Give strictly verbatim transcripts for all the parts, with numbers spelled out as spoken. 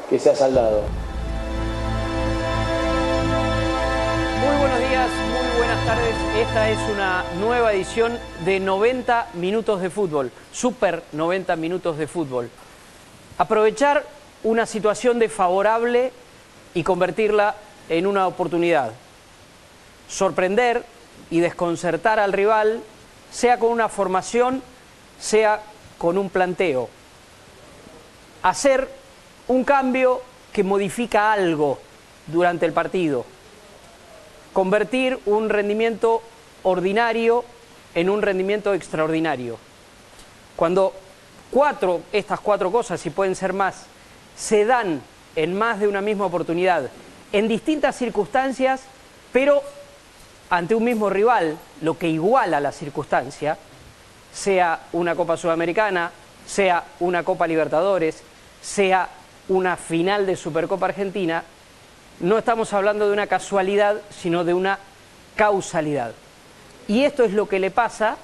que se ha saldado. Muy buenos días, muy buenas tardes. Esta es una nueva edición de noventa minutos de fútbol, Super noventa minutos de fútbol. Aprovechar una situación desfavorable y convertirla en una oportunidad. Sorprender y desconcertar al rival, sea con una formación, sea con un planteo. Hacer un cambio que modifica algo durante el partido. Convertir un rendimiento ordinario en un rendimiento extraordinario. Cuando cuatro, estas cuatro cosas, y pueden ser más, se dan en más de una misma oportunidad, en distintas circunstancias, pero ante un mismo rival, lo que iguala la circunstancia, sea una Copa Sudamericana, sea una Copa Libertadores, sea una final de Supercopa Argentina, no estamos hablando de una casualidad, sino de una causalidad. Y esto es lo que le pasa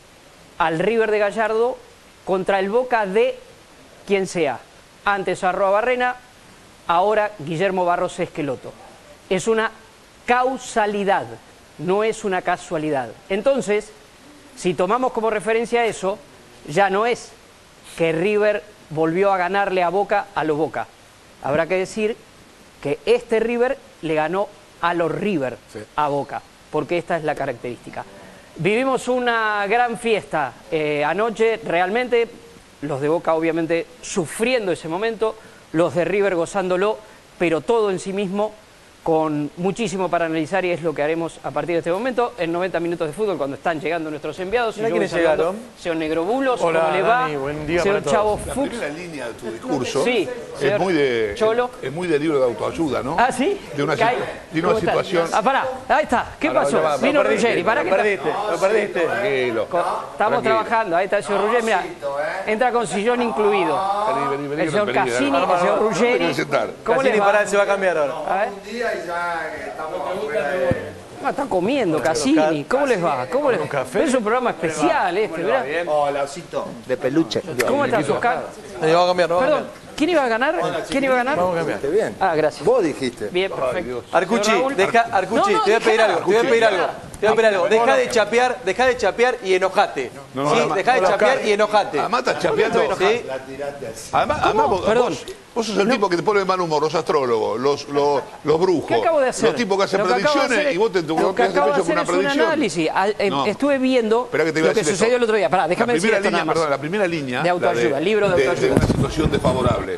al River de Gallardo contra el Boca de quien sea. Antes Arroa Barrena, ahora Guillermo Barros Esqueloto. Es una causalidad, no es una casualidad. Entonces, si tomamos como referencia eso, ya no es que River volvió a ganarle a Boca a los Boca. Habrá que decir que este River le ganó a los River, sí, a Boca, porque esta es la característica. Vivimos una gran fiesta eh, anoche, realmente, los de Boca obviamente sufriendo ese momento, los de River gozándolo, pero todo en sí mismo con muchísimo para analizar, y es lo que haremos a partir de este momento en noventa minutos de fútbol, cuando están llegando nuestros enviados. Mira quiénes llegaron. Señor Negrobulos, hola, ¿cómo le va? Dani, buen día señor para Chavo todos. Fuchs. La primera línea de tu discurso, sí, es, muy de, Cholo. es, es muy de libro de autoayuda, ¿no? Ah, ¿sí? De una, Cae. de una situación... Ah, pará, ahí está. ¿Qué Ahora, pasó? va, Vino lo Ruggeri, pará que Lo perdiste, está... lo perdiste. Tranquilo. Estamos Tranquilo. trabajando, ahí está el señor Ruggeri, mira, entra con sillón incluido. Vení, vení, vení, El señor vení, vení, Cassini, vení. el señor Ruggeri. ¿Cómo Cassini les va? para, se va a cambiar ahora. A ver. Un día y ya estamos afuera de... Ah, está comiendo Cassini. ¿Cómo les va? ¿Cómo les va? café? Es un programa especial este, ¿verdad? Hola, osito. De peluche. ¿Cómo estás, Oscar? No, va a cambiar, no va a Perdón, cambiar. ¿quién iba a ganar? ¿Quién iba a ganar? Vamos a cambiar. Bien. Ah, gracias. Vos dijiste. Bien, perfecto. Arcucci, Señor Raúl. deja, Arcucci, No, no, te voy a pedir deja algo, te voy a nada. pedir algo. Te voy a pedir algo. Deja de chapear, deja de chapear y enojate. No, no, Sí, además- deja de no, chapear Oscar, y enojate. Además estás chapeando. Sí. Además, además vos, Perdón. vos, vos sos el tipo que te pone de mal humor, los astrólogos, los, los, los brujos. ¿Qué acabo de hacer? Los tipos que hacen Lo que acabo de predicciones hacer y vos te es- vos Lo que te haces acabo de pecho con hacer una es un predicción. análisis. Ah, eh, No. Estuve viendo Esperá que te voy a lo que decir sucedió esto. el otro día. Pará, La déjame decir primera esto línea, nada más. perdón, la primera línea De autoayuda, la libro de autoayuda. de una situación desfavorable.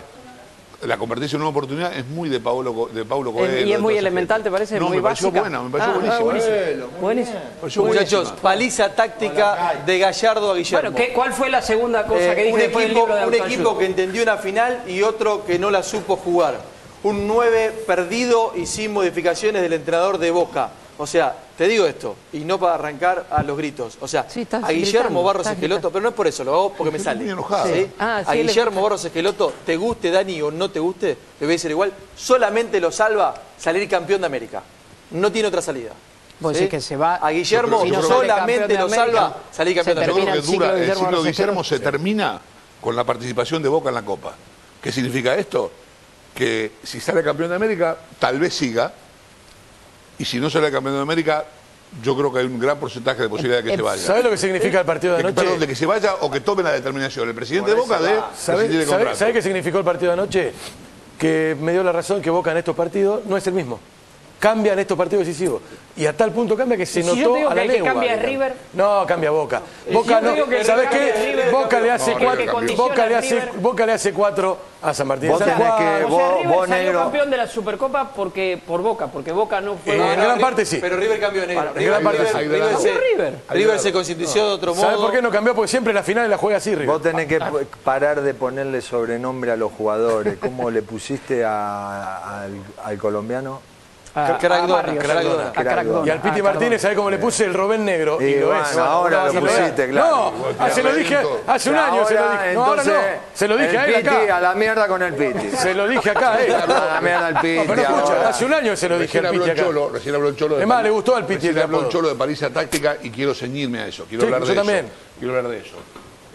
La convertirse en una oportunidad es muy de Paulo, Co- de Paulo Coelho. Eh, y es de muy toda esa elemental, gente. ¿te parece? No, Muy me pareció básica. buena, me pareció Ah, buenísima. ah, buenísimo. Buenísimo. Me pareció Muchachos, buenísima. paliza táctica de Gallardo a Guillermo. Bueno, ¿qué, ¿cuál fue la segunda cosa Eh, que dije un después del equipo, libro de un autoayuda? equipo que entendió una final y otro que no la supo jugar. Un nueve perdido y sin modificaciones del entrenador de Boca. O sea, te digo esto, y no para arrancar a los gritos. O sea, Sí, estás a Guillermo gritando, Barros estás Esqueloto, gritando. pero no es por eso, lo hago porque me Estoy sale. muy enojado. ¿Sí? Ah, a sí, él- Guillermo Barros Esqueloto, te guste Dani o no te guste, le voy a decir igual, solamente lo salva salir campeón de América. No tiene otra salida. Vos ¿Sí? decís que se va... A Guillermo Si no sale solamente campeón de lo América, salva salir campeón se de Yo América. creo termina que el ciclo dura, de el Guillermo ciclo de Barros Guillermo Esqueloto. se termina con la participación de Boca en la Copa. ¿Qué significa esto? Que si sale campeón de América, tal vez siga, y si no sale campeón de América, yo creo que hay un gran porcentaje de posibilidad de que se vaya. ¿Sabés lo que significa el partido de De que, anoche? perdón, de que se vaya o que tome la determinación el presidente de Boca de ¿Sabés, rescindir el sabés- contrato. sabés qué significó el partido de anoche? Que me dio la razón que Boca en estos partidos no es el mismo. Cambia en estos partidos decisivos. Y a tal punto cambia que se ¿Y si notó yo te digo a que la el que legua, cambia es digamos. River? No, cambia Boca. si Boca yo te digo que no. el ¿Sabés que cambia es qué? River, Boca le hace no, cuatro. River cambió. Boca le hace, River. Boca le hace cuatro a San Martín. Vos de San tenés Juan. que- O sea, vos- River vos, salió negro. campeón de la Supercopa porque, por Boca, porque Boca no fue... Eh, No, en no, gran parte sí. Pero River cambió negro. En gran parte sí. River, ¿Cómo se, River? River se constituyó de otro modo. ¿Sabés por qué no cambió? Porque siempre en la final la juega así, River. Vos tenés que p- parar de ponerle sobrenombre a los jugadores. ¿Cómo le pusiste a- al, al colombiano? a- Crack a Dona, Barrios. Crack Dona. A Crack Dona. Y al Piti Ah, Martínez, ¿sabés cómo le puse el Robén Negro? Y Y lo bueno, es. ahora lo Y es. pusiste, claro. No, ah, se lo dije hace un año, se lo dije. No, ahora no. Se lo dije a él el Piti, acá. a la mierda con el Piti. Se lo dije acá a él. A la mierda al Piti. No, pero no escucha, ahora. hace un año se lo dije Recién al habló Piti el acá. Cholo, recién habló el Cholo de Es más, París- le gustó al Piti recién el habló el apodo. Cholo de París Táctica y quiero ceñirme a eso. Quiero Sí, hablar yo de también. eso. Quiero hablar de eso.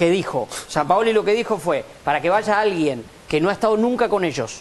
que dijo. Sampaoli lo que dijo fue, para que vaya alguien que no ha estado nunca con ellos,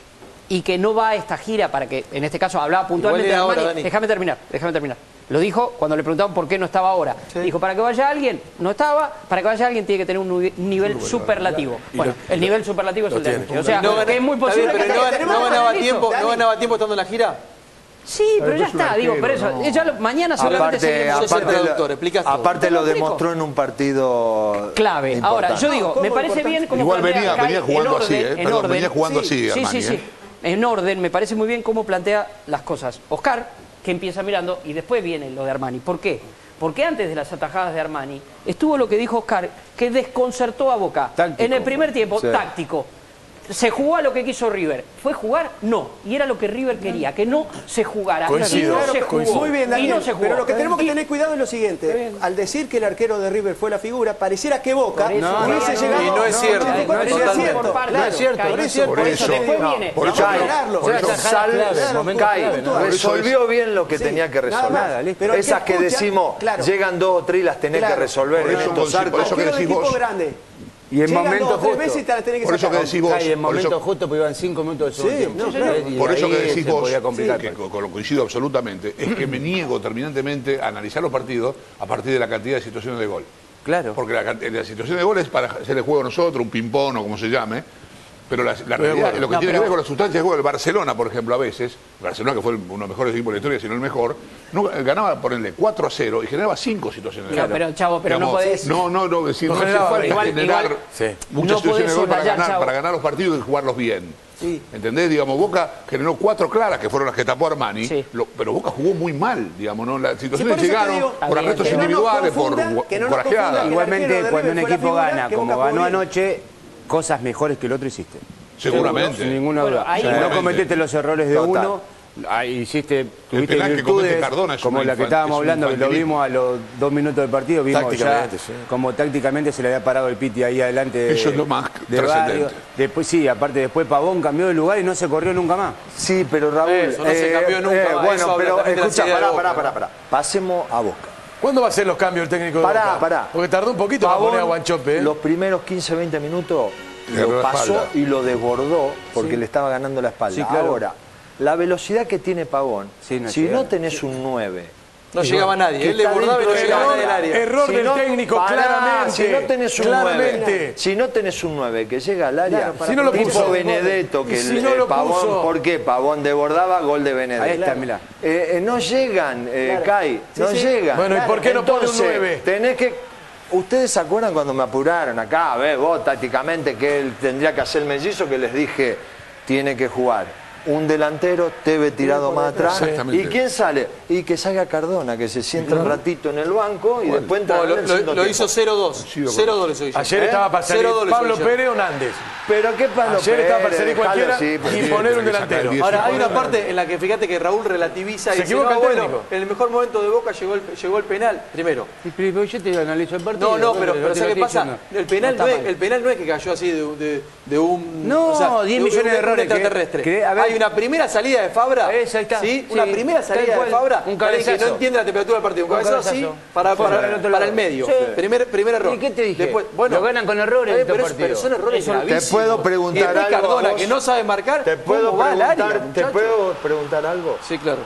y que no va a esta gira para que, en este caso, hablaba puntualmente de Igual era Armani. ahora, Dani. Déjame terminar, déjame terminar. Lo dijo cuando le preguntaban por qué no estaba ahora. Dijo, para que vaya alguien, no estaba, para que vaya alguien tiene que tener un nive- nivel superlativo. Bueno, el nivel superlativo es el de Armani. O sea, No gana- que es muy está posible bien, que pero no, tenemos no que ganaba tener tiempo, eso. no ganaba tiempo estando en la gira. Sí, pero ya es un está, digo, arquero, por eso. no. Ya lo- mañana seguramente Aparte, seguiremos. Sos el aparte, traductor, lo, explicás todo. aparte Te lo lo explico. demostró en un partido Clave. importante. Ahora, yo digo, ¿cómo me parece importante? bien como Igual plantea venía, Kai venía jugando en así, orden, ¿eh? en Perdón, orden. venía jugando Sí, así, sí, Armani, sí, sí. ¿eh? En orden, me parece muy bien cómo plantea las cosas. Oscar, que empieza mirando, y después viene lo de Armani. ¿Por qué? Porque antes de las atajadas de Armani, estuvo lo que dijo Oscar, que desconcertó a Boca. Táctico. En el primer tiempo, Sí. táctico. ¿Se jugó a lo que quiso River? ¿Fue jugar? No. Y era lo que River quería, que no se jugara. Coincido. Y no se Claro, jugó. muy bien, Y Daniel, no se jugó. pero lo que tenemos que Y- tener cuidado es lo siguiente. Al decir que el arquero de River fue la figura, pareciera que Boca Por eso, no, no, hubiese no, llegado... y no es cierto, no, no no, es no cierto. cierto. Por parte, Claro, no es cierto, por no es eso, cierto. Por eso, Después no, viene. por la eso- otra- aclararlo. por eso- Sal- Claro, momento clave, clave, puntual. ¿no? Resolvió bien lo que Sí, tenía que nada resolver. más. Pero el que Esas que, escucha, decimos, claro. llegan dos o tres y las tenés Claro. que resolver Por en eso estos consi- por arcos. eso que Arquero de decís equipo vos. grande. Y en Llegan momento dos o tres justo. veces y te las tenés que Por eso sacar. que decís vos. Cae en por eso- momento justo, porque iban cinco minutos de segundo Sí, tiempo. no, claro. Y Por eso ahí que decís se vos, podía complicar. que co- con lo coincido absolutamente, es que me niego terminantemente a analizar los partidos a partir de la cantidad de situaciones de gol. Claro. Porque la, can- la situación de gol es para hacer el juego a nosotros, un ping-pong o como se llame. Pero la, la realidad, lo que No, tiene pero- que ver con la sustancia de juego, el Barcelona, por ejemplo, a veces, Barcelona, que fue uno de los mejores equipos de la historia, si no el mejor, no, ganaba, ponerle cuatro a cero y generaba cinco situaciones de Claro, gol. pero, Chavo, pero no podés- No, no, no, es decir, no, hace generaba, falta igual- generar igual- Sí. muchas no situaciones podés de gol para soslayar, ganar, Chavo. para ganar los partidos y jugarlos bien. Sí. ¿Entendés? Digamos, Boca generó cuatro claras, que fueron las que tapó Armani, Sí. lo- pero Boca jugó muy mal, digamos, ¿no? Las Sí, situaciones por eso te llegaron digo, por bien, arrestos que no nos individuales, por confunda, gu- que no nos corajeadas. confunda que- Igualmente, arquero de cuando un River fue la equipo figura, gana, que como Boca ganó jugó bien. anoche, cosas mejores que el otro hiciste. Seguramente. Sin ninguna Bueno, duda. ahí- O sea, no Seguramente. cometiste los errores de Total. uno, ahí hiciste, tuviste penal que comete virtudes, Cardona es como una la que infan- estábamos es un hablando, que lo infantilismo. vimos a los dos minutos del partido, vimos ya Tácticamente, sí. como tácticamente se le había parado el Piti ahí adelante de, Eso es lo más de trascendente. Barrio. Después sí, aparte después Pavón cambió de lugar y no se corrió nunca más. Sí, pero Raúl... Eso, no se cambió nunca más. Eso Bueno, habla pero también de la escucha, seriedad de pará, Boca. pará, pará, pará. Pasemos a Boca. ¿Cuándo va a ser los cambios el técnico de Pará, Boca? pará. Porque tardó un poquito para Pavón, poner a Guanchope, ¿eh? los primeros quince, veinte minutos Le abrió lo la pasó espalda. y lo desbordó porque le estaba ganando la espalda. Sí, claro. Ahora, la velocidad que tiene Pavón, Sí, no si llega. no tenés un nueve... No llegaba nadie, que él le está bordaba y no dentro llegaba del nadie al área. Error Si del no- técnico, pará, claramente. Si no tenés un Claramente. nueve, si no tenés un nueve que llega al área, Claro, para Si no lo tipo puso. Benedetto, que Y si el, no eh, lo Pavón, puso. ¿por qué? Pavón desbordaba, gol de Benedetto. Ahí está, mirá. Eh, eh, no llegan, eh, Kai, Sí, no sí. llegan. Bueno, ¿y por qué no pone un Entonces, nueve? Tenés que... ¿Ustedes se acuerdan cuando me apuraron acá? A ver, vos tácticamente que él tendría que hacer el mellizo, que les dije, tiene que jugar un delantero, Teve tirado más atrás. Exactamente. ¿Y quién sale? Y que salga Cardona, que se sienta un ratito en el banco y después entra No, en lo, el lo- segundo lo tiempo. hizo cero dos. cero dos lo hizo. Ayer ¿Eh? estaba para salir Cero goles Pablo ayer. Pérez o Nández. Pero qué Pablo Ayer estaba para Pérez, salir dejalo cualquiera así, y porque- poner un tiene que sacar delantero. diez. Ahora, hay una Bueno, parte en la que fíjate que Raúl relativiza y Se dice, equivoca no, el bueno, técnico. en el mejor momento de Boca llegó el, llegó el penal, primero. Sí, pero yo te analizo el partido. No, no, pero, yo pero te ¿sabes lo qué estoy pasa? diciendo. El penal, No no está es, mal. el penal no es que cayó así de, de, de un... No, o sea, diez de un- millones de un errores, que- extraterrestre. que- a ver- Hay una primera salida de Fabra, Exacto, ¿sí? sí, Una primera tal salida cual, de Fabra, un parece que cabezazo. no entiende la temperatura del partido. Un Un cabezazo así, cabezazo. para, Fuera, para, para el otro para lado. el medio. Sí. Primer, primer error. ¿Y qué te dije? Después, bueno, Lo ganan con errores eh, estos pero, partidos. pero son errores Eso- gravísimos. Te puedo preguntar Y después algo a Cardona, vos. que no sabe marcar, ¿Te puedo ¿cómo va al área, preguntar, te muchacho? puedo preguntar algo? Sí, claro.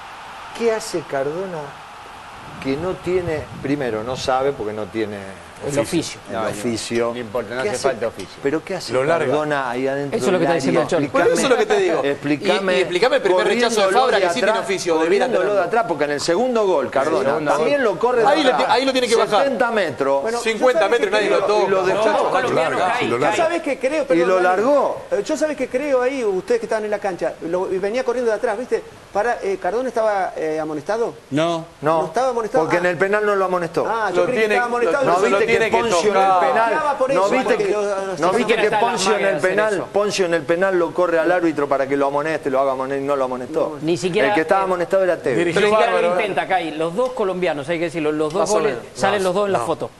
¿Qué hace Cardona que no tiene, primero, no sabe porque no tiene El oficio. el oficio? No importa, no ¿Qué hace hace- falta oficio. ¿Pero qué hace Lo larga. Cardona ahí adentro Eso es lo que del está diciendo área? el Cholo. Bueno, eso es lo que te digo. Explícame, Y- y explícame el primer rechazo de corriéndolo Fabra, que sí tiene atrás, oficio, debiera corriéndolo tenerlo. de atrás, porque en el segundo gol, Cardona, segundo también lo corre de Ahí lo atrás. ti- ahí lo tiene que bajar. setenta metros. Bueno, cincuenta yo sabés metros y que nadie lo creo- toca. y lo dejó. Somos Lo colombianos, larga, Kai, sí, lo Yo larga. Kai. sabés que creo, Y perdón, lo Dani. largó. Eh, Yo sabés que creo ahí, ustedes que estaban en la cancha, lo- y venía corriendo de atrás, ¿viste? Para, eh, ¿Cardona estaba eh, amonestado? No. No, ¿No estaba amonestado? porque Ah. en el penal no lo amonestó. Ah, Lo yo creí que tiene- estaba amonestado. lo- ¿No y lo no viste tiene que que Poncio en el tocar. penal? Hablaba por ¿No eso, viste porque que, yo- no no sé. viste Siquiera que está en las Poncio en magas el de hacer penal, eso. Poncio en el penal lo corre al árbitro para que lo amoneste, lo haga amonestar y no lo amonestó? Ni siquiera- El que estaba eh, amonestado era Tevez. Dirigió Pero ni siquiera lo bárbaro, ¿eh? intenta, Kai. Los dos colombianos, hay que decirlo, los dos Más o goles menos. salen Más, los dos en la no. foto.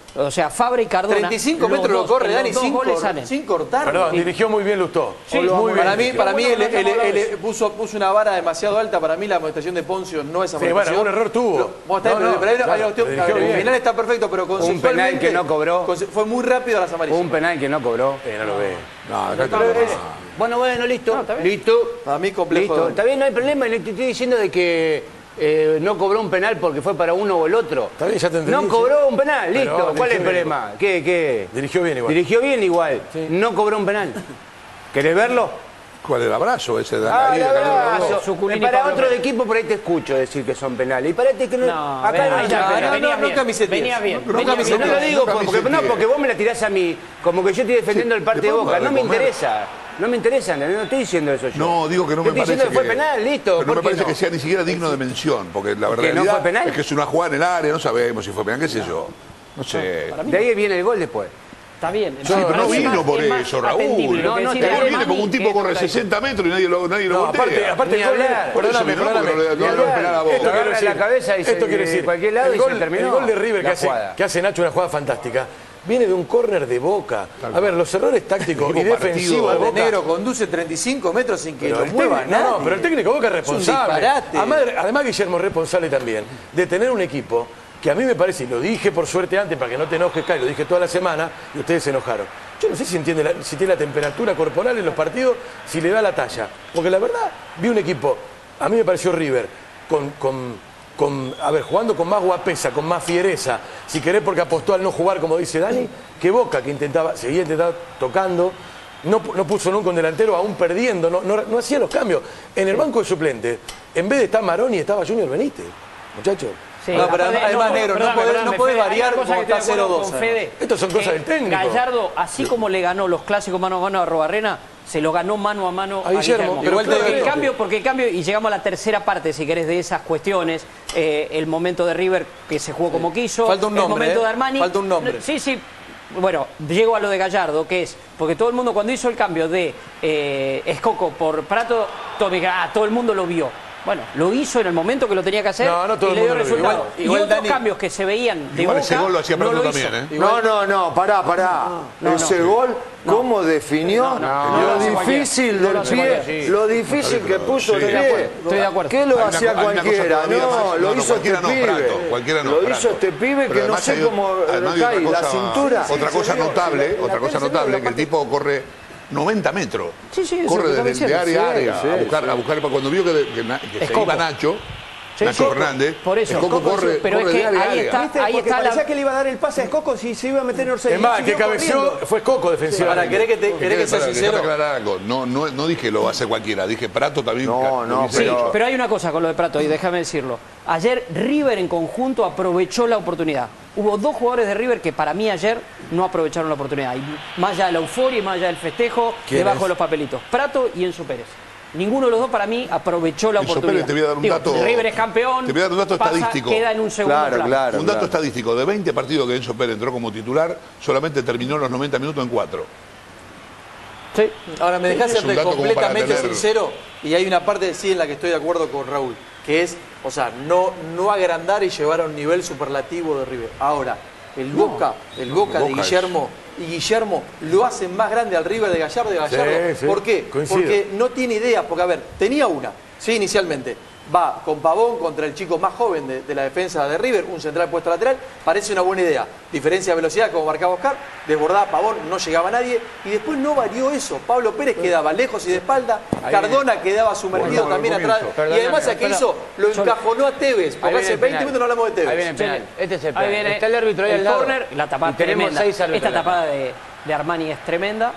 O sea, Fabra y Cardona. treinta y cinco los metros lo dos- corre en Dani los dos sin, goles cor salen. sin cortar. Perdón, dirigió muy bien Lustó. Sí, muy Para bien. mí, para mí Bueno, él, no él- hemos él hablado de puso, puso una vara demasiado alta. Para mí la amonestación de Poncio no es Sí, amonestación. bueno, algún error tuvo. Lo- vos está bien, No, pero- no, pero hay una- hay claro, una cuestión- lo dirigió a ver, el bien. final está perfecto, pero conceptualmente penal que no cobró. conce- fue muy rápido a las amarillas. Un penal que no cobró. Eh, no lo ve. No, acá está. Pero es- Bueno, bueno, listo. No, está bien. listo. Para mí complejo. Listo. Está bien, no hay problema. Le estoy diciendo de que eh, no cobró un penal porque fue para uno o el otro. Está bien, ya te entendí, No sí. cobró un penal, Pero listo. ¿Cuál es el dirigió bien problema? ¿Qué, qué? Dirigió bien igual. Dirigió bien igual. No cobró un penal. ¿Querés verlo? ¿Cuál es el abrazo ese de Ah, ahí, el de Carlos abrazo. Lobos? Suculini y Para Pablo otro Pérez. equipo por ahí te escucho decir que son penales. Y parate que no. No, acá ven, no ahí hay ya, penales. no, venía no, bien, no camisetías. venía bien. No, no venía bien. No camisetías. lo digo Nunca porque, me no, sentí. porque vos me la tirás a mí, como que yo estoy defendiendo Sí, el parte de después Boca. me No me comer. interesa. No me interesa, no estoy diciendo eso yo. No, digo que no Yo me estoy parece diciendo que fue que- penal, listo. pero no ¿por me qué parece no? que sea ni siquiera digno de mención, porque la ¿Que no realidad fue penal? es que es una jugada en el área, no sabemos si fue penal, qué sé yo. No sé. De ahí viene el gol después. Está bien. Sí, pero no Es vino más- por es más eso, Raúl. atendible. Lo que No, no, decía te El gol Armani, viene como un tipo que corre es lo que- sesenta metros y nadie lo, nadie lo No, voltea. aparte, aparte Ni el gol, hablar. Por eso perdóname, mismo, perdóname. porque no le- no Ni le hablar. penal a Boca. Esto Le quiero agarra decir, la cabeza y se- esto quiero de decir, cualquier lado el y se gol, terminó el gol de River que la hace, jugada. que hace Nacho, una jugada fantástica, viene de un córner de Boca. A ver, los errores tácticos y Mismo partido, defensivos de De Boca. negro conduce treinta y cinco metros sin que Pero lo el mueva técnico- no, nadie. no, pero el técnico Boca es un responsable. disparate. Además, además Guillermo es responsable también de tener un equipo que a mí me parece, y lo dije por suerte antes para que no te enojes, Kai, lo dije toda la semana y ustedes se enojaron. Yo no sé si entiende la- si tiene la temperatura corporal en los partidos, si le da la talla. Porque la verdad, vi un equipo, a mí me pareció River, con, con, con, a ver, jugando con más guapesa, con más fiereza, si querés porque apostó al no jugar, como dice Dani, que Boca, que intentaba, seguía intentando, tocando, no, pu- no puso nunca un delantero, aún perdiendo, no, no, no hacía los cambios. En el banco de suplentes, en vez de estar Maroni, estaba Junior Benítez, muchachos. Sí, No, pero aparte- además, negro, no perdóname, podés- perdóname, no podés Fede, hay variar una cosa como que estoy está de acuerdo cero dos, con Fede. Estas son cosas Eh, del técnico. Gallardo, así como le ganó los clásicos mano a mano a Robarrena, se lo ganó mano a mano A a Guillermo. Guillermo. Igual te porque, digo el esto. cambio, porque el cambio, y llegamos a la tercera parte, si querés, de esas cuestiones, eh, el momento de River que se jugó como quiso, Falta un el nombre, momento eh. de Armani. Falta un nombre. Sí, sí. Bueno, llego a lo de Gallardo, que es, porque todo el mundo cuando hizo el cambio de eh, Escoco por Prato, todo, ah, todo el mundo lo vio. Bueno, lo hizo en el momento que lo tenía que hacer No, no todo y el le dio mundo lo vio. resultado. Igual- igual, y otros Dani- cambios que se veían de Igual Boca, ese gol lo hacía no Prato lo también, hizo. ¿eh? No, no, no, pará, pará. no, Ese no. gol, ¿cómo definió? no, no, lo no, difícil no del lo hace pie, cualquiera, sí. lo difícil que puso el Sí. pie. Estoy de acuerdo, estoy de acuerdo. ¿Qué lo Hay una hacía co- hay una cosa cualquiera? todavía No, más- lo no, no, hizo este cualquiera no, pibe. Prato, cualquiera no, Lo Prato. hizo este pibe Pero que no además sé hay- cómo además hay cae, otra la cosa- cintura. Otra cosa notable, En la otra cosa tele se ve notable, la que el parte- tipo corre noventa metros. Sí, sí, eso corre es lo que desde estaba de área a diciendo. área Sí, a sí, buscar, a buscar cuando vio que, que, na- que se Escoco. iba Nacho, Sí, Nacho Coco. Fernández, Por eso, Escoco Coco, corre, pero es corre que de área a ahí área. está- ¿Viste? ahí Porque está la- parecía que le iba a dar el pase a Escoco si se iba a meter en Orsay. Es más, Y el que siguió cabeció corriendo. fue Coco defensivamente. Ahora, ¿querés que, te, Que querés que quede- sea para- sincero? déjame aclarar algo. No, no, no dije lo hace cualquiera, dije Prato también. No, ca- lo no, hubiese Sí, pero- hecho. pero hay una cosa con lo de Prato, y déjame decirlo. Ayer River en conjunto aprovechó la oportunidad. Hubo dos jugadores de River que para mí ayer no aprovecharon la oportunidad. Y más allá de la euforia y más allá del festejo, ¿Quién debajo es? de los papelitos. Prato y Enzo Pérez. Ninguno de los dos para mí aprovechó la Enzo oportunidad. Pérez, te voy a dar un Digo, dato- River es campeón. te voy a dar un dato pasa, estadístico. Queda en un segundo Claro, plano. claro. Un dato estadístico, de veinte partidos que Enzo Pérez entró como titular, solamente terminó los noventa minutos en cuatro. Sí. Ahora, me dejás Es un serte dato como completamente para tener- sincero, y hay una parte sí en la que estoy de acuerdo con Raúl, que es, o sea, no, no agrandar y llevar a un nivel superlativo de River. Ahora, el Boca, el Boca de Boca es- Guillermo y Guillermo lo hacen más grande al River de Gallardo y de Gallardo. Sí, sí, ¿Por qué? coincido. Porque no tiene idea, porque a ver, tenía una, sí, inicialmente. Va con Pavón contra el chico más joven de, de la defensa de River, un central puesto lateral, parece una buena idea. Diferencia de velocidad, como marcaba Oscar, desbordaba Pavón, no llegaba a nadie, y después no varió eso. Pablo Pérez quedaba lejos y de espalda, Cardona quedaba sumergido Bueno, también al atrás, comienzo. y además Perdóname, ¿a qué pero- hizo? Lo solo- encajonó a Tevez, porque Ahí viene hace el veinte penal. minutos no hablamos de Ahí viene Tevez. el penal. Este es el Ahí penal. viene Está el árbitro ahí el al lado. córner, la tapada Y tenemos tremenda. seis árbitros Esta al lado. tapada de, de Armani es tremenda.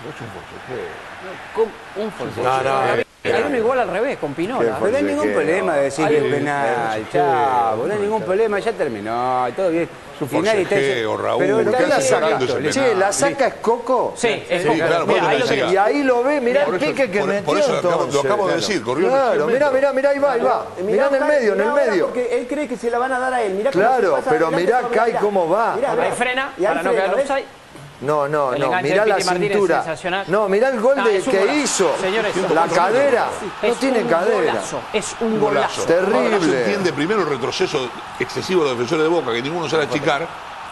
Con un forcejeo. No, no. Hay uno igual al revés, con Pinola. Pero no hay ningún problema de decir que es penal, chavo. No hay ningún problema, ya terminó, todo bien. Su final y Forcejeo, Raúl, Pero ¿qué ¿qué la hace saca? llorando ese penal? Che, la saca es Coco. Sí, es Sí, Coco. claro, Mira, por ahí eso lo decía. tenés. Y ahí lo ve, mirá Por el eso- pique que por- metió por eso lo acabo- lo entonces. acabo de decir, corrió Claro, cien mirá, metros. mirá, mirá, ahí va, ahí va. Mirá en el Oscar, medio, en mirá el ahora, medio. Porque él cree que se la van a dar a él. Mirá cómo Claro, se pasa pero adelante, mirá pero acá y cómo va. Mirá, mirá. Ahí frena, Y ahí para no frena, quedar ¿ves? offside. No, no, El no, enganche mirá de la Piti Martínez cintura. sensacional. No, mirá el gol No, de es un que golazo. hizo. Señores, La cadera. No Es tiene un cadera. golazo, es un golazo. Terrible. Ahora se entiende primero el retroceso excesivo de los defensores de Boca, que ninguno sabe achicar,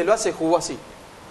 lo hace, jugó así.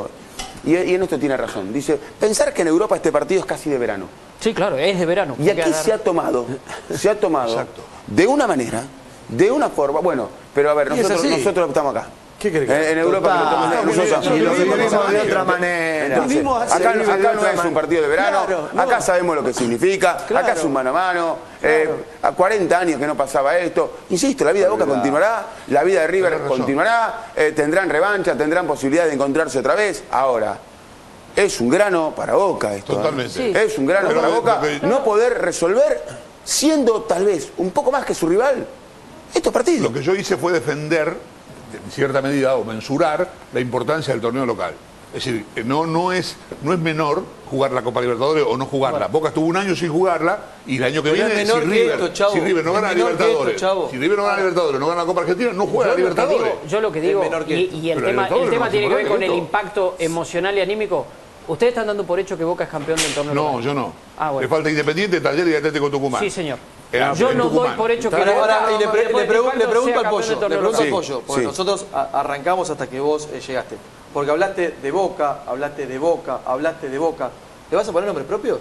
pero y, y en esto tiene razón. Dice, pensar que en Europa este partido es casi de verano. Sí, claro, es de verano. Y aquí se ha tomado, se ha tomado Exacto. de una manera, de una forma, bueno, pero a ver, nosotros, nosotros estamos acá. ¿Qué querés que En, en Europa Total, nosotros, no, nosotros no, no, vivimos no, de otra manera. Entonces, Vivimos hace- acá, vive de acá no otra es un manera. partido de verano, Claro, no. acá sabemos lo que significa, acá Claro. es un mano a mano, eh, a cuarenta años que no pasaba esto. Insisto, la vida de Boca continuará, la vida de River Tenés razón. continuará, eh, tendrán revancha, tendrán posibilidad de encontrarse otra vez. Ahora, es un grano para Boca esto. ¿eh? Totalmente. Sí. Es un grano Pero para lo- Boca lo que- no poder resolver, siendo tal vez un poco más que su rival, estos partidos. Lo que yo hice fue defender, en cierta medida, o mensurar la importancia del torneo local. Es decir, eh, no, no, es, no es menor jugar la Copa Libertadores o no jugarla. Boca estuvo un año sin jugarla y el año que Pero es viene, menor si que River, esto, chavo. si River no Es gana la menor que Libertadores, esto, chavo. si River no gana la Libertadores, no gana la Copa Argentina, no juega la Yo lo que Libertadores. digo- Yo lo que digo, menor que y, esto. y el Pero tema, el Libertadores el tema es tiene que ver más con el importante que impacto emocional y anímico. ¿Ustedes están dando por hecho que Boca es campeón del torneo No, local? yo no. Ah, bueno. Le falta Independiente, Taller y Atlético Tucumán. Sí, señor. Era- Yo en no doy Tucumán. por hecho que Pero Boca, ahora, y le, pre- después le del pregun- le impacto, pregunto sea al campeón pollo, del le torneo pregunto al local. pollo, porque sí. nosotros a- arrancamos hasta que vos eh, llegaste. Porque hablaste de Boca, hablaste de Boca, hablaste de Boca. ¿Le vas a poner nombres propios?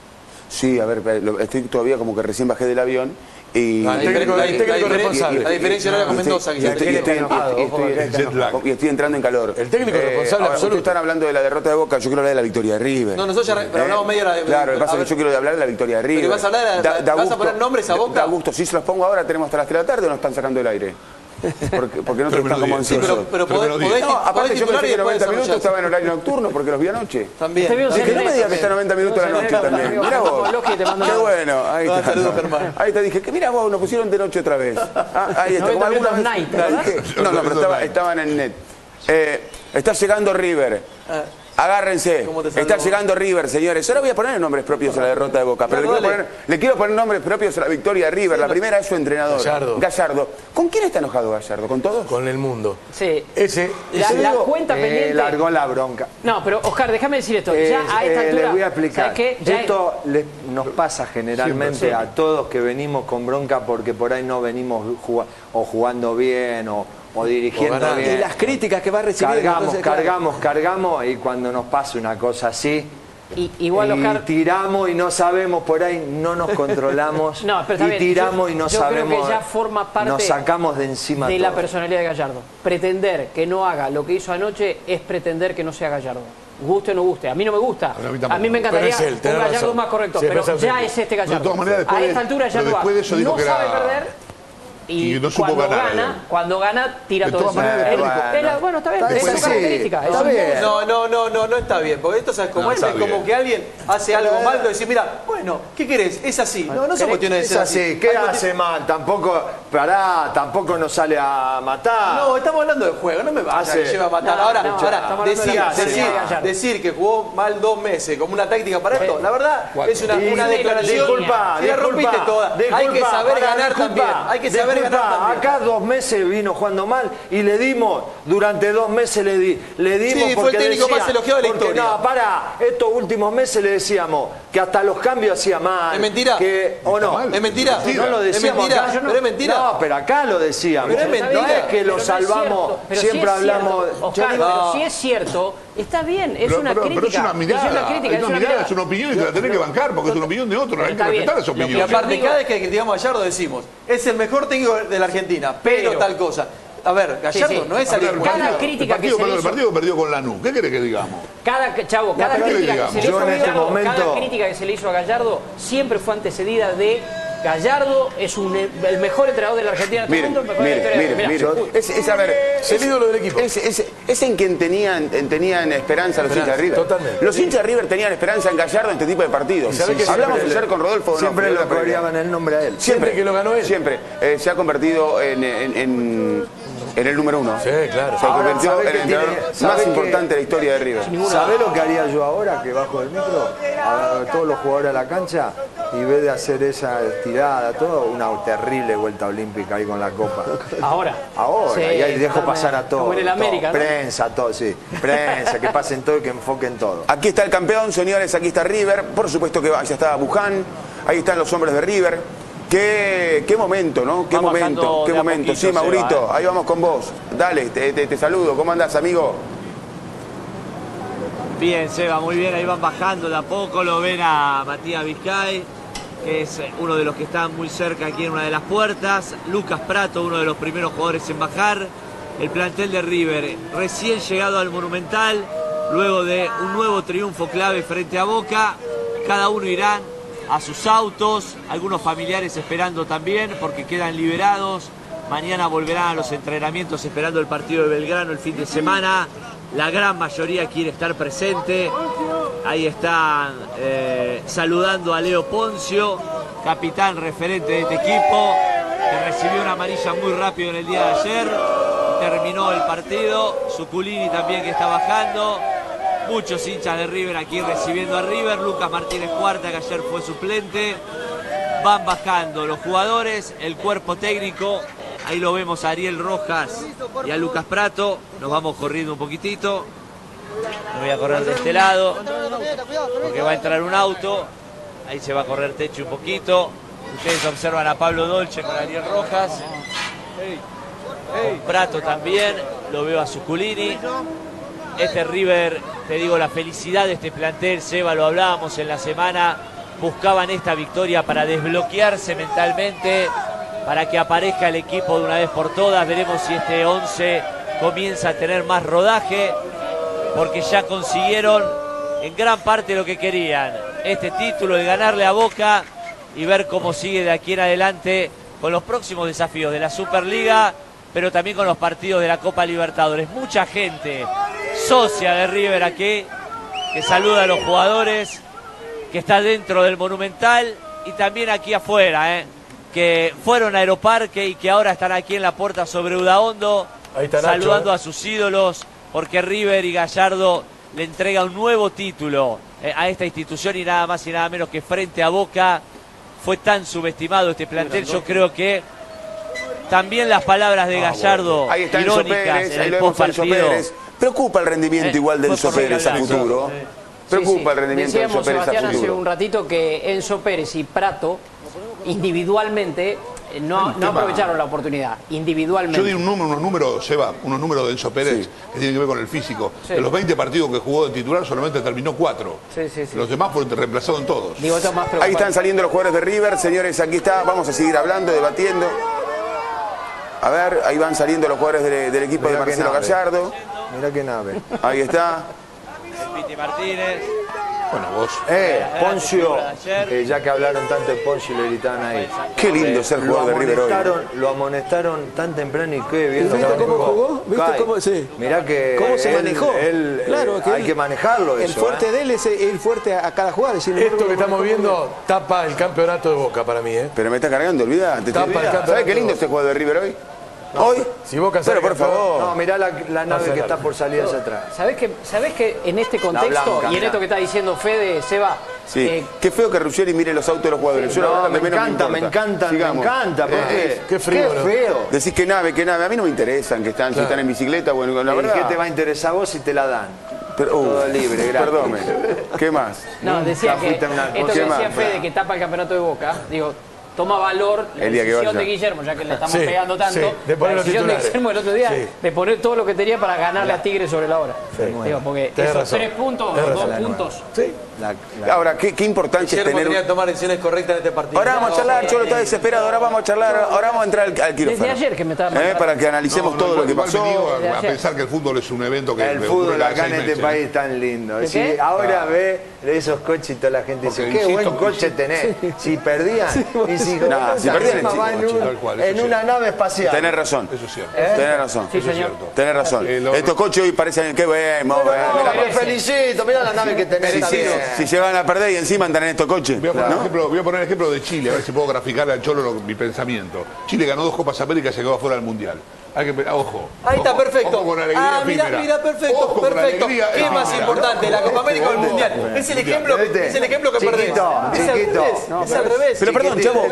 Sí, a ver, lo- estoy todavía como que recién bajé del avión y... La, El técnico- la- el técnico la diferencia- responsable. la diferencia no era con y estoy- Mendoza, y que estoy- y estoy- enojado, y ojo, estoy- jet lag. y estoy entrando en calor. El técnico responsable ahora, absoluto. Ustedes están hablando de la derrota de Boca, yo quiero hablar de la victoria de River. No, nosotros ya- pero hablamos media hora de- Claro, lo que pasa a es ver. que yo quiero hablar de la victoria de River. vas a hablar de la- Da- da ¿vas a gusto- poner nombres a Boca? Da gusto, si se los pongo ahora tenemos hasta las tres de la tarde o nos están sacando el aire. Porque, porque no Pero me están lo como digas. Sí, ansiosos. pero, pero Pero me podés, lo podés, digas. No, podés aparte yo titular pensé y que después noventa minutos desarrollar. estaba en horario nocturno porque los vi anoche. También. Te veo Dije, no me También. digas que está noventa minutos a la noche también. Mirá vos. Logi, te mando Qué un- bueno. Ahí Ah, está. saludos, Germán. Ahí te dije, que mira vos, nos pusieron de noche otra vez. Ah, ahí está. noventa Como alguna minutos vez- night, la ¿verdad? dije. No, no, pero estaba- estaban en net. Eh, está llegando River. Agárrense. ¿Cómo te Está saludamos? llegando River, señores. Ahora voy a poner nombres propios a la derrota de Boca, pero Claro, le, quiero dale. poner, le quiero poner nombres propios a la victoria de River. La primera es su entrenador. Gallardo. Gallardo. ¿Con quién está enojado Gallardo? ¿Con todos? Con el mundo. Sí. Ese, La, ese la digo, cuenta Eh, pendiente. largó la bronca. No, pero Oscar, déjame decir esto. Eh, ya a esta eh, altura. les voy a explicar. ¿Sabes qué? Ya Esto le- nos pasa generalmente Siempre, a todos que venimos con bronca porque por ahí no venimos juga- o jugando bien o, o dirigiendo O ganando. bien. Y las críticas que va recibiendo. Cargamos, entonces, claro. cargamos, cargamos y cuando nos pasa una cosa así, I- igual, y Oscar. tiramos y no sabemos, por ahí no nos controlamos No, pero está y bien. tiramos Yo- y no yo creo sabemos, que ya forma parte nos sacamos de encima de la todo. personalidad de Gallardo. Pretender que no haga lo que hizo anoche es pretender que no sea Gallardo. Guste o no guste. A mí no me gusta. A mí A tampoco. mí me encantaría Pero es él, un tenés Gallardo razón. más correcto, Sí, pero pero es ya él. es este Gallardo. De todas maneras, después a de- esta altura ya pero no va. después de eso dijo No que sabe era- perder. Y, y no supo cuando ganar, gana, ¿no? cuando gana, tira De todo todas eso. maneras, Es- bueno. es la- bueno, está bien, Está es bien, su sí, característica. está es- bien. No, no, no, no, no está bien. Porque esto, ¿sabes cómo No es? está Es como bien. que alguien hace algo mal y decir, mira, bueno, ¿qué querés? Es así. No, no son cuestiones de Es ser así, ¿qué Algo hace mal? Tampoco, pará, tampoco nos sale a matar. No, estamos hablando de juego, no me vayas Hace- que lleva a matar. No, ahora, no, ahora, estamos hablando de decir, la decir, personalidad de Gallardo. decir que jugó mal dos meses como una táctica para esto, la verdad Cuatro. es una, Y- una declaración. Disculpa, Si la disculpa, rompiste toda. Hay que disculpa, saber pará, ganar disculpa, también. Hay que saber disculpa, ganar también. Acá dos meses vino jugando mal y le dimos, durante dos meses le di, le dimos Sí, fue porque el técnico decía- más elogiado de la porque, historia. No, para, estos últimos meses le decíamos que hasta los cambios hacía mal. ¿Es mentira? Que, ¿O no? mal. ¿Es mentira? No lo ¿Es decíamos mentira? acá. ¿Pero es mentira? No, pero acá lo decíamos. Pero es No mentira. es que Pero lo no es salvamos, cierto, pero si siempre es hablamos... cierto, Oscar, Yo digo- pero No. si es cierto, está bien, es Pero, una pero- crítica. pero es una Es mirada, una crítica, es una mirada, es una opinión y te la tenés que bancar porque es una opinión de otro, hay que Está bien. respetar esa Lo que Y opinión. yo aparte, digo- cada vez que criticamos a Gallardo decimos, es el mejor técnico de la Argentina, pero, Pero- tal cosa. A ver, Gallardo Sí, sí. no es A ver, alguien cada cualquiera. crítica el partido, que se perdón, le el hizo- partido perdió con Lanús. ¿Qué querés que digamos? Cada, chavo, cada ¿para qué le crítica, que digamos? se le Yo hizo a en este Gallardo, momento- cada crítica que se le hizo a Gallardo siempre fue antecedida de Gallardo es un, el mejor entrenador de la Argentina en este Miren, momento, el mejor miren, entrenador de la miren, Argentina. miren. Es, es, a ver, Es el ídolo del equipo. Es, es- es en quien tenían, en- tenían esperanza los hinchas de River. Totalmente. Los hinchas de River tenían esperanza en Gallardo en este tipo de partidos. ¿Y sabe que Hablamos siempre ayer le- con Rodolfo. Siempre Donofrio, lo de la Pereira. coreaban el nombre a él. Siempre Siempre que lo ganó él. Siempre. Eh, se ha convertido en, en- en- en el número uno. Sí, claro. Se Ahora, convirtió ¿sabe en el qué entrenador tiene? ¿Sabe más qué? importante de la historia de River. ¿Sabés lo que haría yo ahora que bajo del micro? A todos los jugadores a la cancha y en vez de hacer esa estirada, todo, una terrible vuelta olímpica ahí con la copa. Ahora. Ahora, Sí, y ahí dejo totalmente. pasar a todos. Como en el América, todo. ¿no? Prensa, todo, sí. Prensa, que pasen todo y que enfoquen todo. Aquí está el campeón, señores, aquí está River. Por supuesto que va- ya está Buján. Ahí están los hombres de River. Qué, qué momento, ¿no? Qué Va bajando momento, qué de a momento. poquito, Sí, se Maurito, va, ¿eh? ahí vamos con vos. Dale, te, te- te saludo. ¿Cómo andás, amigo? Bien, Seba, muy bien, ahí van bajando de a poco, lo ven a Matías Vizcay, que es uno de los que están muy cerca aquí en una de las puertas. Lucas Prato, uno de los primeros jugadores en bajar. El plantel de River, recién llegado al Monumental, luego de un nuevo triunfo clave frente a Boca. Cada uno irán a sus autos, algunos familiares esperando también porque quedan liberados. Mañana volverán a los entrenamientos esperando el partido de Belgrano el fin de semana. La gran mayoría quiere estar presente. Ahí están eh, saludando a Leo Poncio, capitán referente de este equipo, que recibió una amarilla muy rápido en el día de ayer. Terminó el partido. Zuculini también que está bajando. Muchos hinchas de River aquí recibiendo a River. Lucas Martínez Cuarta, que ayer fue suplente. Van bajando los jugadores, el cuerpo técnico. Ahí lo vemos a Ariel Rojas y a Lucas Prato. Nos vamos corriendo un poquitito. Me voy a correr de este lado porque va a entrar un auto. Ahí se va a correr techo un poquito. Ustedes observan a Pablo Dolce con Ariel Rojas. Con Prato también. Lo veo a Zuculini. Este River, te digo, la felicidad de este plantel, Seba, lo hablábamos en la semana. Buscaban esta victoria para desbloquearse mentalmente, para que aparezca el equipo de una vez por todas. Veremos si este once comienza a tener más rodaje, porque ya consiguieron en gran parte lo que querían. Este título de ganarle a Boca y ver cómo sigue de aquí en adelante con los próximos desafíos de la Superliga, pero también con los partidos de la Copa Libertadores. Mucha gente socia de River aquí, que saluda a los jugadores, que está dentro del Monumental y también aquí afuera, ¿eh? que fueron a Aeroparque y que ahora están aquí en la puerta sobre Udaondo, saludando Nacho, ¿eh? a sus ídolos, porque River y Gallardo le entrega un nuevo título eh, a esta institución y nada más y nada menos que frente a Boca. Fue tan subestimado este plantel, yo creo que también las palabras de Gallardo, ah, bueno. Ahí está irónicas Enzo Pérez, en ahí el lo vemos a postpartido. Enzo Pérez. Preocupa el rendimiento eh, igual de Enzo Pérez a futuro. Sí. Preocupa sí, sí. el rendimiento de Enzo Pérez a futuro. Decíamos, Sebastián, hace un ratito que Enzo Pérez y Prato individualmente no, no aprovecharon la oportunidad, individualmente. Yo di un número, unos números, Seba, unos números de Enzo Pérez sí. que tienen que ver con el físico. Sí. De los veinte partidos que jugó de titular solamente terminó cuatro. Sí, sí, sí. Los demás fueron reemplazados en todos. Digo, esto es más Ahí están saliendo los jugadores de River, señores, aquí está, vamos a seguir hablando, debatiendo. A ver, ahí van saliendo los jugadores de, del equipo Mirá de Marcelo Gallardo. Mirá qué nave. Ahí está. El Piti Martínez. Bueno, vos. Eh, Poncio, eh, ya que hablaron tanto de Poncio y le gritaban ahí. Qué lindo ser jugador de River hoy. Lo amonestaron tan temprano y qué bien. ¿Viste cómo jugó? ¿Viste Cae. cómo sí. Mirá que cómo se él, manejó. Él, claro, eh, que hay él, que manejarlo el eso. El fuerte ¿eh? de él es el fuerte a cada jugada. Esto que estamos viendo tapa el campeonato de Boca para mí, ¿eh? Pero me está cargando, olvidate. ¿Sabes qué lindo este jugador de River hoy? No, hoy, si Boca pero por favor. No, mirá la, la nave no, que está por salir hacia atrás. ¿Sabés que, ¿Sabés que en este contexto blanca, y en esto que está diciendo Fede, Seba? Sí. Eh, qué feo que Ruggeri mire los autos de los jugadores. Sí, Yo no, no, me, me encanta, me, me encanta, Sigamos. me encanta, ¿por qué? Eh, qué frío, qué ¿no? feo. Decís que nave, que nave. A mí no me interesan que están, claro. si están en bicicleta, bueno, la verdad. ¿Qué te va a interesar a vos si te la dan? Pero, uh, Todo libre, gracias. Perdónme. ¿Qué más? No, decía que esto que decía más? Fede, que tapa el campeonato de Boca, digo, toma valor la el día decisión que de Guillermo, ya que le estamos sí, pegando tanto, sí, de poner la decisión de titulares. Guillermo el otro día, sí. de poner todo lo que tenía para ganarle a Tigre sobre la hora. Sí. Digo, porque Tenés esos razón. tres puntos, Tenés dos razón. puntos. Sí. La, la... Ahora, qué, qué importante Guillermo es tener... tenía que tomar decisiones correctas en este partido. Ahora vamos a charlar, Cholo está desesperado, ahora vamos a charlar, ahora vamos a entrar al, al quirófano. Desde ayer que me estaba ¿Eh? Para que analicemos No, no, todo igual, lo que igual pasó. me niego a, a pensar que el fútbol es un evento que... El fútbol acá en este país es tan lindo. Si ¿Qué? ahora ve esos coches y toda la gente dice, Porque qué insisto, buen coche tenés. Si perdían, y si, No, si perdían, encima sí, va en, coche, un- tal cual, eso en sí. una nave espacial. Tenés razón. Eso es cierto. Tenés razón. Sí, señor. Tenés razón. Eh, lo- Estos coches hoy parecen que bueno. Pero bueno, no, mirá. pero felicito, mira la nave que tenés. Si, está si, bien. si se van a perder y encima andan en estos coches. Voy a, poner ¿no? ejemplo, voy a poner el ejemplo de Chile, a ver si puedo graficar al Cholo lo- mi pensamiento. Chile ganó dos Copas Américas y se quedó afuera del Mundial. Hay que, ojo. Ahí está, ojo, perfecto. Ojo con la alegría ah, mira, efímera. mira, perfecto, Ojo con la perfecto. alegría ¿Qué es más efímera. importante, la Copa América o el Mundial? Es el ejemplo, ¿Viste? es el ejemplo que perdés. Chiquito, Es al chiquito. revés, es al revés. Pero perdón, Chiquitito, chavo,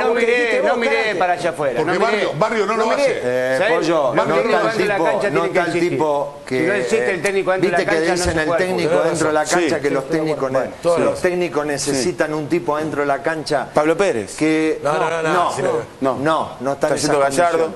vos no que dijiste miré, vos, no miré cállate. para allá afuera. Porque no miré. Barrio, Barrio no, lo miré. hace. Eh, ¿Sabés? Pollo, El no técnico está el dentro de la tipo, cancha no tiene que está el existir. tipo que... Si no existe el técnico dentro de la Viste que cancha, no dicen se el puede técnico fútbol. dentro de la cancha, Sí. que los técnicos, ne- todos los los- técnicos necesitan un tipo dentro de la cancha Pablo Pérez. que... No, no, no, no, no, sí, no. no, no, no está en Está esa haciendo Gallardo. condición.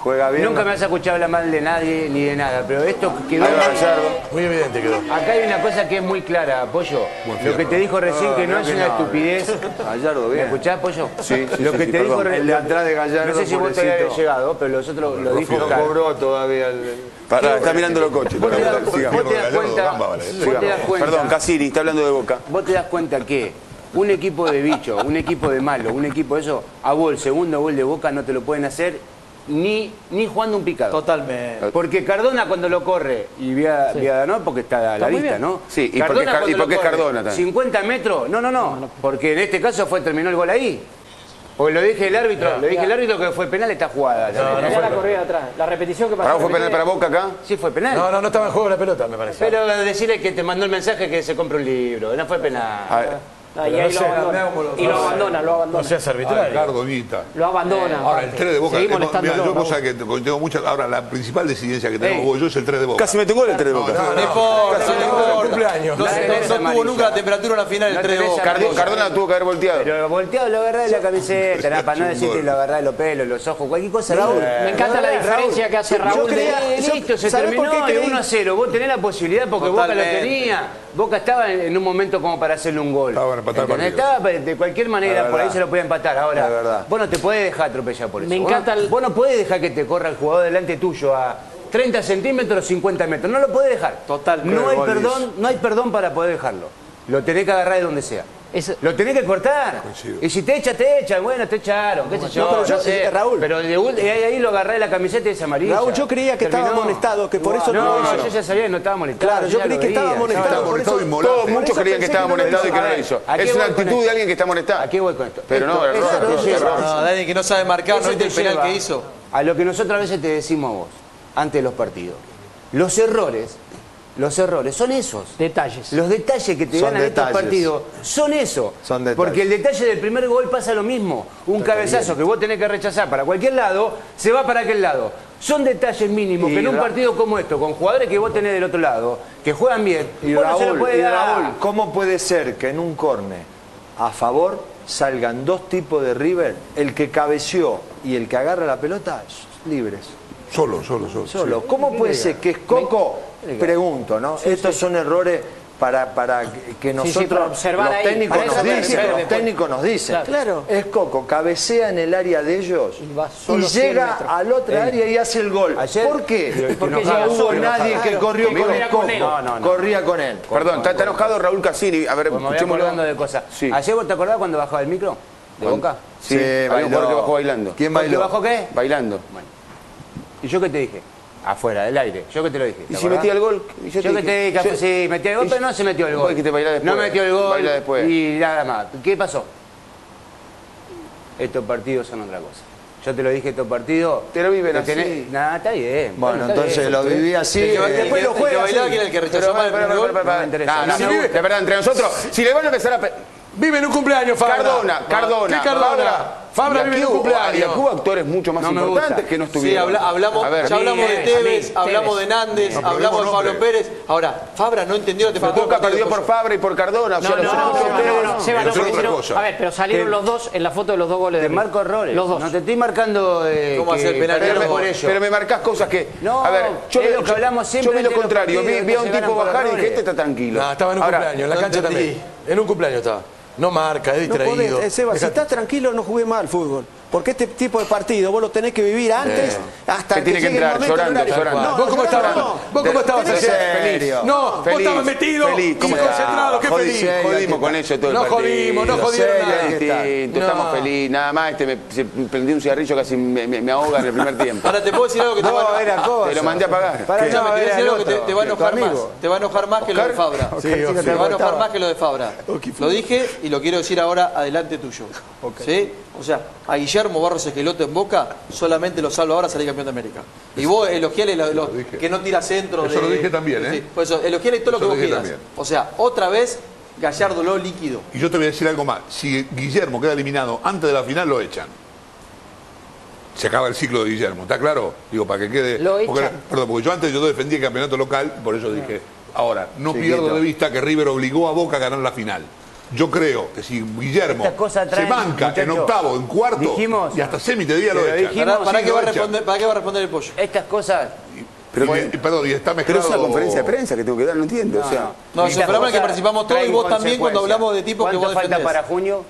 Juega bien. Nunca me vas a escuchar hablar mal de nadie ni de nada, pero esto quedó... Ahí va Gallardo. Muy evidente quedó. Acá hay una cosa que es muy clara, Pollo. Lo que te dijo recién, que no es una estupidez. Gallardo, bien. ¿Me escuchás, Pollo? Sí, sí, Lo sí, que sí, te dijo... perdón. El de atrás de Gallardo, No sé si vos te habías pobrecito. llegado, pero los otros lo dijo No claro. cobró todavía el... Pará, está mirando los coches. Vos te das, Sigamos. vos te das cuenta, vos te das cuenta, Perdón, Cassini, está hablando de Boca. vos te das cuenta que un equipo de bicho, un equipo de malo, un equipo de eso, a vos el segundo gol de Boca no te lo pueden hacer ni, ni jugando un picado. Totalmente. Porque Cardona cuando lo corre, y Via, Viadano porque está a la muy vista, bien. ¿no? Sí, y Cardona porque es Car- y cuando porque lo es corre, Cardona también. cincuenta metros, no, no, no, porque en este caso fue terminó el gol ahí. Porque lo dije el árbitro, lo dije el árbitro que fue penal esta jugada. No, no Mirá fue la penal. corrida de atrás, la repetición que pasó. ¿Ahora fue penal para Boca acá? Sí fue penal. No, no, no estaba en juego la pelota, me parece. Pero decirle que te mandó el mensaje que se compre un libro, no fue penal. A ver, Ah, y Pero ahí no lo sé, abandona. Y lo abandona, lo No abandona. seas arbitrario. Cardonita. Lo abandona. Ahora, el tres de Boca. Seguimos hemos- molestándolo, mira, yo Raúl. cosa que te- tengo muchas. Ahora, la principal decidencia que tenemos Ey. vos y yo es el tres de Boca. casi mete un gol el tres de Boca. No importa, no importa. cumpleaños. No, La no- tenés no amarilla. tuvo nunca la temperatura en la final el No tres de tenés Boca. amarilla. Cardo- Cardona tuvo que haber volteado. Pero volteado lo agarrás de la camiseta, nada, para no decirte lo agarrás de los pelos, los ojos, cualquier cosa. Raúl, Me encanta la diferencia que hace yo Raúl. de- creía- Eh, yo- listo, se ¿sabés por terminó qué y creí? uno a cero. Vos tenés la posibilidad porque Boca lo Totalmente. tenía. Boca estaba en, en un momento como para hacerle un gol. Estaba para empatar el ¿Entendés? partido. Estaba de cualquier manera, La por ahí verdad. se lo podía empatar. Ahora, La verdad. vos no te podés dejar atropellar por eso. Me Vos encanta no- el- Vos no podés dejar que te corra el jugador delante tuyo a treinta centímetros o cincuenta metros. No lo podés dejar. Totalmente. No hay Gol perdón, no hay perdón para poder dejarlo. Lo tenés que agarrar de donde sea. Es- Lo tenés que cortar. Coincido. Y si te echan, te echan. Bueno, te echaron. ¿Qué sé yo? No, pero yo- no sé. eh, Raúl. Pero de, ul- y ahí, ahí lo agarré de la camiseta y es amarilla. Raúl, yo creía que estaba Terminó. amonestado, que por eso No, no lo no, hizo. yo ya sabía que no estaba molestado. Claro, yo ya creí lo que estaba veía. amonestado. Estaba por molestado eso- y molado. Todos, por muchos eso creían que pensé estaba no lo molestado y hizo. que no A lo ver, hizo. ¿a qué Es una voy con actitud esto? de alguien que está molestado. ¿A qué voy con esto? Pero no, Esto- error, eso te error, lleva- error. No, Dani, que no sabe marcar, eso no viste te el penal lleva que hizo. A lo que nosotros a veces te decimos a vos, antes de los partidos. Los errores, los errores son esos. Detalles. Los detalles que te Son ganan estos detalles. partidos son eso. Son detalles. Porque el detalle del primer gol pasa lo mismo. Un cabezazo que vos tenés que rechazar para cualquier lado, se va para aquel lado. Son detalles mínimos Y que en un Ra- partido como esto, con jugadores que vos tenés del otro lado, que juegan bien, Y vos no se lo Raúl, podés y dar. Raúl, ¿cómo puede ser que en un córner a favor salgan dos tipos de River, el que cabeció y el que agarra la pelota, libres? Solo, solo, solo. Solo. sí. ¿Cómo puede ser que es Coco? Pregunto, ¿no? Estos son errores para, para que- que sí, nosotros, para observar los ahí, técnicos para nos eso dicen, ver, los ver, técnicos nos dicen. Claro. Es Coco, cabecea en el área de ellos Y va y solo cien llega metros. al otra área y hace el gol. Ayer- ¿Por qué? Porque no llega hubo solo. nadie que corrió Que con corriera el con Coco. él. No, no, no. Corría con él. Perdón, está, está enojado Raúl Cassini. A ver, Pues me voy escuchémoslo. acordando de cosas. Sí. Ayer vos te acordás cuando bajaba el micro de Boca. Sí, había un jugador que bajó bailando. ¿Quién ¿Que bailó? bajó qué? Bailando. ¿Y yo qué te dije? Afuera, del aire. ¿Yo qué te lo dije? ¿Y ¿te si acordás? metía el gol? Y Yo, que te dije, yo- sí, metía el gol, y- pero no se metió el Vos gol. dijiste bailar después. No metió el gol. Baila después. Y nada más. ¿Qué pasó? Estos partidos son otra cosa. Yo te lo dije, estos partidos... Te lo viven que así. tenés- Nada, está bien. Bueno, está entonces bien. lo viví así. El que- eh, el que- el que bailaba, ¿quién era el que rechazó Pero, más el para, primer para, gol? para, No me interesa. No, no, Si no, vive- de verdad, entre nosotros, si le van a empezar a... pe- Vive en un cumpleaños, Fabra. Cardona, Cardona, ¿Qué Cardona? Fabra. Fabra Y vive en aquí un hubo- cumpleaños. Y aquí hubo actores mucho más No me importantes gusta. que no Sí, estuvieron. habla- hablamos, A ver, ya hablamos de a mí, Tevez, a mí, hablamos Tevez. de Nández, No, pero hablamos de mismo Pablo nombre. Pérez. Ahora, Fabra no entendió la temperatura. Boca del partido perdió por Fabra y por Cardona. o sea, No, los no, otros no, dos no, ustedes- no, Seba, no, Eso es porque otra hicieron- cosa. A ver, pero salieron los dos en la foto de los dos goles Te de marco errores. Los dos. No te estoy marcando eh, ¿Cómo que hacer penal? perdieron Pero- por ello. Pero me marcás cosas que... No, a ver, yo es vi- lo que yo- hablamos siempre Yo vi lo de los contrario. Vi, partidos vi a que un se tipo ganan por bajar y dije, errores. este está tranquilo. No, estaba en un Ahora, cumpleaños, en la no cancha entendí. también. En un cumpleaños estaba. No marca, es No distraído. podés, eh, Seba, si Dejate- estás tranquilo no jugué más al fútbol. Porque este tipo de partido vos lo tenés que vivir antes hasta Que que tiene que llegue el entrar momento llorando, del horario. llorando. No, ¿Vos no, cómo llorando estabas? no. ¿Vos cómo estabas Tenés que ayer? ser Feliz. No, vos Feliz, estabas metido feliz. y ¿Cómo concentrado. Qué Jodí- feliz. Jodimos con eso todo el No partido. jodimos, no jodieron Serio, nada. distinto, No. estamos felices. Nada más, este me, se prendí un cigarrillo casi me, me, me ahoga en el primer tiempo. Ahora te puedo decir algo que te va No, a era cosa. Te lo mandé a pagar. Pará, Escuchame, no, te voy a era decir el algo que te, otro, te va a tu enojar más. amigo. Te va a enojar más que lo de Fabra. Sí, te Oki, va a enojar estaba. más que lo de Fabra. Lo dije y lo quiero decir ahora adelante tuyo. ¿Sí? O sea, a Guillermo Barros Esqueloto en Boca solamente lo salva ahora salir campeón de América. Y vos elogiale lo- lo- dije. que no tira centro. Eso de- lo dije también, ¿eh? Sí, por eso, elogiale todo lo Eso que lo vos dije quieras. también. O sea, otra vez Gallardo lo líquido. Y yo te voy a decir algo más. Si Guillermo queda eliminado antes de la final, lo echan. Se acaba el ciclo de Guillermo, ¿está claro? Digo, para que quede... Lo porque, echan. perdón, porque yo antes yo defendí el campeonato local, por eso dije... Ahora, no Chiquito. pierdo de vista que River obligó a Boca a ganar la final. Yo creo que si Guillermo Estas cosas se traen, banca en muchachos, octavo, en cuarto, dijimos- y hasta semi te diría lo pero echan. dijimos- ¿Para, para Sí, qué lo va a echan. responder, ¿Para qué va a responder el pollo? Estas cosas... Pero, y, perdón, y está Pero mezclado... es una conferencia de prensa que tengo que dar, no entiendo. o sea, No, es un programa en el que participamos todos y vos también cuando hablamos de tipos que vos ¿Cuánto falta defendés. para junio?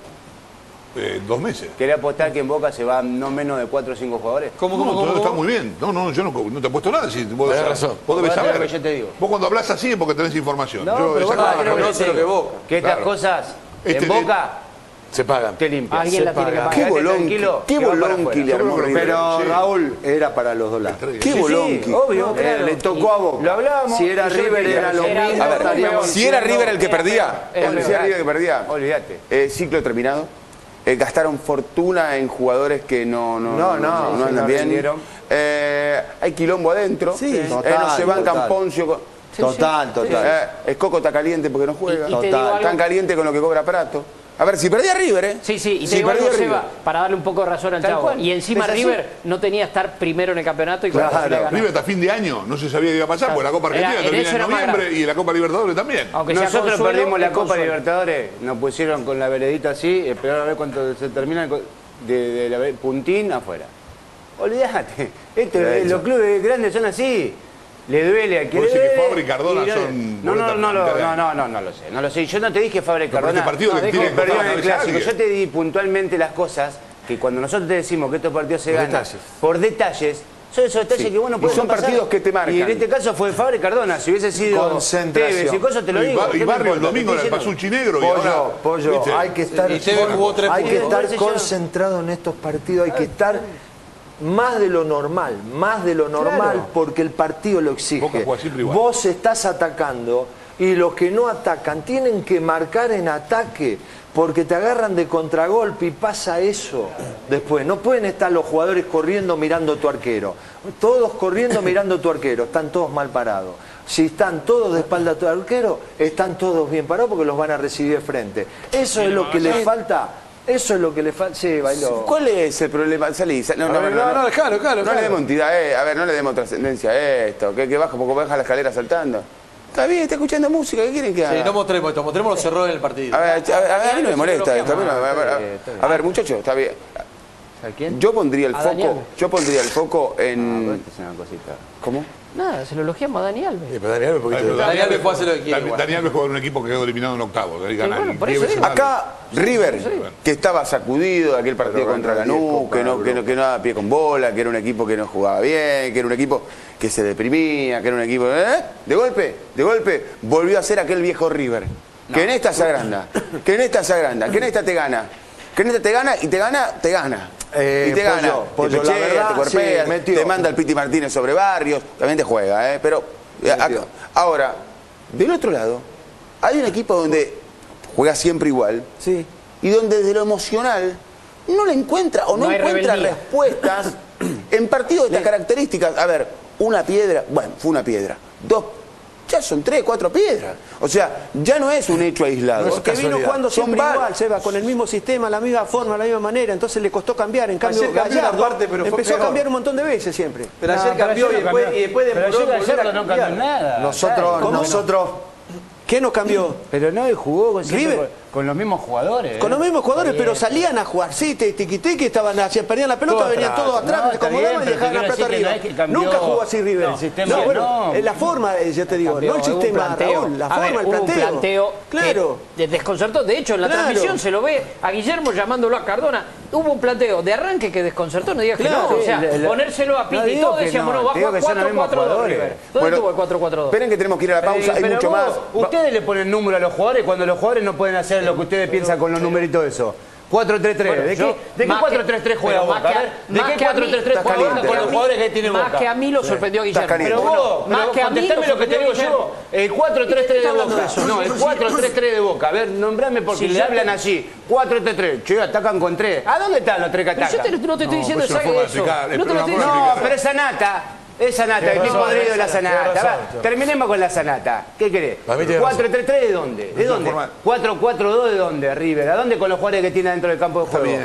Eh, dos meses. ¿Querés apostar que en Boca se van no menos de cuatro o cinco jugadores? ¿Cómo, No, cómo, todo cómo? está cómo? muy bien. No, no, yo no, no te he puesto nada. Si vos, Tenés sabés- razón. vos debes Bueno, saber. lo que yo te digo. Vos cuando hablas así es porque tenés información. No, yo pero vos exactamente- no conoce lo que vos. Que estas Claro. cosas Este en de- Boca Se pagan. te limpian. Alguien Se la tiene que pagan. pagar. qué Quédate bolón, tranquilo, qué que va para bolón afuera. que le armó River. Pero Sí. Raúl era para los dos lados. Qué Sí, bolón. sí, que- obvio, Eh, claro. le tocó a Boca. Lo hablábamos. Si era y yo lo River dije, era lo era- mismo. A ver, estaríamos si era diciendo- River el que perdía, Era si peor. era River el que perdía, Olvídate. eh, ciclo terminado. Eh, gastaron fortuna en jugadores que no, no, No, no, sí, andan no bien. rindieron. Eh, hay quilombo adentro. Sí, Eh, total, no se bancan total. Poncio. con- Total, total. Eh, el Coco está caliente porque no juega. Y- y te digo algo- Tan caliente con lo que cobra Prato. A ver, si perdía River, ¿eh? Sí, sí, y te si digo algo, perdía Seba, River. para darle un poco de razón al Tal chavo. cual. Y encima Es así. River no tenía que estar primero en el campeonato y con la Claro. posibilidad de ganar. River hasta fin de año no se sabía que iba a pasar, Claro. porque la Copa Era- Argentina en termina eso en era más noviembre grave. y la Copa Libertadores también. Aunque sea Nosotros consuelo, perdimos la es Copa consuelo. Libertadores, nos pusieron con la veredita así, esperar a ver cuánto se termina de, de la ve- puntín afuera. Olvídate, esto, De hecho. los clubes grandes son así. Le duele a quien Vos le decís que duele. Fabra y Cardona y no- son No, no, boleta no, no, mitad de no, año. no, no, no lo sé, no lo sé. Yo no te dije Fabra y Pero Cardona. este partido no, le dijo tiene que que perdió costar en el la cabeza a clásico. alguien. Yo te di puntualmente las cosas que cuando nosotros te decimos que estos partidos se Por ganan detalles. por detalles, son esos detalles Sí. que bueno Y pueden son pasar. partidos que te marcan. Y en este caso fue Fabra y Cardona. Si hubiese sido Concentración. Tevez y cosas, te lo Y digo. Ba- ¿qué y me Barrio el importa? domingo Te era el estoy diciendo. Pasuchi negro y Pollo, ahora... pollo, ¿viste? hay que estar, Y Tevez jugó tres hay que puntos. estar Ese ya- concentrado en estos partidos, hay que estar más de lo normal, más de lo normal, Claro. porque el partido lo exige. Boca juega siempre igual. Vos estás atacando y los que no atacan tienen que marcar en ataque, porque te agarran de contragolpe y pasa eso después. No pueden estar los jugadores corriendo mirando tu arquero. Todos corriendo mirando tu arquero, están todos mal parados. Si están todos de espalda a tu arquero, están todos bien parados porque los van a recibir de frente. Eso es lo que le falta. Eso es lo que le falta. Sí, bailó. ¿Cuál es el problema? Salí, sal- no, A ver, no, no, claro, claro, No claro. le demos entidad, eh. A ver, no le demos trascendencia a esto. Que, que baja, porque baja la escalera saltando. Está bien, está escuchando música, ¿qué quieren que haga? Sí, no mostremos esto, mostremos los errores del partido. A ver, a, ver, a ver, a mí no me molesta esto. A, mí no- a ver, a ver, está bien. a ver, muchachos, está bien. ¿A quién? Yo pondría el A Dani foco, Alves. yo pondría el foco Ah, en... esta es una cosita. ¿Cómo? Nada, se lo elogiamos a Dani Alves. Sí, pero Daniel, un poquito de- Dani Alves puede hacer lo que quiere Dani- igual. Dani Alves juega en un equipo que quedó eliminado en octavo. ahí gana bueno, el por diez eso veces digo. más. Acá, River, que estaba sacudido de aquel partido Pero contra ganó diez Lanús, Copas que no, que, no, que no daba pie con bola, que era un equipo que no jugaba bien, que era un equipo que se deprimía, que era un equipo... ¿eh? De golpe, de golpe, volvió a ser aquel viejo River. Que en esta se agranda, que en esta se agranda, que en esta te gana, que en esta te gana y te gana, te gana. Eh, y te Pollo, gana, Pollo, te la pechea, verdad, te cuerpea, sí, metió. te manda el Piti Martínez sobre Barrios, también te juega, ¿eh? Pero eh, acá- ahora, del otro lado, hay un equipo donde juega siempre igual, Sí. y donde desde lo emocional no le encuentra o no, No hay encuentra rebeldía. respuestas en partidos de estas características. A ver, una piedra, bueno, fue una piedra. Dos, ya son tres, cuatro piedras. O sea, ya no es un hecho aislado. Porque vino jugando Son siempre var- igual, Seba, con el mismo sistema, la misma forma, la misma manera, entonces le costó cambiar. En cambio, Ayer cambió una Gallardo parte, pero fue empezó a peor. cambiar un montón de veces siempre. Pero No, ayer pero cambió ayer y no después, cambió. y después Pero demoró ayer en volver a Gallardo no cambió cambiar. nada. Nosotros, ¿Cómo? nosotros, ¿Qué nos cambió? Pero no, y jugó con, siempre River. con, con los mismos jugadores. Con ¿eh? los mismos jugadores, Está pero bien. salían a jugar. Sí, te tiquiteque, estaban hacían, perdían la pelota, Todo venían atrás. todos atrás, No, se está acomodaban bien, y pero dejaban la te quiero pelota decir que arriba. no es que cambió Nunca jugó así River. el sistema, no, bueno, no. es la forma, eh, yo te digo, Cambió, no el hubo un sistema, planteo. Raúl, la A forma, ver, el hubo un planteo. planteo Claro. que desconcertó. De hecho, en la Claro. transmisión se lo ve a Guillermo llamándolo a Cardona. Hubo un planteo de arranque que desconcertó, no digas que Claro. no. O sea, Sí, la- ponérselo a no Piti. digo Todos que decíamos, no, no, va a digo jugar que son los cuatro mismos cuatro dos jugadores. River. ¿Dónde Bueno, tuvo el cuatro cuatro dos? Esperen que tenemos que ir a la pausa, Eh, hay pero mucho vos, más. Ustedes le ponen número a los jugadores cuando los jugadores no pueden hacer lo que ustedes piensan con los numeritos eso. cuatro tres tres. Bueno, ¿De yo- qué, de qué más cuatro que- tres tres juega pero Boca? más que A a- ver, ¿de más qué que a cuatro mí- tres tres Estás juega caliente. con los jugadores que tiene Boca? Más que a mí lo sorprendió Estás Guillermo. caliente. Pero vos, más pero que a mí contestame lo que te digo sorprendió yo. El cuatro tres tres de hablando Boca. de eso? No, el cuatro tres tres de Boca. A ver, nombrame porque Sí, le yo hablan te- así. cuatro tres tres. Che, atacan con tres. ¿A dónde están los tres que Pero yo atacan? te- no te estoy diciendo pues es una esa- forma de eso. explicar, No es te lo una estoy forma de diciendo. No, pero esa nata. Esa nata, el Tienes tipo razón, podrido de la tienes sanata. razón, Va, tienes terminemos con la sanata. ¿Qué querés? Para mí tiene cuatro tres tres de dónde? ¿De una dónde? forma- cuatro cuatro dos de dónde, River? ¿A dónde con los jugadores que tiene dentro del campo de Está juego? bien.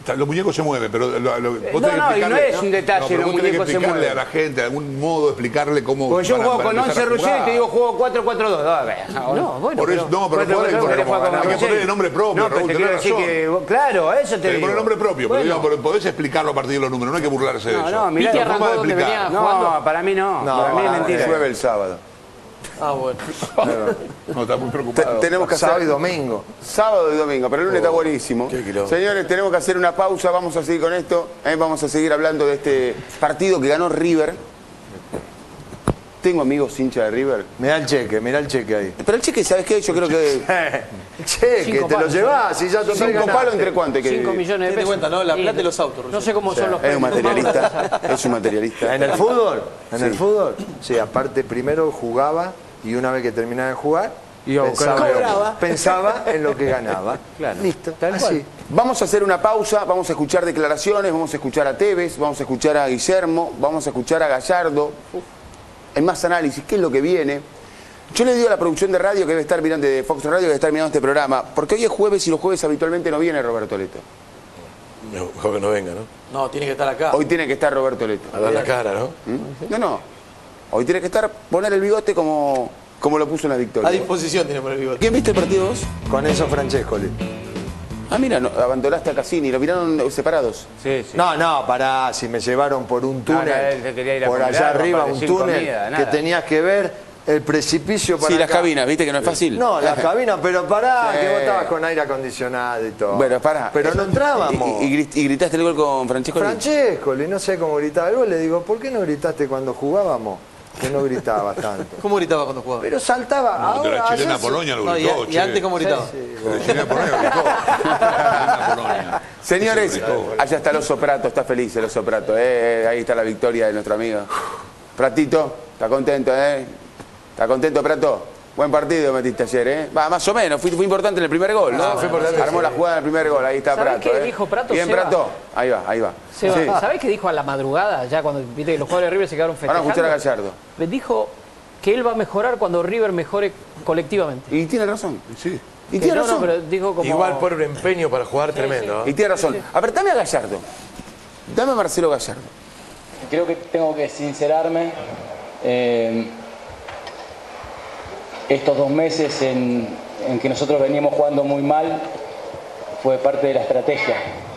Está, los muñecos se mueven, pero lo, lo, vos No, tenés que no, y no explicarle- es un detalle, pero los vos tenés que muñecos se explicarle mueven. a la gente, algún modo, explicarle cómo. Porque yo van a- juego van a con empezar once a Ruggeri y jugar. te digo juego cuatro cuatro dos. No, bueno, Por eso, pero- no, pero Cuatro, podés, cuatro, pero cuatro, hay que cuatro, ponerle nombre propio, No, pero Raúl, te tenés quiero decir razón. que, vos- claro, eso te Tenés que digo. poner nombre propio, Bueno. pero digo, pero podés explicarlo a partir de los números, no hay que burlarse de No, eso. no, mirá, Piti Forma arrancó de donde explicar. venía No, jugando. para mí no. No, para mí es ah, mentira. Llueve el sábado. Ah, bueno. No, está muy Te- preocupado. tenemos que hacer Sábado y domingo. sábado y domingo, pero el lunes está buenísimo. qué quilombo. Señores, tenemos que hacer una pausa, vamos a seguir con esto. eh, Vamos a seguir hablando de este partido que ganó River. Tengo amigos hinchas de River. Mirá el cheque, mirá el cheque ahí. Pero el cheque, ¿sabes qué? Yo creo que Cheque, Cinco te lo palos. llevás y ya total cinco ganaste. palos entre cuánto hay que cinco millones de Ten en pesos. cuenta, ¿no? La Y- plata de los autos, No sé cómo son los es un precios. materialista. Es un materialista. ¿En el fútbol? ¿En Sí. el fútbol? Sí, aparte primero jugaba y una vez que terminaba de jugar, Iba a buscar pensaba, lo que ganaba. pensaba en lo que ganaba. Claro. Listo, Tal así. cual. Vamos a hacer una pausa, vamos a escuchar declaraciones, vamos a escuchar a Tevez, vamos a escuchar a Guillermo, vamos a escuchar a Gallardo. En más análisis, ¿qué es lo que viene? Yo le digo a la producción de radio que debe estar mirando, de Fox Radio, que debe estar mirando este programa, porque hoy es jueves y los jueves habitualmente no viene Roberto Leto. Mejor que no venga, ¿no? No, tiene que estar acá. Hoy tiene que estar Roberto Leto. A dar la cara, ¿no? ¿Mm? No, no. Hoy tiene que estar, poner el bigote como, como lo puso en la A victoria. disposición tiene por el bigote. ¿Quién viste el partido vos? Con eso Francescoli. Ah, mira, no, abandonaste a Cassini, lo miraron separados. Sí, sí. No, no, pará, si me llevaron por un No, no, túnel, él se quería ir a por comer allá algo, arriba, aparte, un sin túnel, comida, que nada. tenías que ver el precipicio para Sí, las acá. cabinas, viste que no es fácil. No, las cabinas, pero pará, Sí. que vos estabas con aire acondicionado y todo. Bueno, pará. Pero no entrábamos. ¿Y, y, grit- y gritaste el gol con Francesco? Francescoli, no sé cómo gritaba el gol, le digo, ¿por qué no gritaste cuando jugábamos? Que no gritaba tanto. ¿Cómo gritaba cuando jugaba? Pero saltaba No, de la ahora, chilena ayer se- Polonia lo No, y, gritó, y che. antes, ¿cómo gritaba? De la chilena Polonia lo gritó. Chilena Polonia. Señores, Eso lo gritó. allá está el Oso Prato, está feliz el Oso Prato. Eh, eh, ahí está la victoria de nuestro amigo. Pratito, está contento, ¿eh? ¿Está contento, Prato? Buen partido metiste ayer, ¿eh? Va, más o menos, fue, fue importante en el primer gol, ¿no? Ah, fue importante, Armó sí. la jugada en el primer gol, ahí está ¿Sabés Prato, qué ¿eh? dijo Prato, Bien, Seba? Prato. Ahí va, ahí va. Seba, Sí. ¿sabés qué dijo a la madrugada, ya cuando viste que los jugadores de River se quedaron Ahora vamos festejando? a escuchar a Gallardo. Le dijo que él va a mejorar cuando River mejore colectivamente. Y tiene razón. Sí. Y Que tiene no, no, razón. pero dijo como... Igual por un empeño para jugar tremendo. ¿eh? Y tiene razón. A ver, dame a Gallardo. Dame a Marcelo Gallardo. Creo que tengo que sincerarme. eh, estos dos meses en, en que nosotros veníamos jugando muy mal fue parte de la estrategia.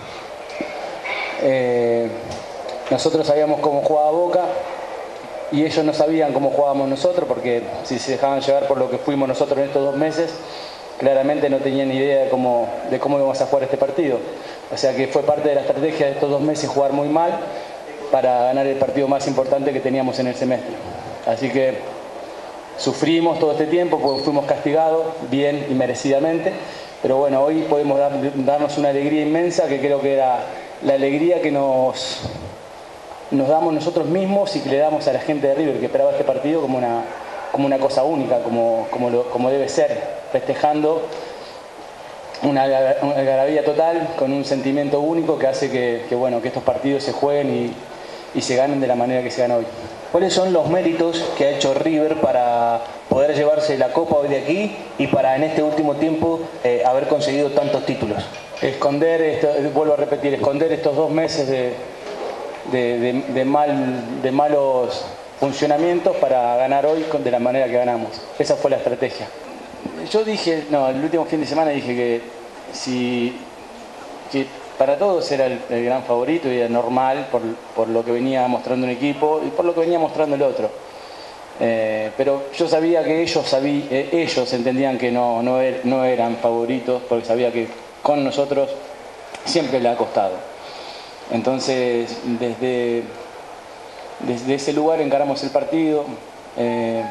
Eh, nosotros sabíamos cómo jugaba Boca y ellos no sabían cómo jugábamos nosotros, porque si se dejaban llevar por lo que fuimos nosotros en estos dos meses, claramente no tenían ni idea de cómo, de cómo íbamos a jugar este partido. O sea que fue parte de la estrategia de estos dos meses jugar muy mal para ganar el partido más importante que teníamos en el semestre. Así que sufrimos todo este tiempo porque fuimos castigados bien y merecidamente, pero bueno, hoy podemos dar- darnos una alegría inmensa, que creo que era la alegría que nos, nos damos nosotros mismos y que le damos a la gente de River, que esperaba este partido como una, como una cosa única, como, como, lo- como debe ser, festejando una, alga- una algarabía total, con un sentimiento único que hace que, que, bueno, que estos partidos se jueguen y, y se ganen de la manera que se gana hoy. ¿Cuáles son los méritos que ha hecho River para poder llevarse la Copa hoy de aquí y para en este último tiempo eh, haber conseguido tantos títulos? Esconder, esto, vuelvo a repetir, esconder estos dos meses de, de, de- de mal, de malos funcionamientos para ganar hoy con- de la manera que ganamos. Esa fue la estrategia. Yo dije, no, el último fin de semana dije que si que para todos era el, el gran favorito y era normal por, por lo que venía mostrando un equipo y por lo que venía mostrando el otro. Eh, pero yo sabía que ellos, sabí, eh, ellos entendían que no, no, er- no eran favoritos, porque sabía que con nosotros siempre le ha costado. Entonces, desde, desde ese lugar encaramos el partido, eh,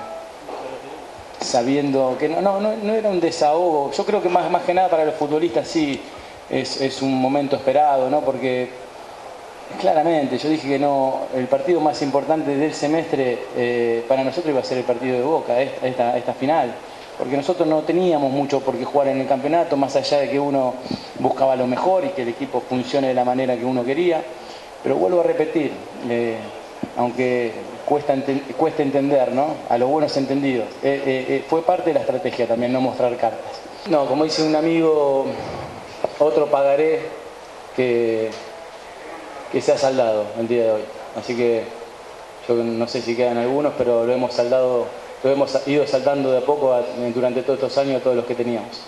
sabiendo que no, no, no, no era un desahogo. Yo creo que más, más que nada para los futbolistas sí es, es un momento esperado, ¿no? Porque claramente yo dije que no, el partido más importante del semestre eh, para nosotros iba a ser el partido de Boca, esta, esta, esta final. Porque nosotros no teníamos mucho por qué jugar en el campeonato, más allá de que uno buscaba lo mejor y que el equipo funcione de la manera que uno quería. Pero vuelvo a repetir, eh, aunque cuesta, enten cuesta entender, ¿no? A los buenos entendidos, eh, eh, eh, fue parte de la estrategia también no mostrar cartas. No, como dice un amigo, otro pagaré que, que se ha saldado el día de hoy. Así que yo no sé si quedan algunos, pero lo hemos saldado, lo hemos ido saltando de a poco a, durante todos estos años todos los que teníamos.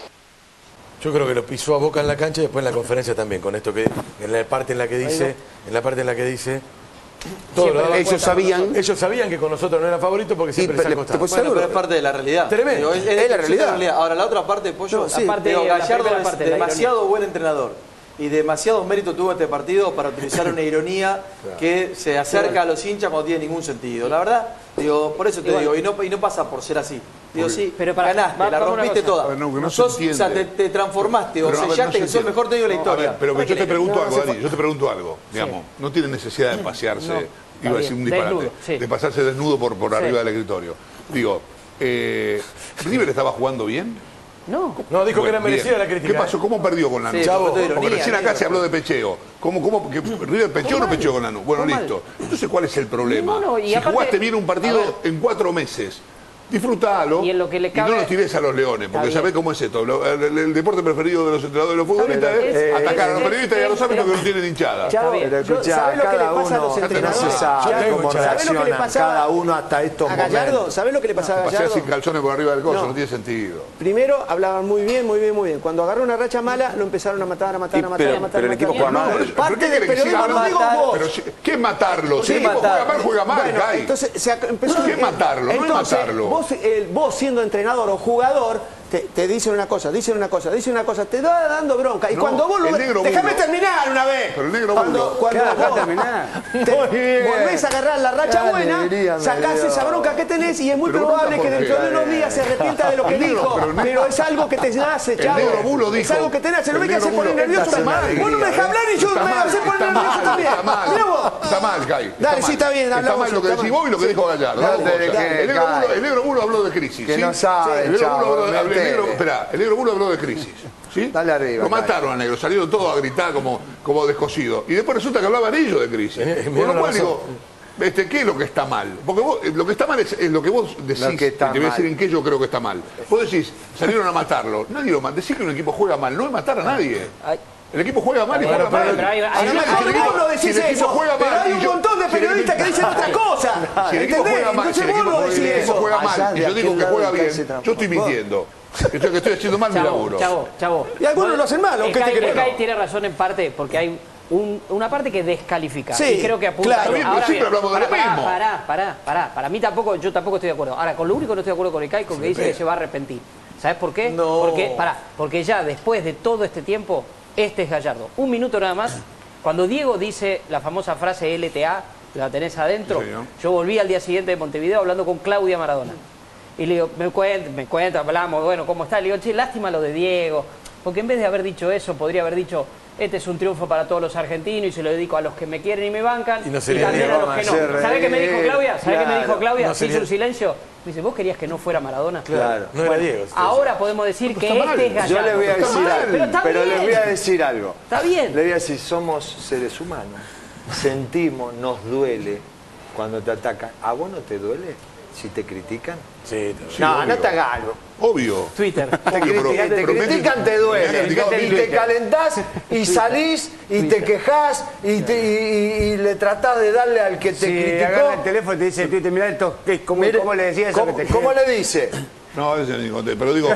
Yo creo que lo pisó a Boca en la cancha y después en la conferencia también, con esto que en la parte en la que dice, en la parte en la que dice todo lo ellos sabían ellos sabían que con nosotros no era favorito porque siempre sí, se han costado. Bueno, pero es parte de la realidad. Tremendo. Digo, es, es la realidad. Ahora, la otra parte, Pollo, No, sí, la parte, digo, la Gallardo primera es parte, la demasiado buen entrenador y demasiado mérito tuvo este partido para utilizar una ironía que se acerca a los hinchas cuando tiene ningún sentido. La verdad, digo, por eso te digo, y no, y no pasa por ser así. Digo, sí, pero para, ganaste, va, la rompiste toda. ver, no, que no sos, se o sea, te, te transformaste, o Pero, a ver, sellaste no que se sos el entiende. mejor técnico de la No, historia. a ver, pero que yo te pregunto no, algo, no se Dani, yo te pregunto algo, digamos, no tiene necesidad de pasearse, No, iba a decir un bien, disparate, desnudo, sí. de pasarse desnudo por, por Sí. arriba del escritorio. Digo, eh, ¿River estaba jugando bien? No. No, dijo que era Bien. merecida la crítica. ¿Qué pasó? ¿Cómo perdió con Lanús? Sí, Chavo, fue de porque ironía, recién acá ironía. se habló de pecheo. ¿Cómo, cómo, que ¿River pecheó o no mal. pecheó con Lanús? Bueno, Fue mal. listo. Entonces, ¿cuál es el problema? No, no, y si aparte- jugaste bien un a partido ver. en cuatro meses, disfrutalo Y en lo que le cabe- no los tires a los leones, porque Está sabés bien. cómo es esto. Lo- El, el- el deporte preferido de los entrenadores de los futbolistas bien, es, es- atacar a los es- periodistas y a los es- árbitros que pero- no tienen hinchada. Chavo, Pero yo- escuchá, ¿sabés lo que le cada pasa a uno los no entrenadores? se sabe Ya tengo cómo hinchada. ¿Sabés lo que le reaccionan pasaba? cada uno hasta estos A Gallardo, momentos. ¿sabés lo que le pasaba a Pasear Gallardo? sin calzones por arriba del coso, No. no, tiene sentido. Primero hablaban muy bien, muy bien, muy bien. Cuando agarró una racha mala, lo empezaron a matar, a matar, Sí, a matar, pero- a matar. pero a el equipo matar. juega mal. Pero, Parte ¿pero qué del quiere que siga periodismo lo digo matar? vos. Pero si- ¿qué es matarlo? Si el Sí, equipo juega matar. mal, juega mal, Bueno, Kai. entonces se ac- empezó ¿Qué es matarlo? No es Entonces, matarlo. Vos, eh, vos siendo entrenador o jugador, te, te dicen una cosa, dicen una cosa, dicen una cosa, te va dando bronca. Y No, cuando vos lo el ves, negro déjame Bulo. terminar una vez. Pero el negro cuando, Bulo. cuando Claro, vos déjame terminar. te Muy bien. volvés a agarrar la racha Qué buena, alegría me sacás dio. esa bronca que tenés y es muy Pero probable bronca, que ¿por dentro qué? de unos días se arrepienta de lo que El negro, dijo. pero el negro- Pero es algo que te nace, El chavo. negro Bulo Es dijo- algo que te nace. No el me quieras hacer negro poner Bulo- nervioso. Esta es una Vos no me dejás hablar y yo Está me voy a mal, hacer poner está nervioso mal, también. está mal. Mirá vos. Está mal, Kai. Dale, sí, está bien, Está hablamos, mal lo que está decís mal. vos y lo que dijo Gallardo. No Dos te cosas. dejes, El negro Kai. Bulo- el negro Bulo habló de crisis. Que ¿sí? no sabe, El negro chavo, Bulo habló de- me el negro- entere. Esperá, el negro Bulo habló de crisis. ¿sí? Dale arriba, Lo Kai. mataron al negro, salieron todos a gritar como, como descosidos. Y después resulta que hablaban ellos de crisis. Me- me Con dieron lo cual razón. digo, este, ¿qué es lo que está mal? Porque vos, eh, lo que está mal es, es lo que vos decís. Lo que está y te voy a mal. decir en qué yo creo que está mal. Vos decís, salieron a matarlo. Nadie lo mata. Decís que un equipo juega mal. No es matar a nadie. Ay. El equipo juega mal y Bueno, juega pero- mal. pero hay- hay- Si el A lo equipo- mejor vos no decís si el equipo eso, juega pero mal hay y un yo- montón de si el periodistas que equipo- dicen otra cosa. Si el equipo ¿Entendés? juega mal, si Entonces el vos equipo, no si el decís equipo eso. juega Allá mal de y yo aquel digo que lado juega del bien, que se yo estoy transformó. mintiendo. Esto que estoy haciendo mal mi Chavo, laburo. chavo, chavo. Y algunos lo hacen mal, ¿o El qué te Kai- crees? el Kai tiene razón en parte, porque hay un- una parte que descalifica. Sí, y creo que apunta claro. a- Está bien, pero Ahora siempre bien, hablamos de lo pará, mismo. Pará, pará, pará. Para mí tampoco, yo tampoco estoy de acuerdo. Ahora, con lo único que no estoy de acuerdo con el Kai, con que dice que se va a arrepentir. ¿Sabes por qué? No. Porque, pará, porque ya después de todo este tiempo, este es Gallardo. Un minuto nada más. Cuando Diego dice la famosa frase L T A, la tenés adentro, Sí, señor. yo volví al día siguiente de Montevideo hablando con Claudia Maradona. Y le digo, me cuenta, me cuenta, hablamos, bueno, ¿cómo está? Le digo, che, lástima lo de Diego. Porque en vez de haber dicho eso, podría haber dicho, este es un triunfo para todos los argentinos y se lo dedico a los que me quieren y me bancan. Y no sería también a Diego, los que no. hacer ¿Sabe qué me dijo reír, Claudia? ¿Sabe qué me dijo claro. Claudia? No Se hizo sería- un silencio. Me dice, ¿vos querías que no fuera Maradona? Claro. No era Diego. sí, Ahora podemos decir que está mal. este es Gallardo. Yo le voy a Está decir mal, algo, pero está pero bien. les voy a decir algo. Está bien. Le voy a decir, somos seres humanos. Sentimos, nos duele cuando te atacan. ¿A vos no te duele si te critican? Sí, te- Sí, no, obvio. no te hagas algo. Obvio. Twitter. Te, Obvio, pero- critican, te pero me- critican, te me han duele. criticado Y mil te veces. calentás y salís y te quejás y, te- y- y- y le tratás de darle al que te Si criticó. agarra el teléfono y te dice, tú te mirá esto, ¿qué- ¿cómo, Mire, cómo le decía eso ¿cómo, que te cómo le dice? No, ese ni conté, pero digo.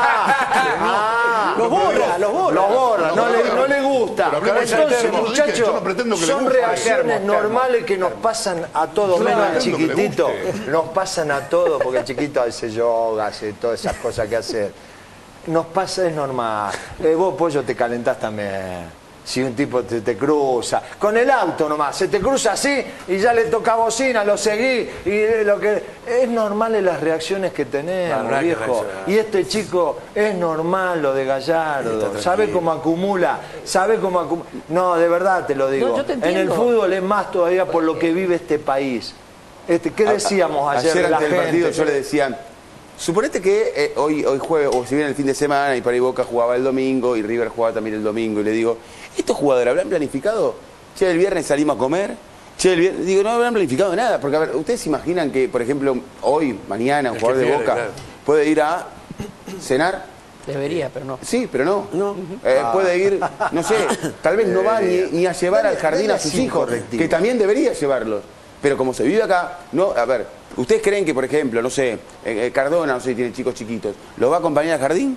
Ah, Los borra, los borra. Los borra, no, No, le, no, no le gusta. pero hablemos de Entonces, termos, dije, muchachos, yo no pretendo que le son guste. reacciones Termos, normales que nos pasan a todos, Yo no menos al pretendo que le chiquitito. guste. Nos pasan a todos, porque el chiquito hace yoga, hace todas esas cosas que hace. Nos pasa, es normal. Eh, vos, Pollo, te calentás también. Si un tipo te, te cruza, con el auto nomás, se te cruza así y ya le toca bocina, lo seguí y eh, lo que es normal en las reacciones que tenemos, Habrá que viejo. reaccionar. Y este chico es normal lo de Gallardo, Está sabe tranquilo. cómo acumula, sabe cómo acumula. No, de verdad te lo digo. No, yo te en el entiendo. fútbol es más todavía por lo que vive este país. Este, ¿qué decíamos A- ayer, de la antes del gente? partido yo le decía, suponete que eh, hoy, hoy juegue, o si viene el fin de semana y para ahí Boca jugaba el domingo y River jugaba también el domingo, y le digo, ¿estos jugadores habrán planificado? Che, el viernes salimos a comer. Che, el viernes, digo, no habrán planificado nada, porque a ver, ¿ustedes se imaginan que, por ejemplo, hoy, mañana, un El jugador que de pierde, Boca claro. puede ir a cenar Debería, pero no. Sí, pero no. No. Eh, Ah. Puede ir, no sé, tal vez no va ni, ni a llevar al jardín a sus hijos, que también debería llevarlos. Pero como se vive acá, no, a ver, ¿ustedes creen que, por ejemplo, no sé, eh, Cardona, no sé si tiene chicos chiquitos, ¿lo va a acompañar al jardín?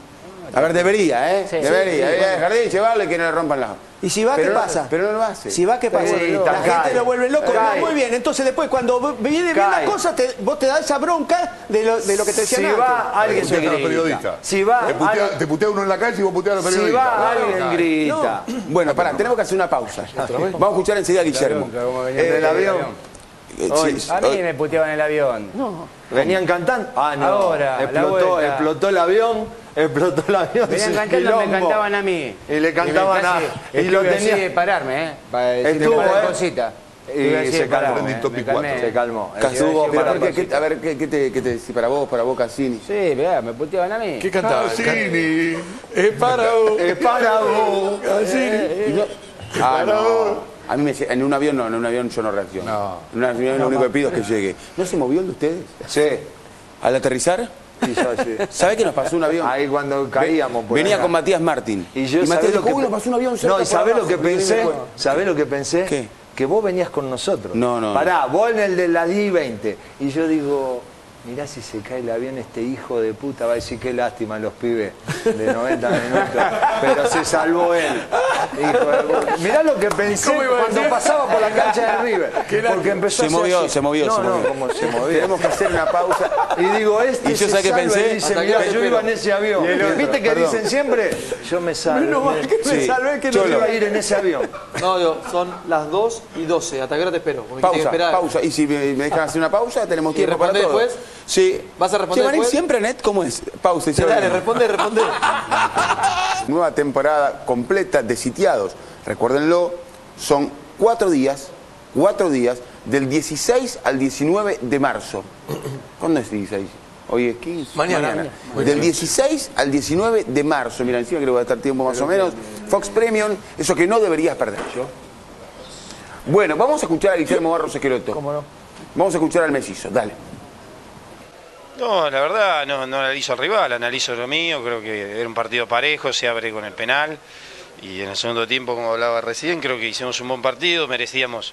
A ver, debería, ¿eh? Sí, debería, sí, debería sí. al jardín, llevarlo y que no le rompan las... Y si va, Pero ¿qué no- pasa? pero no lo hace. Si va, ¿qué pasa? Sí, la cae. gente lo vuelve loco. Cae. Muy bien, entonces después cuando viene bien Cae. la cosa, te- vos te das esa bronca de lo, de lo que te decían Si antes. va alguien Usted te es grita. periodista. Si va te, putea, alguien- te putea uno en la calle y vos puteas a los si periodistas. va alguien No, grita. Bueno, pará, tenemos que hacer una pausa. Vamos a escuchar enseguida a Guillermo. ¿En el avión? Eh, Hoy. sí, A mí hoy- me puteaban en el avión. ¿Venían cantando? Ah, no. Ahora, la explotó, vuelta. explotó el avión, explotó el avión. Venían ese cantando, me quilombo. cantaban a mí. Y le cantaban me a... casi- Y lo estuve así tenía... de pararme, ¿eh? Para decirle Estuvo, para ¿eh? cosita. Y Estuve así se de pararme, calmó. ¿eh? Top Me cuatro. calmé. Se calmó. Estuve Casubo, así pero para ¿por qué? cosita. ¿Qué- a ver, ¿qué, qué te, qué te decís para vos, para vos, Cassini? Sí, vea, me puteaban a mí. ¿Qué cantaba? Cassini. Es para vos. Es para vos. Cassini. Y no- Ah, no. A mí me, en un avión no, en un avión yo no reacciono. No. En un avión lo único que pido es que llegue. ¿No se movió el de ustedes? Sí. ¿Al aterrizar? Y yo así. ¿Sabe que nos pasó un avión? Ahí cuando caíamos por Venía acá. con Matías Martín. Y yo, Matías ¿sabés lo dijo, que uy, pe- nos pasó un avión cerca No, y por ¿sabés lo abajo. que Y yo pensé? dije, ¿Sabés lo que pensé? ¿Qué? Que vos venías con nosotros. No, no. Pará, vos en el de la diez y veinte. Y yo digo, mirá si se cae el avión, este hijo de puta va a decir qué lástima los pibes de noventa minutos. Pero se salvó él. Hijo de puta. Mirá lo que pensé ¿Cómo iba a cuando decir? pasaba por la cancha de River. Porque empezó Se a hacer movió, así. se movió, no, se no, movió. como se movió. Tenemos que hacer una pausa. Y digo, este ¿Y yo se sabés qué salva pensé? y dice, Hasta mirá, que yo me iba espero. en ese avión. Y el otro, ¿Viste que perdón. dicen siempre? Yo me salvé. Menos mal que me Sí. salvé que no Yo Cholo. iba a ir en ese avión. No, digo, son las dos y doce. ¿Hasta qué hora te espero? Porque tengo que Pausa, esperar. pausa. Y si me, me dejan hacer una pausa, tenemos ¿Y tiempo para responde todo. después? Sí. ¿Vas a responder Che, ¿van a ir después? siempre, Net? ¿Cómo es? Pausa y se Dale, van. responde, responde. Nueva temporada completa de Sitiados. Recuérdenlo, son cuatro días, cuatro días, del dieciséis al diecinueve de marzo. ¿Cuándo es dieciséis? Hoy es quince. Mañana. Del dieciséis al diecinueve de marzo. Mira, encima que le voy a estar tiempo más o menos. Fox Premium, eso que no deberías perder. Bueno, vamos a escuchar a Guillermo Barros Esqueloto. ¿Cómo no? Vamos a escuchar al Mellizo, dale. No, la verdad no, no analizo al rival, analizo lo mío, creo que era un partido parejo, se abre con el penal y en el segundo tiempo, como hablaba recién, creo que hicimos un buen partido, merecíamos,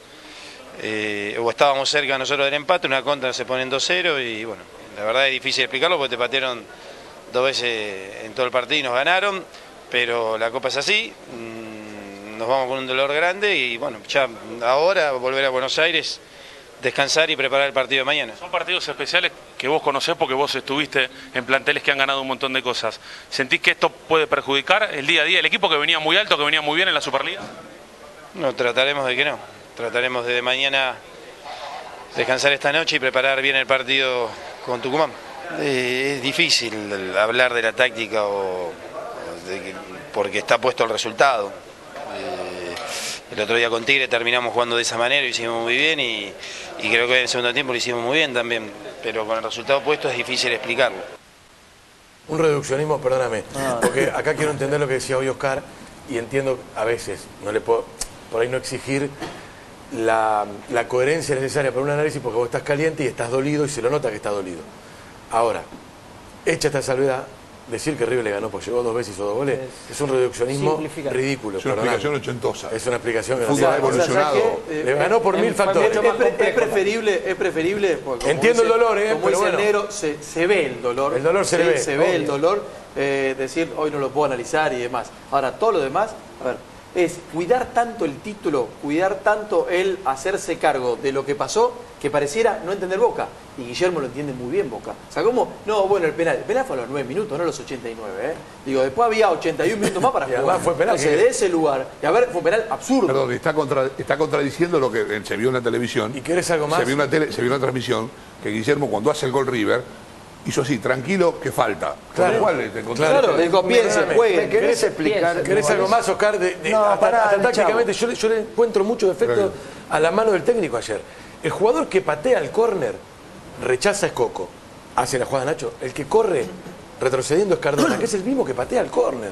eh, o estábamos cerca nosotros del empate, una contra se ponen dos cero y bueno, la verdad es difícil explicarlo porque te patearon dos veces en todo el partido y nos ganaron, pero la Copa es así, mmm, nos vamos con un dolor grande y bueno, ya ahora volver a Buenos Aires, descansar y preparar el partido de mañana. Son partidos especiales que vos conocés porque vos estuviste en planteles que han ganado un montón de cosas. ¿Sentís que esto puede perjudicar el día a día, el equipo que venía muy alto, que venía muy bien en la Superliga? No, trataremos de que no. Trataremos de mañana descansar esta noche y preparar bien el partido con Tucumán. Eh, es difícil hablar de la táctica o de que, porque está puesto el resultado. Eh, el otro día con Tigre terminamos jugando de esa manera, lo hicimos muy bien y, y creo que en el segundo tiempo lo hicimos muy bien también, pero con el resultado puesto es difícil explicarlo. Un reduccionismo, perdóname, porque acá quiero entender lo que decía hoy Oscar y entiendo a veces, no le puedo, por ahí no exigir la, la coherencia necesaria para un análisis porque vos estás caliente y estás dolido y se lo nota que estás dolido. Ahora, hecha esta salvedad, decir que River le ganó porque llegó dos veces y hizo dos goles es, es un reduccionismo ridículo. Es una perdóname. explicación ochentosa. Es una explicación que El no fútbol ha tiene- evolucionado. O sea, ¿sabes qué? Le ganó por Eh, mil es- factores. Es, es- es preferible, es preferible. porque como Entiendo el dice- dolor, ¿eh? Como Pero dice el bueno. negro, se, se ve el dolor. El dolor se le Sí, ve, Se ve el obvio. dolor. Eh, decir, hoy no lo puedo analizar y demás. Ahora, todo lo demás, a ver, es cuidar tanto el título, cuidar tanto el hacerse cargo de lo que pasó, que pareciera no entender Boca. Y Guillermo lo entiende muy bien Boca. O sea, ¿cómo? No, bueno, el penal. El penal fue a los nueve minutos, no a los ochenta y nueve. ¿eh? Digo, después había ochenta y un minutos más para Y jugar. además fue penal Entonces, que- de ese lugar. Y a ver, fue un penal absurdo. Perdón, está, contra- está contradiciendo lo que eh, se vio en la televisión. ¿Y querés algo más? Se vio, una tele- se vio una transmisión que Guillermo, cuando hace el gol River, hizo así, tranquilo, que falta. Claro. Con lo cual, te encontrás- Claro, digo, piensen, Perdóname, jueguen. ¿Me querés explicar? ¿Querés algo más, Oscar? De, de- No, hasta, pará, hasta chavo. tácticamente, yo, le- yo le encuentro mucho defecto Claro. a la mano del técnico ayer. El jugador que patea el córner, rechaza es Coco. Hace la jugada Nacho. El que corre retrocediendo es Cardona, que es el mismo que patea el córner.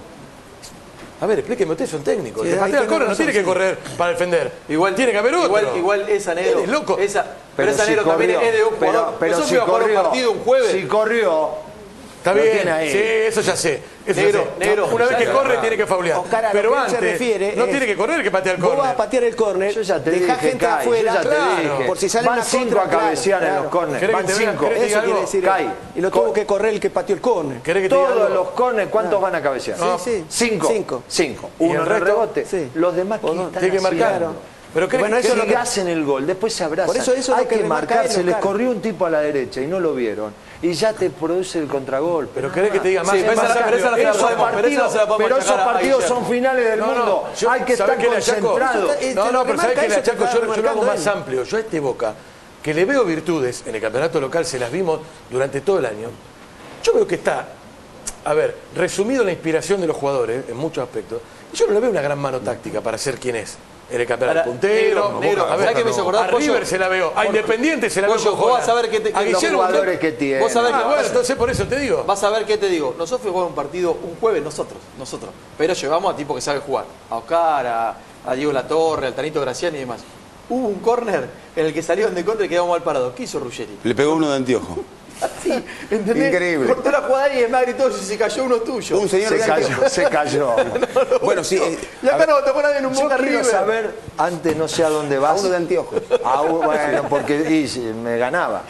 A ver, explíqueme usted, son técnicos. Sí, El que ahí patea el tiene córner no razón, tiene que sí. correr para defender. Igual tiene que haber otro. Igual, igual esa negro. Eres loco. Esa, pero, Pero esa si negro también corrió, es de un jugador. Pero, pero Nosotros si íbamos a jugar corrió, un partido un jueves. si corrió, Está Lo bien, tiene ahí. sí, eso ya sé. Eso Negro, ya sé. negro. Una vez que Ya, corre ya. tiene que faulear. Oscar, a lo Pero que él antes se refiere no es- tiene que correr que patear el Vos córner. vas a patear el córner, Yo ya te dejá dije, gente Kai, afuera, yo ya te claro, dije. por si sale Van una cinco contra, a cabecear claro, en los córneres. ¿Querés Van que te diga- cinco. querés que te Eso diga quiere algo? decir. Kai. Y lo tuvo que correr el que pateó el córner. ¿Querés que te diga Todos algo? los córneres, ¿cuántos van a cabecear? Sí, sí. Cinco. Cinco. Cinco. ¿Y Uno el en el resto? rebote. Sí. Los demás que O no, están tiene que marcar. haciendo. Pero ¿querés- Bueno, eso Si es lo que- hacen el gol, después se abrazan. Por eso eso es Hay lo que que remarca marcar, él, se les Oscar. corrió un tipo a la derecha y no lo vieron. Y ya te produce el contragolpe. Pero querés que te diga más. Sí, pero más esa- pero amplio. esa la Esos podemos- pero esa partidos, se la podemos pero esos achacar a partidos Guillermo. son finales del No, no, mundo. yo- Hay que ¿sabés estar qué le achaco? concentrados. Eso está- No, no, pero remarca ¿sabés qué le eso que achaco? está Yo, yo lo hago remarcando más él. amplio. Yo a este Boca, que le veo virtudes en el campeonato local, se las vimos durante todo el año. Yo veo que está, a ver, resumido la inspiración de los jugadores en muchos aspectos. Y yo no le veo una gran mano táctica para ser quien es. En el campeonato Ahora, puntero, negro, negro, a ver, ¿sabés qué me hizo acordar, a Pollo? River se la veo, a Independiente se la veo. Pollo, con vos Jola. vas a ver qué te- A qué- los Guillermo, jugadores que tiene. Vos sabés Ah, que- bueno, entonces por eso te digo. Vas a ver qué te digo. Nosotros fuimos a jugar un partido un jueves, nosotros, nosotros. Pero llevamos a tipo que sabe jugar. A Oscar, a, a Diego Latorre, al Tanito Graciani y demás. Hubo un córner en el que salieron de contra y quedamos mal parados. ¿Qué hizo Ruggeri? Le pegó uno de anteojo. Así, ¿entendés? Increíble. Cortó la jugada y es más gritó y se cayó uno tuyo. Un señor Se de cayó, anteojo. se cayó. Bueno, sí. eh, Y acá no te ponen en un Yo Boca quiero River. saber, antes no sé a dónde a vas. uno de anteojos. Ah, bueno, porque y, sí, me ganaba.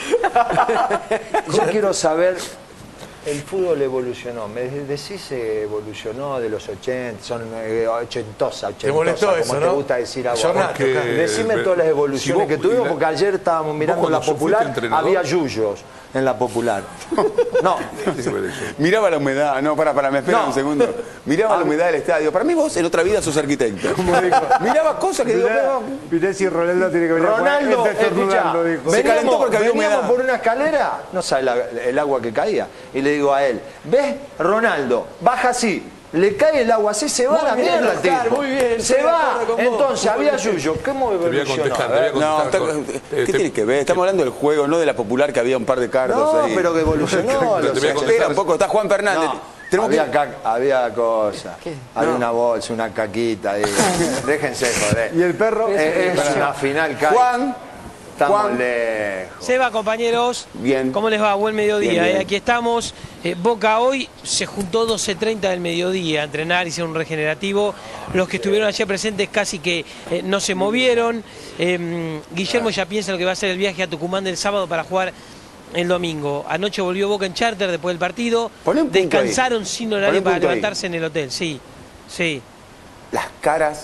Yo quiero saber, el fútbol evolucionó. Me decís eh, evolucionó de los ochenta, son eh, ochentosa, ochentosa, molestó como eso, te ¿no? gusta decir a vos. Jornato, Porque- Decime pero- todas las si evoluciones vos- que tuvimos, y la- porque ayer estábamos mirando cuando la fuiste popular, entrenador- había yuyos en la popular. No, Miraba la humedad, no, para, para, me espera No. un segundo. Miraba la humedad del estadio. Para mí vos en otra vida sos arquitecto. Miraba cosas que digo, pero... Mirá si Ronaldo tiene que venir a jugar. Ronaldo, Está estornudando, escuchá, dijo. Se calentó veníamos, porque había veníamos humedad. por una escalera, no sabe la- el agua que caía. Y le digo a él, ¿ves? Ronaldo, baja así. Le cae el agua así, se va a la Muy bien, mierda, Oscar, tipo. muy bien, Se estoy de va. acuerdo con vos. Entonces, había yuyo. ¿Cómo Te voy a evolucionó? contestar, A te ver. voy a No, contestar. está- con- ¿qué te- tiene que ver? Estamos hablando del juego, no de la popular que había un par de cardos No, ahí. pero que evolucionó. Pero te voy a los contestar. Espera un poco, está Juan Fernández. No, Tenemos había, que... ca- había cosas. Había una bolsa, una caquita ahí. Déjense joder. ¿Y el perro? Eh, es una final, Kai. Juan, Estamos Juan. lejos. Seba, compañeros. Bien. ¿Cómo les va? Buen mediodía. Bien, bien. eh. Aquí estamos. Eh, Boca hoy se juntó doce treinta del mediodía a entrenar, hicieron un regenerativo. Los que estuvieron ayer presentes casi que eh, no se movieron. Eh, Guillermo ya piensa lo que va a ser el viaje a Tucumán del sábado para jugar el domingo. Anoche volvió Boca en charter después del partido. Poné un punto Descansaron ahí. sin Poné horario un para punto ahí. levantarse en el hotel. Sí, sí. Las caras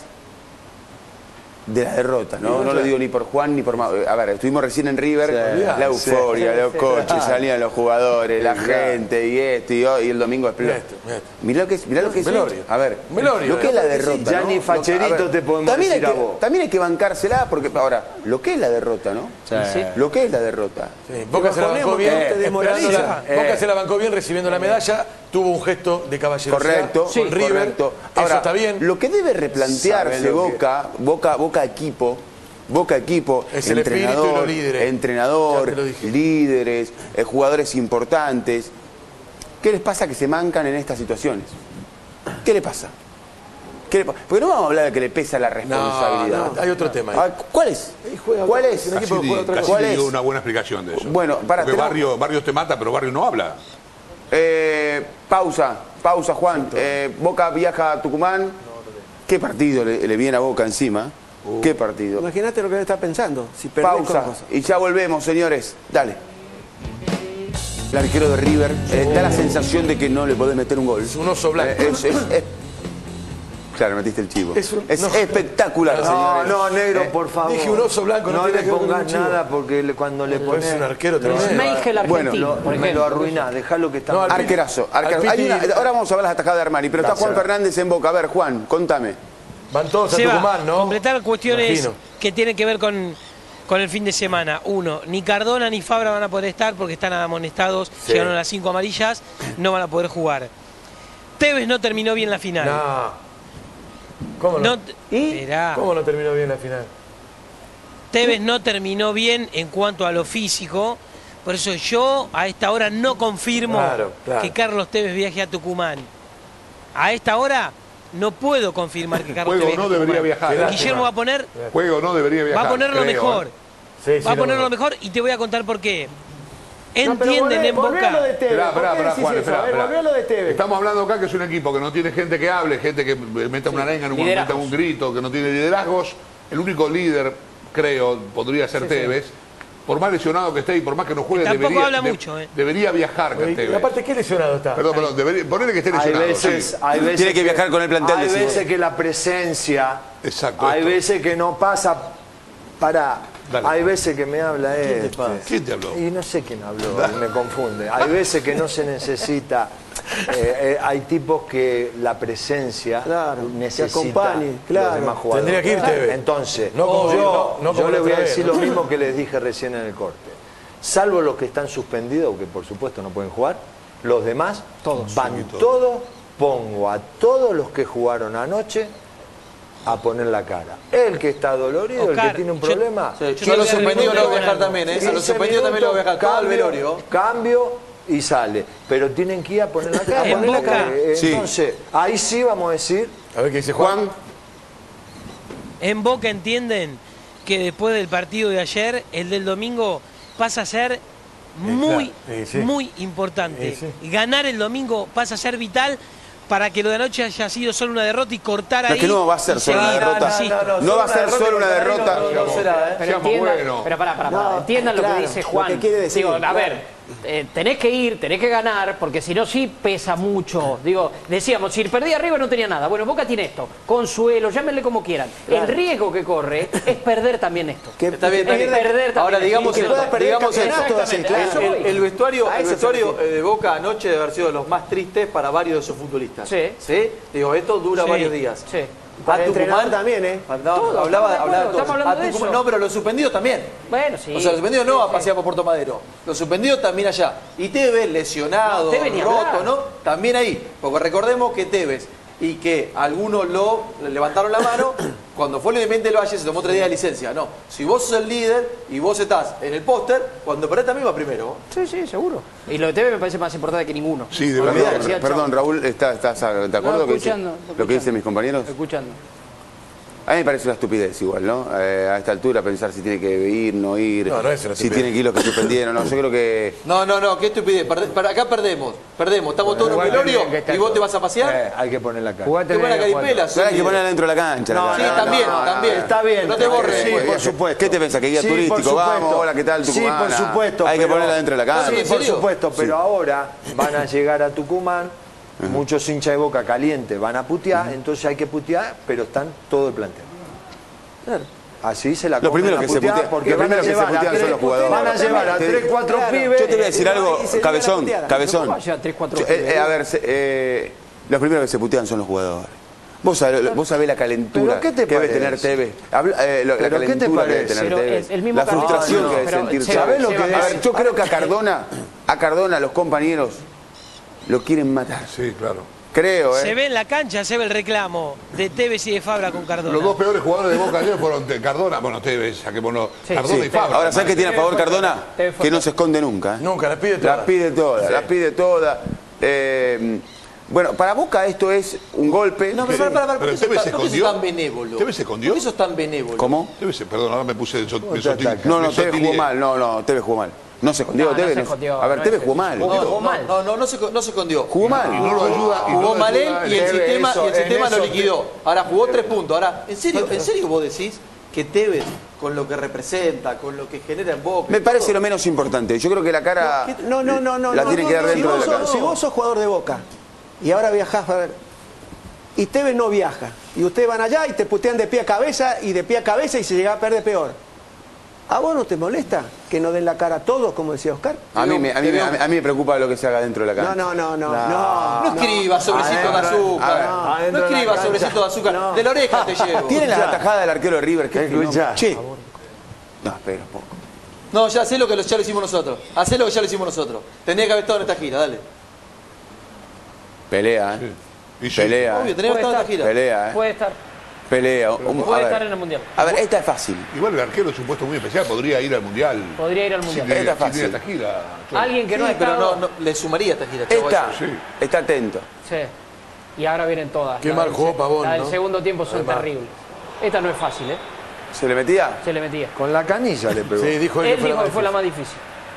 de la derrota, ¿no? No lo digo ni por Juan ni por... Ma- A ver, estuvimos recién en River, Sí, la euforia, sí, los sí. coches, salían los jugadores, la Claro. gente y esto y, hoy, y el domingo explota. Mirá esto, mirá esto. Mirá lo que es, mirá lo que es. Velorio. A ver, Velorio. lo que es la derrota, Ya ¿no? ni Lo- facherito a ver, te podemos también decir hay a que, vos. También hay que bancársela, porque ahora, lo que es la derrota, ¿no? Sí. Lo que es la derrota. Sí, Boca se la bancó Bajonemos, bien, que no te demoraliza. esperándola. Eh. Boca se la bancó bien recibiendo la medalla, tuvo un gesto de caballerosidad Correcto, con River, correcto. eso Ahora, está bien. lo que debe replantearse Sabe lo que- Boca, Boca, Boca equipo, Boca equipo, Es el espíritu y los entrenador, líderes. Ya entrenador, te lo dije. líderes, eh, jugadores importantes. ¿Qué les pasa que se mancan en estas situaciones? ¿Qué le pasa? ¿Qué le pa- Porque no vamos a hablar de que le pesa la No, responsabilidad. no, hay otro tema ahí. Ah, ¿Cuál es? ¿Cuál es? Casi di- casi ¿Cuál di es? una buena explicación de eso. Bueno, para, Porque tenemos- Barrio, Barrio te mata, pero Barrio no habla. Eh, pausa, pausa, Juan. Eh, Boca viaja a Tucumán. ¿Qué partido le, le viene a Boca encima? ¿Qué partido? Imagínate lo que él está pensando. Si perdés con Pausa. cosas. Y ya volvemos, señores. Dale. El arquero de River eh, da la sensación de que no le podés meter un gol. Es un oso blanco. Eh, es, es- es- Claro, metiste el chivo. Es Es, un- no. espectacular, No, señores. no, negro, Eh, por favor. dije un oso blanco, no no tiene le que ver con pongas un chivo. nada porque le- cuando le Pues pones... es un arquero tremendo. Schmeichel argentino, Bueno, por Me lo ejemplo. arruinás, dejalo que está No, mal. al- Arquerazo. arquerazo. Al Hay Piti- una- ahora vamos a ver las atajadas de Armani, pero está Gracias. Juan Fernández en Boca. A ver, Juan, contame. Van todos a Seba, Tucumán, ¿no? completar cuestiones Imagino. que tienen que ver con, con el fin de semana. Uno, ni Cardona ni Fabra van a poder estar porque están amonestados, Sí. llegaron a las cinco amarillas, no van a poder jugar. Tevez no terminó bien la final. No. ¿Cómo no? No te- Esperá. ¿Cómo no terminó bien la final? Tevez no terminó bien en cuanto a lo físico, por eso yo a esta hora no confirmo Claro, claro. que Carlos Tevez viaje a Tucumán. A esta hora no puedo confirmar que Carlos Juego Tevez no viaje a debería Tucumán. viajar. Guillermo va a poner, Juego no debería viajar. va a poner lo creo, mejor. ¿eh? Sí, sí, Va a no, poner no. lo mejor y te voy a contar por qué. entienden en Boca. Esperá, esperá, esperá, Juan, esperá, esperá. Volvió lo de Tevez. Estamos hablando acá que es un equipo que no tiene gente que hable, gente que meta una arenga, no meta un grito, que no tiene liderazgos. El único líder, creo, podría ser Sí, Tevez. sí. Por más lesionado que esté y por más que no juegue, Tampoco debería, habla de- mucho, ¿eh? debería viajar con Y Tevez. aparte, ¿qué lesionado está? Perdón, perdón, debería, ponele que esté Hay lesionado. veces, sí. hay veces Tiene que viajar con el plantel, Hay decimos. veces que la presencia, Exacto, hay esto. veces que no pasa para. Dale. Hay veces que me habla ¿Quién te este. pasa? ¿Quién te habló? Y no sé quién habló, me confunde. Hay veces que no se necesita. eh, eh, hay tipos que la presencia Claro, necesita que acompañe, claro. los demás jugadores. Tendría que ir Tevez. Entonces, No como- yo, no- no como yo le la voy a otra vez, decir ¿no? lo mismo que les dije recién en el corte. Salvo los que están suspendidos, que por supuesto no pueden jugar, los demás Todos. van todos, pongo a todos los que jugaron anoche a poner la cara. El que está dolorido, el Oscar, que tiene un yo- problema. Sí, yo a los suspendidos lo voy a dejar también, ¿eh? A los quince suspendidos también lo voy a dejar todo al cambio, velorio. Cambio y sale. Pero tienen que ir a poner la cara. En poner la Boca. cara. Eh, Sí. Entonces, ahí sí vamos a decir. A ver qué dice Juan. Juan, En Boca entienden que después del partido de ayer, el del domingo pasa a ser muy, claro. Sí, sí. muy importante. Sí, Ganar el domingo pasa a ser vital para que lo de anoche haya sido solo una derrota y cortar pero ahí. es que no va a ser y solo una seguir, derrota. insisto. No va a ser solo una derrota. No será, ¿eh? Pero Seamos entiendan, buenos. pero pará, pará, pará. No, entiendan lo claro, que dice lo Juan. que quiere decir, Digo, a claro. ver, eh, tenés que ir, tenés que ganar, porque si no sí pesa mucho. Digo, decíamos, si perdía arriba no tenía nada. Bueno, Boca tiene esto, consuelo, llámenle como quieran. El riesgo que corre es perder también esto. Que- Está bien, que está bien. pierda- perder también Ahora esto. digamos que esto, pueda perder el digamos esto. campeonato, así, claro. El, el vestuario, A el eso vestuario se refiere. de Boca anoche debe haber sido de los más tristes para varios de sus futbolistas. Sí. Digo, esto dura Sí, varios días. sí. Para A el entrenador Tucumán también, ¿eh? No, Todo, hablaba, estamos de hablaba acuerdo, todos. estamos hablando A de Tucumán- eso. no, pero los suspendidos también. Bueno, sí. O sea, los suspendidos no sí, a sí. pasear por Puerto Madero. Los suspendidos también allá. Y Tevez lesionado, No, Tevez ni roto, hablar. ¿no? También ahí. Porque recordemos que Tevez y que algunos lo le levantaron la mano, cuando fue el Independiente del Valle se tomó tres días de licencia. No, si vos sos el líder y vos estás en el póster, cuando perdés también va primero. Sí, sí, seguro. Y lo de Tevez me parece más importante que ninguno. Sí, de Perdón, verdad. Decía, perdón, Raúl, ¿estás, estás de acuerdo No, que dice- escuchando, lo que escuchando. dicen mis compañeros? Escuchando. A mí me parece una estupidez igual, ¿no? Eh, a esta altura pensar si tiene que ir, no ir, No, no es una si estupidez. tienen que ir los que suspendieron, no. Yo creo que No, no, no, qué estupidez. Perde- para acá perdemos. Perdemos. Estamos todos en un Igual velorio bien que está y vos todo. te vas a pasear. Eh, hay que poner la cara. Jugate Qué en buena el cuatro. caripela. hay que ponerla dentro de la cancha. la No, cara. Sí, también, también. Está bien. No te borres. Sí, pues. por supuesto. ¿Qué te pensás? ¿Que guía Sí, por turístico? supuesto. Vamos, hola, ¿qué tal, Sí, Tucumana? por supuesto. Hay que pero- ponerla dentro de la cancha. Sí, ¿en por serio? supuesto, pero Sí. ahora van a llegar a Tucumán, muchos hinchas de Boca calientes van a putear, entonces hay que putear, pero están todo el plantel. Así se la Los comen primeros a que se putear, putean- porque los van a primeros que se llevar a putean son tres- los jugadores. Van a llevar a Te- tres, cuatro Claro. pibes. Yo te voy a decir Eh, algo, y se cabezón, llevan a putear. cabezón. ¿Cómo lleva tres, cuatro Eh, eh, a ver, se- eh, los primeros que se putean son los jugadores. Vos sabés, vos sabés la calentura ¿Pero qué te que debe parece? tener Tevez. Habla- eh, lo- la ¿Pero qué te calentura que debe parece? tener Pero Tevez. es el mismo La Cardona. frustración No, que debe pero sentir Seba, Tevez. ¿sabés lo que A ver, es? yo creo que a Cardona, a Cardona los compañeros lo quieren matar. Sí, claro. Creo, Se ¿eh? ve en la cancha, se ve el reclamo de Tevez y de Fabra con Cardona. Los dos peores jugadores de Boca ayer fueron Te- Cardona, bueno, Tevez, saquémonos, Sí, Cardona Sí. y Fabra. Ahora, ¿sabes qué tiene a favor Cardona? Tevez fue- Que no se esconde nunca. ¿eh? Nunca, las pide todas. Las pide todas, las pide todas. Eh, bueno, para Boca esto es un golpe. No, pero para, para, para, Pero ¿por qué Tevez sos se tan- por qué sos escondió. tan benévolo? ¿Tevez se escondió? ¿Por qué sos tan benévolo? ¿Cómo? Tevez, perdón, ahora me puse de, so, de te sotil- ataca? No, no, de Tevez jugó sotilé. mal. No, no, Tevez jugó mal. No se escondió, No, no Tevez. se no- escondió, A ver, no Tevez es- jugó mal. No, Jugó no, mal. no, no, no se, no se escondió. Jugó mal. Y no lo ayuda. y no Jugó lo mal él ayuda y el Tevez. sistema, y el eso, sistema en lo eso liquidó. Ahora jugó tres puntos. Ahora, ¿en serio, ¿en serio vos decís que Tevez, con lo que representa, con lo que genera en Boca? Me parece lo menos importante. Yo creo que la cara No, no, no, no. la no, tiene no, que dar no, dentro si de vos la sos- cancha. Si vos sos jugador de Boca y ahora viajás a ver, y Tevez no viaja, y ustedes van allá y te putean de pie a cabeza y de pie a cabeza y se llega a perder peor. ¿A vos no te molesta que no den la cara a todos, como decía Oscar? A mí, me, a, mí, me- a mí- a mí me preocupa lo que se haga dentro de la No, cancha. no, no, no, No. no. No escribas sobrecito de azúcar. a No, adentro de la escribas cancha. sobrecito de azúcar. No. De la oreja te llevo. Tiene la atajada del arquero de River. Que Escuchá. no, che. No, espera un poco. No, ya sé lo que lo- ya lo hicimos nosotros. Hacé lo que ya lo hicimos nosotros. Tenía que haber estado en esta gira, dale. Pelea, ¿eh? Y sí. Pelea. Obvio, ¿eh? tenía que haber estado en esta gira. Pelea, ¿eh? Puede estar. Pelea. Un- Puede a estar ver. en el Mundial. A ver, esta es fácil. Igual el arquero es un puesto muy especial, podría ir al Mundial. Podría ir al Mundial. Sin, Esta sin fácil. ir a esta gira. Chau. Alguien que Sí, no ha pero estado. no, no, le sumaría esta gira, chavo, Esta, eso. Sí. está atento. Sí. Y ahora vienen todas. Qué La mal del jugó se- Pavón, La del ¿no? segundo tiempo son Además. terribles. Esta no es fácil, ¿eh? ¿Se le metía? Se le metía. Con la canilla le pegó. Sí, dijo él, Él que fue la dijo que más fue la difícil. más difícil.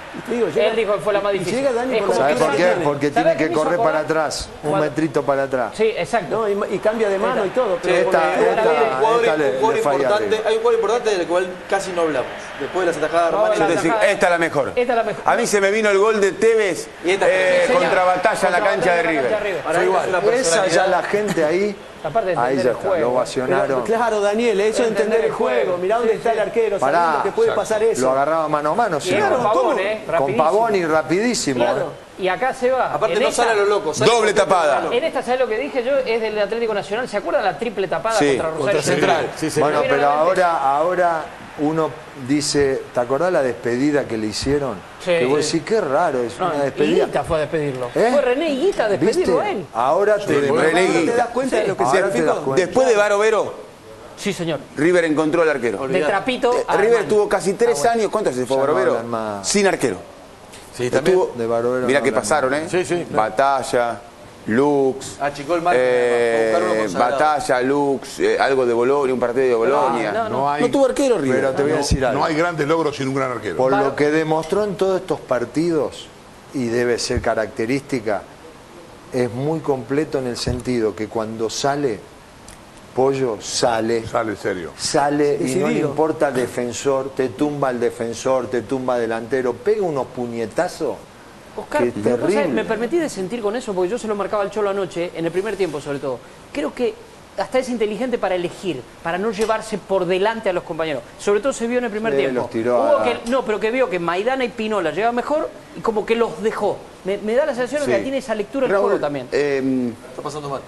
Y te digo, llega- Él dijo que fue la más difícil. llega Dani Es por como la ¿Sabes que por qué? Dani- Porque ¿sabés tiene qué que me hizo correr para acordar? atrás, un Cuando- metrito para atrás. Sí, exacto. No, y, y cambia de mano y todo. Pero Esta- porque- esta- Un jugador, esta le- un jugador le falla importante, arriba. hay un jugador importante del cual casi no hablamos. Después de las atajadas de No, Armani. la Es decir, atajada- esta es la mejor. Esta es la mejor. A mí se me vino el gol de Tevez Y esta- eh, Sí, señor. contra Batalla en la Contra cancha de Batalla en la cancha de River. River. Para mí es una Esa personalidad. ya la gente ahí, Aparte de ahí entender ya el está, juego. lo ovacionaron. Pero claro, Daniel, eso de entender el juego. Mirá dónde Sí, está sí. el arquero, Pará, sabiendo que puede exacto. pasar eso. Lo agarraba mano a mano, sí. Claro, Claro, con Pavón, ¿cómo? eh, Con rapidísimo. Pavón y rapidísimo. Claro. ¿eh? Y acá se va. Aparte En no esta- sale a lo loco. sale Doble con- tapada. En esta, ¿sabes lo que dije yo? Es del Atlético Nacional. ¿Se acuerdan la triple tapada Sí, contra Rosario? Contra Central. Sí, señor. Bueno, Mira, pero realmente- ahora, ahora uno dice, ¿te acordás la despedida que le hicieron? Sí. Que vos decís, qué raro, es No, una despedida. Higuita fue a despedirlo. ¿Eh? Fue René Higuita a despedirlo ¿Viste? a él. Ahora te, René ¿Ahora Higuita. te das cuenta de lo que Ahora te significó? das cuenta. Después de Barovero, Sí, señor. River encontró al arquero. De Trapito Eh, a River Armani. tuvo casi tres años, ¿cuántos se fue Ya no Barovero? hablan más. Sin arquero. Sí, también. Estuvo, de Barovero mirá no que hablan pasaron, ¿eh? Sí, sí, claro. Batalla, Lux, Achicó el margen, eh, para buscar uno consagrado. Batalla, Lux, eh, algo de Bolonia, un partido de Bolonia. no, No hay, No tuvo arquero River. Pero te voy a decir algo. no hay grandes logros sin un gran arquero. Por lo que demostró en todos estos partidos, y debe ser característica, es muy completo en el sentido que cuando sale, Pollo sale, Sale serio. sale y no le Decidido. importa el defensor, te tumba el defensor, te tumba delantero, pega unos puñetazos. Oscar, que es lo que pasa es, terrible. me permití de sentir con eso, porque yo se lo marcaba al Cholo anoche, en el primer tiempo sobre todo. Creo que hasta es inteligente para elegir, para no llevarse por delante a los compañeros. Sobre todo se vio en el primer Sí, tiempo. los tiró Hubo a- que, no, pero que vio que Maidana y Pinola llegaban mejor y como que los dejó. Me, me da la sensación de que tiene esa lectura el Raúl, juego también. eh, Está pasando mal.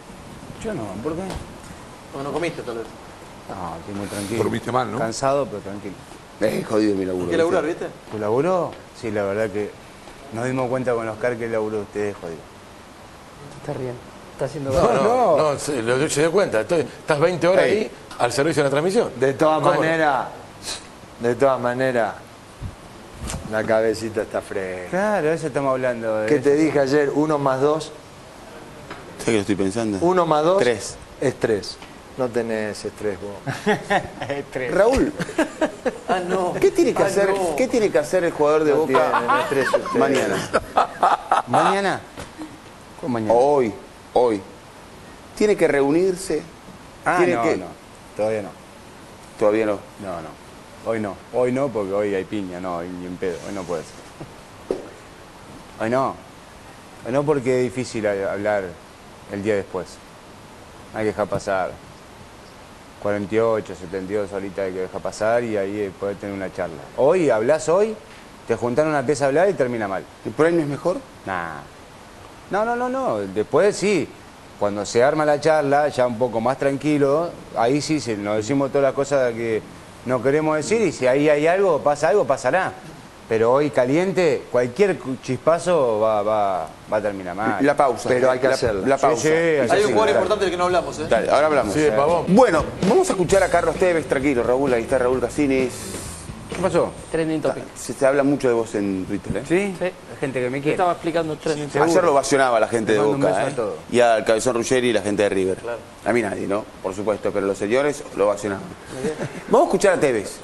Yo no, ¿por qué? No, no comiste tal vez. No, estoy muy tranquilo. Dormiste mal, ¿no? Cansado, pero tranquilo. eh, jodido mi laburo. ¿Qué laburar, viste? ¿Tu laburo? Sí, la verdad que nos dimos cuenta con Oscar que el laburo de ustedes es jodido. Está riendo, está haciendo No, no, no, se, lo, se dio cuenta. Entonces, estás veinte horas Ey. ahí al servicio de la transmisión. De todas ¿Cómo no? maneras, de todas maneras, la cabecita está fresca. Claro, eso estamos hablando. de ¿Qué te eso. dije ayer? Uno más dos, ¿Sabes qué lo estoy pensando? uno más dos Tres. es tres. No tenés estrés vos. Raúl, Ah, no. ¿qué tiene que Ah, hacer, no. ¿qué tiene que hacer el jugador de No Boca tienen estrés ustedes. mañana? ¿Mañana? ¿Cómo mañana? Hoy, hoy. Tiene que reunirse. ah, tiene no, que- no. Todavía no. Todavía no. No, no. Hoy no. Hoy no, porque hoy hay piña. No, hoy ni en pedo. Hoy no puede ser. Hoy no. Hoy no porque es difícil a- hablar el día después. Hay que dejar pasar cuarenta y ocho, setenta y dos horitas hay que dejar pasar y ahí poder tener una charla. Hoy, hablas hoy, te juntan una pieza a hablar y termina mal. ¿Y por ahí no es mejor? Nah. No, no, no, no. Después sí. Cuando se arma la charla, ya un poco más tranquilo, ahí sí se, nos decimos todas las cosas que no queremos decir y si ahí hay algo, pasa algo, pasará. Pero hoy caliente, cualquier chispazo va, va, va a terminar mal. La pausa. Pero hay que La- hacerla. La Sí, pausa. sí, hay que Hay un hacerla. jugador importante del que no hablamos, ¿eh? Dale, ahora hablamos. Sí, de Pavón. Bueno, vamos a escuchar a Carlos Tevez, tranquilo, Raúl, ahí está Raúl Cassinis. ¿Qué pasó? Trending topic. Se, se habla mucho de vos en Twitter, ¿eh? ¿Sí? Sí. Hay gente que me Te quiere. estaba explicando trending topic. Ayer lo ovacionaba la gente Le de mando un Boca, beso a ¿eh? todos. Y al Cabezón Ruggeri y la gente de River. A mí nadie, ¿no? Por supuesto, pero los señores lo ovacionaban. Vamos a escuchar a Tevez.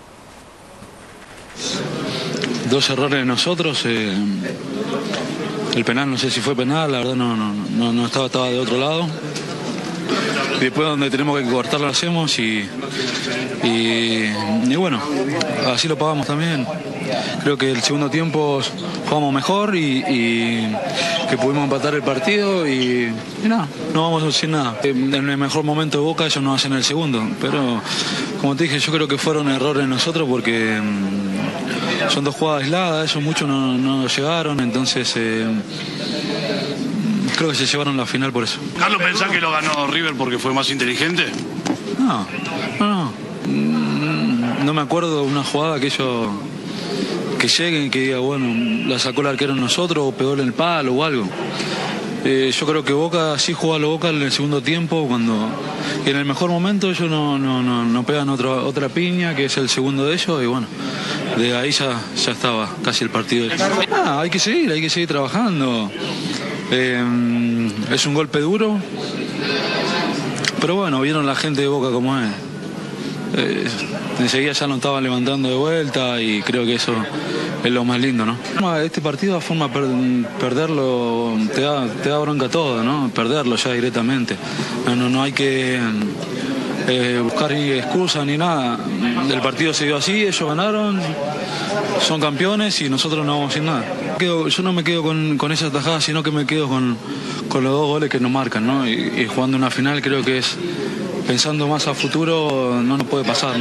Dos errores de nosotros. eh, el penal, no sé si fue penal, la verdad no, no, no, no estaba, estaba de otro lado. Y después donde tenemos que cortar lo hacemos y, y, y bueno, así lo pagamos también. Creo que el segundo tiempo jugamos mejor y, y que pudimos empatar el partido y, y nada, no vamos a decir nada. En el mejor momento de Boca ellos no hacen el segundo, pero como te dije yo creo que fueron errores de nosotros porque mm, son dos jugadas aisladas, ellos muchos no, no llegaron, entonces eh, creo que se llevaron la final por eso. ¿Carlos pensás que lo ganó River porque fue más inteligente? No, no, no. Mm, No me acuerdo de una jugada que ellos que lleguen y que diga, bueno, la sacó el arquero en nosotros o pegó en el palo o algo. Eh, yo creo que Boca sí juega a lo Boca en el segundo tiempo, cuando en el mejor momento ellos no, no, no, no pegan otra, otra piña, que es el segundo de ellos, y bueno, de ahí ya, ya estaba casi el partido. Ah, hay que seguir, hay que seguir trabajando. Eh, es un golpe duro, pero bueno, vieron la gente de Boca como es. eh, enseguida ya nos estaban levantando de vuelta y creo que eso es lo más lindo, ¿no? Este partido a forma per, perderlo te da, te da bronca todo, ¿no? Perderlo ya directamente. No, no, no hay que eh, buscar ni excusas ni nada. El partido se dio así, ellos ganaron, son campeones y nosotros no vamos sin nada. Yo no me quedo con, con esa tajada, sino que me quedo con, con los dos goles que nos marcan, ¿no? Y, y jugando una final creo que es, pensando más a futuro, no nos puede pasar, ¿no?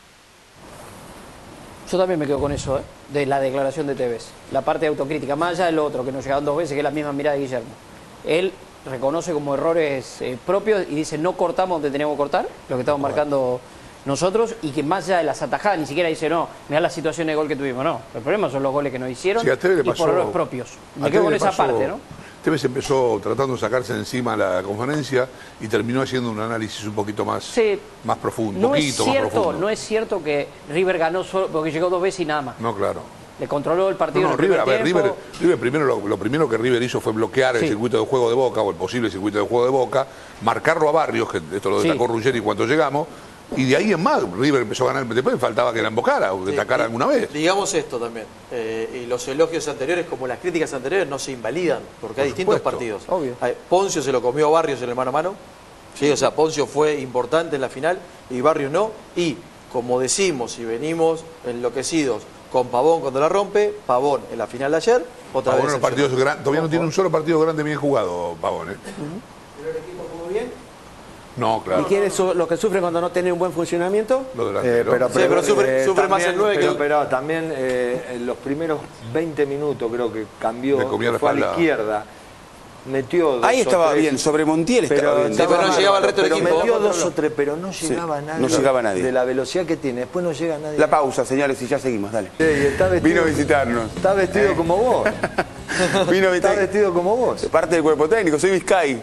Yo también me quedo con eso, ¿eh? De la declaración de Tevez. La parte de autocrítica, más allá del otro, que nos llegaron dos veces, que es la misma mirada de Guillermo. Él reconoce como errores eh, propios y dice, no cortamos donde teníamos que cortar, lo que estamos marcando nosotros, y que más allá de las atajadas, ni siquiera dice, no, mirá la situación de gol que tuvimos, no. El problema son los goles que nos hicieron sí, a Tevez le y pasó, por errores propios. Me a quedo Tevez con le esa pasó- parte, ¿no? Tevez empezó tratando de sacarse de encima la conferencia y terminó haciendo un análisis un poquito más, Sí. más profundo, un No es poquito más cierto, profundo. no es cierto que River ganó solo porque llegó dos veces y nada más. No, claro. Le controló el partido No, no, en el River, a primer ver, tiempo. River, River primero lo, lo primero que River hizo fue bloquear Sí. el circuito de juego de Boca, o el posible circuito de juego de Boca, marcarlo a Barrios, que esto lo Sí. destacó Ruggeri cuando llegamos, y de ahí en más, River empezó a ganar, después faltaba que la embocara o que Sí, atacara y- alguna vez. Digamos esto también, eh, y los elogios anteriores como las críticas anteriores no se invalidan, porque hay distintos supuesto. partidos. Obvio. Hay- Poncio se lo comió a Barrios en el mano a mano, ¿sí? O sea, Poncio fue importante en la final y Barrios no, y como decimos y venimos enloquecidos con Pavón cuando la rompe, Pavón en la final de ayer, otra Pavón vez. en los partidos gran- todavía no tiene un solo partido grande bien jugado, Pavón. ¿eh? ¿Pero el equipo jugó bien? No, ¿Y claro. quiénes son los que sufren cuando no tienen un buen funcionamiento? Lo Eh, delantero. pero, Sí, pero sufre- eh, sufre más también- el nueve que pero, el- pero también eh, en los primeros veinte minutos creo que cambió, Le comió la fue a la espalda. izquierda, metió dos Ahí o estaba tres, bien, sobre Montiel estaba pero, bien. Sí, pero no llegaba el resto del pero equipo. metió dos o tres, pero no llegaba Sí, nadie. no llegaba nadie. De la velocidad que tiene, después no llega nadie. La pausa, señores, y ya seguimos, dale. Sí, y está vestido, Vino a visitarnos. Está vestido ¿Eh? como vos. Vino a Está visitar. vestido como vos. Parte del cuerpo técnico, soy Vizcay.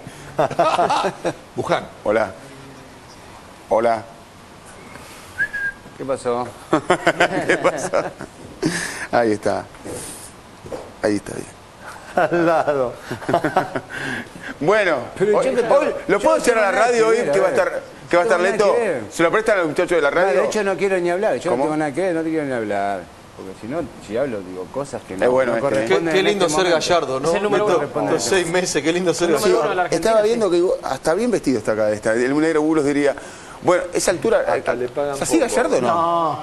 Buján. Hola. Hola. ¿Qué pasó? ¿Qué pasa? Ahí está. Ahí está bien. Al lado. Bueno, Pero hoy- yo que- hoy- ¿lo yo puedo no hacer a la tengo nada radio que hoy ver, que a va a ver. estar, que va a No estar tengo nada lento? que ver. ¿Se lo prestan a los muchachos de la No, radio? de hecho no quiero ni hablar, yo ¿Cómo? no tengo nada que ver, no te quiero ni hablar. Porque si no, si hablo, digo cosas que no, Es bueno no este, ¿eh? Qué, corresponden qué en lindo este ser momento. Gallardo, ¿no? Es el número Estos- uno. estos seis meses, qué lindo ser El número Gallardo. uno de la Argentina, Estaba sí. viendo que hasta bien vestido está acá. Está. El negro Bulos diría, bueno, esa altura, Hasta le pagan ¿es así poco. Gallardo o no? No.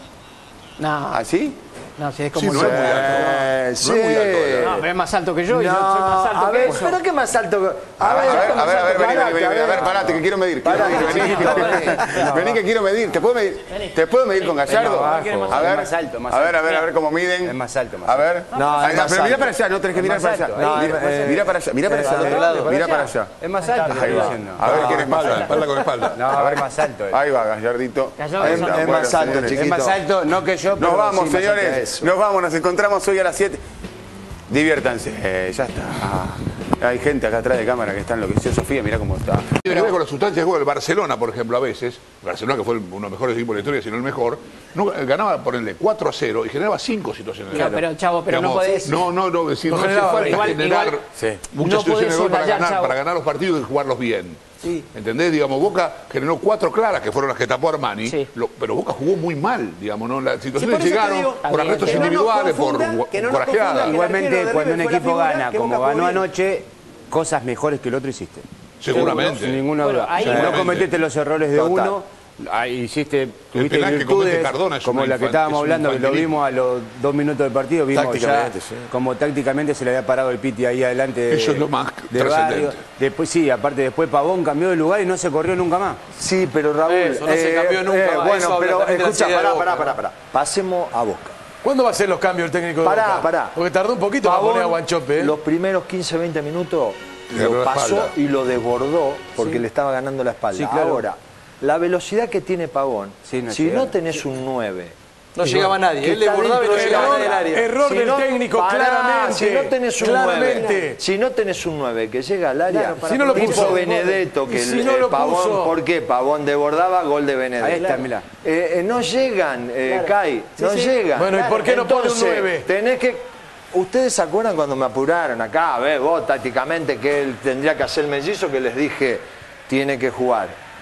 No, ¿Así? no, si es Sí, como no yo. es muy alto. Eh, sí. No es muy alto, Gallardo. No, pero es más alto que yo y yo No, soy más alto a que ver, eso. pero qué más alto que... A ver, a ver, a ver, a ver, vení, vení, parate, vení, a ver, parate, que quiero medir. quiero Parate, medir, vení, chiquito, vení, vení que quiero medir. ¿Te puedo medir? ¿Te puedo medir con Gallardo? No, A abajo. ver, Es más alto, más a ver, alto. a ver, a ver cómo miden. Es más alto, más A ver. No, Ahí es va, más pero mira alto. para allá, no tenés que Es mirar más para allá. alto, ahí. Mira, No, eh, mira para allá, mira para eh, allá. al otro lado. Mira para allá. Es más alto, te Ahí estoy va. diciendo. A ver quién es más Espalda, alto. espalda con espalda. No, a ver, más alto. es. Ahí va, Gallardito. Gallardo Ahí es está. es Bueno, más alto, señores. chiquito. Es más alto, no que yo, pero Nos vamos, sí, más alto que señores. eso. Nos vamos, nos encontramos hoy a las siete. Diviértanse, eh, ya está. Ah, hay gente acá atrás de cámara que está enloquecida. Sofía, mira cómo está. Tiene que ver con las sustancias de juego. El Barcelona, por ejemplo, a veces, Barcelona que fue uno de los mejores equipos de la historia, si no el mejor, no, ganaba, ponerle cuatro a cero y generaba cinco situaciones. Claro, pero, Chavo, pero no Digamos, podés- No, no, no, decir, No no, hace generaba, falta igual- generar igual- Sí. muchas no situaciones podés de gol para soslayar, ganar, Chavo. para ganar los partidos y jugarlos bien. Sí. ¿Entendés? Digamos, Boca generó cuatro claras, que fueron las que tapó Armani, Sí. lo- pero Boca jugó muy mal, digamos, ¿no? Las Sí, situaciones por eso te llegaron digo, por Está arrestos bien, que no nos individuales, por confunda, que no nos corajeadas. confunda que- Igualmente, arquero de cuando un River fue la equipo figura, gana, que como Boca jugó ganó bien. anoche, cosas mejores que el otro hiciste. Seguramente. Sin ninguna Bueno, duda. ahí- O sea, no Seguramente. cometiste los errores de Total. uno, ahí hiciste, tuviste penal que comete virtudes, Cardona es como una la que infan- estábamos es un hablando, que lo infantilismo. vimos a los dos minutos del partido, vimos ya Tácticamente, sí. como tácticamente se le había parado el Piti ahí adelante de, Eso es lo más de trascendente. Barrio. Después sí, aparte después Pavón cambió de lugar y no se corrió nunca más. Sí, pero Raúl... Eso, no se cambió nunca más. Bueno, Eso habla pero también de la escucha, seriedad de pará, Boca. pará, pará, pará. Pasemos a Boca. ¿Cuándo va a ser los cambios el técnico de Pará, Boca? pará. Porque tardó un poquito para Pavón, poner a Guanchope, ¿eh? los primeros quince, veinte minutos Le abrió lo la pasó espalda. y lo desbordó porque Sí. le estaba ganando la espalda. Sí, claro. Ahora, la velocidad que tiene Pavón, Sí, no si llega. no tenés un nueve... No llegaba nadie, que él le está bordaba y no dentro llegaba del nadie al área. Error Si del no- técnico, pará, claramente. Si no tenés un Claramente. nueve, si no tenés un nueve que llega al área, Claro, para Si no lo tipo puso. Benedetto, que Y si el, no eh, lo Pavón, puso. ¿por qué? Pavón desbordaba, gol de Benedetto. Ahí está, mirá. Eh, eh, no llegan, eh, Kai, Sí, no sí. llegan. Bueno, ¿y por qué no pone un Entonces, nueve? Tenés que... ¿Ustedes se acuerdan cuando me apuraron acá? A ver, vos tácticamente que él tendría que hacer mellizo, que les dije, tiene que jugar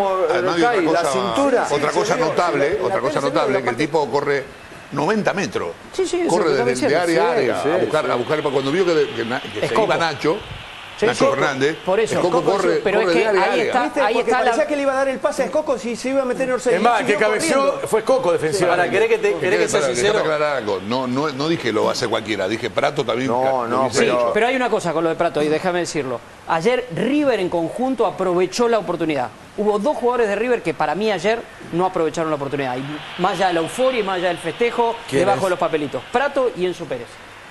como Además, cae, otra cosa, la cintura. Otra Sí, cosa se vio, notable, se- en otra la cosa tele se vio notable, la que el parte- tipo corre noventa metros. Sí, sí, eso corre es lo que desde estaba de área a diciendo. área Sí, a sí, buscar, sí. a buscar cuando vio que, que, na- que Es se Coco. iba Nacho, Sí, Nacho Coco. Fernández, Por eso, el Coco Coco, corre, pero es corre que de área a ahí área. está- ¿Viste? ahí Porque está la- parecía que le iba a dar el pase a Coco si se iba a meter en Orsay. Es más, Siguió que cabeció corriendo. fue Coco defensivamente. Ahora, ¿querés que, te, Que querés que sea quede- sincero? déjame aclarar algo. No, no, no dije que lo hace cualquiera, dije Prato también. No, no, hubiese Sí, hecho. pero hay una cosa con lo de Prato, y déjame decirlo. Ayer River en conjunto aprovechó la oportunidad. Hubo dos jugadores de River que para mí ayer no aprovecharon la oportunidad. Y más allá de la euforia y más allá del festejo, ¿Quién debajo es? de los papelitos. Prato y Enzo Pérez.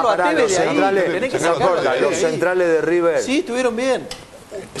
sacarlo a pará, Tevez los de ahí. centrales, Tenés que no sacarlo importa, de los ahí. centrales de River. Sí, estuvieron bien.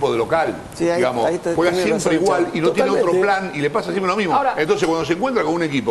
equipo de local. Sí, ahí- digamos, ahí te- juega tenés siempre razón, igual Chavo. y no tiene Totalmente. otro plan y le pasa siempre lo mismo. Ahora- Entonces cuando se encuentra con un equipo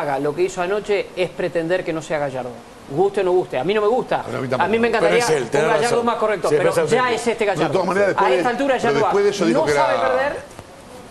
haga lo que hizo anoche es pretender que no sea Gallardo. Guste o no guste. A mí no me gusta. A mí, a mí me encantaría él, un Gallardo razón. más correcto, Sí, pero pero ya sí. es este De Gallardo. todas maneras, después a de- esta altura ya pero no va. después de eso dijo No que sabe era- perder.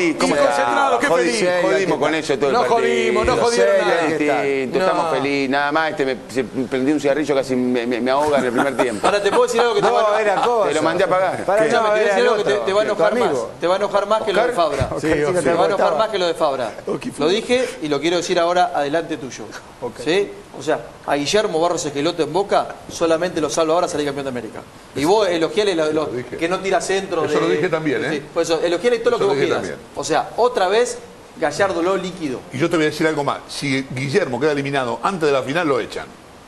feliz. ¿Cómo Sí, concentrado, qué Jodi- feliz. Jodimos con eso todo el No partido. jodimos, no jodieron Es nada. distinto, No. estamos felices. Nada más, este me, se prendí un cigarrillo, casi me, me, me ahoga en el primer tiempo. Ahora te puedo decir algo que te No, va a era cosa. Te lo mandé a pagar. Pará, ¿Qué? no, me No, te voy a era decir algo el que te, otro, te va a tu enojar más. amigo. Te va a enojar más que lo de Fabra. Sí, te Ofi. va a enojar más que lo de Fabra. Lo dije y lo quiero decir ahora adelante tuyo. Okay. ¿Sí? O sea, a Guillermo Barros Esqueloto en Boca solamente lo salva ahora salir campeón de América. Y vos elogiale lo, lo, que no tira centro. Eso de, lo dije también, ¿eh? Sí, por eso, elogiale todo Eso lo que vos dije quieras. también. O sea, otra vez Gallardo lo líquido. Y yo te voy a decir algo más. Si Guillermo queda eliminado antes de la final, lo echan.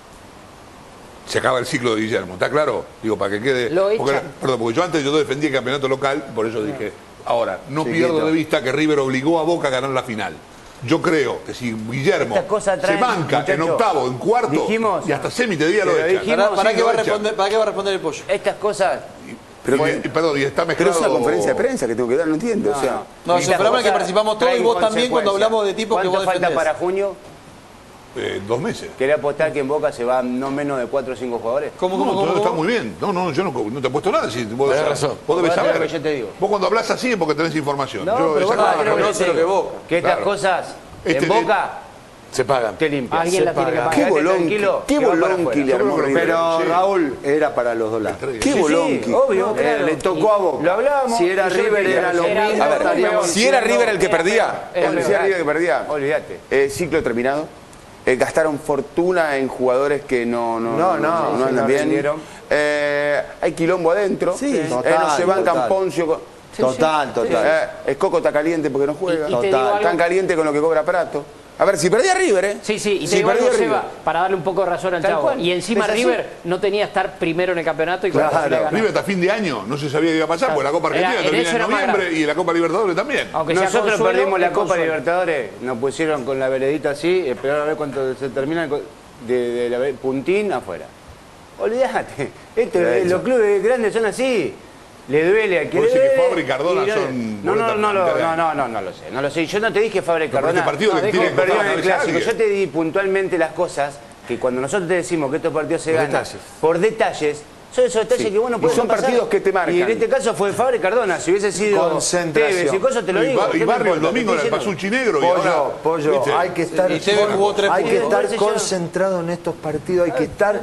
Se acaba el ciclo de Guillermo, ¿está claro? Digo, para que quede... Lo porque, echan. perdón, porque yo antes yo defendía el campeonato local, por eso dije... Ahora, no Chiquito. pierdo de vista que River obligó a Boca a ganar la final. Yo creo que si Guillermo Estas cosas se traen, banca en muchacho, octavo, en cuarto, dijimos- y hasta semi te diría lo pero echan. dijimos- ¿Para, para Sí, qué lo va a echan. responder, ¿Para qué va a responder el pollo? Estas cosas... Pero, y, y- perdón, y está Pero mezclado... es una conferencia de prensa que tengo que dar, no entiendo. No, o sea, no. No, es un Estas programa en el que cosas participamos todos y traen vos también cuando consecuencias. hablamos de tipos que ¿Cuánto vos falta defendés? para junio? Eh, dos meses. ¿Querés apostar que en Boca se van no menos de cuatro o cinco jugadores? ¿Cómo, No, cómo, todo cómo? está cómo? muy bien. No, no, yo no, no te he puesto nada. Si vos, Tenés razón. vos debes Bueno, saber. lo que yo te digo. Vos cuando hablas así es porque tenés información. No, yo pero vos exactamente- no conoce lo que vos. Que estas Claro. cosas Este en de- Boca Se pagan. te limpian. Alguien Se la tiene que pagan. pagar. qué bolón, Tranquilo, qué que va para bolón afuera. que le armó River. Pero Sí. Raúl, era para los dos lados. Qué Sí, bolón. sí, que- obvio, Eh, claro. le tocó a Boca. Lo hablábamos. Si era y yo River le era lo dije, mismo. era- A ver, estaríamos si era diciendo- River el que perdía, Era si peor. era River el que perdía, Olvídate. eh, ciclo terminado. Eh, gastaron fortuna en jugadores que no, no, No, no, sí, andan no bien. rindieron. Eh, hay quilombo adentro. Sí. Eh, Total, no se bancan total. Poncio. con- Total, total. Eh, el Coco está caliente porque no juega. Y- y te digo algo- Tan caliente con lo que cobra Prato. A ver, si perdía River, ¿eh? Sí, sí, y te si digo algo, perdía Seba, River. para darle un poco de razón al Tal chavo. cual. Y encima Es así. River no tenía que estar primero en el campeonato y con la Claro. posibilidad de ganar. River hasta fin de año no se sabía qué iba a pasar, Claro. porque la Copa Era- Argentina en termina eso en era más noviembre grave. y la Copa Libertadores también. Aunque sea Nosotros consuelo, perdimos la es Copa consuelo. Libertadores, nos pusieron con la veredita así, esperaron a ver cuánto se termina de, de la ve- puntín afuera. Olvídate, esto, De hecho. los clubes grandes son así. Le duele a quien Vos le decís que duele. Fabra y Cardona y no- son No, no, boletas no, no, planteadas. no, no, no, no lo sé, no lo sé. Yo no te dije Fabra y Pero Cardona. este partido no, le dijo tiene que que perdió costar en el cabeza a clásico. alguien. Yo te di puntualmente las cosas que cuando nosotros te decimos que estos partidos se Por ganan detalles. por detalles, son esos detalles Sí. que bueno Y pueden son pasar. partidos que te marcan. Y en este caso fue Fabra y Cardona. Si hubiese sido Concentración. Tevez y cosas, te lo Y digo. Ba- ¿qué y me Barrio el importa? domingo Te era el estoy diciendo. Pasuchi negro y Pollo, ahora... pollo, ¿viste? hay que estar, Y Tevez jugó tres hay que puntos. estar Ese ya- concentrado en estos partidos, hay que estar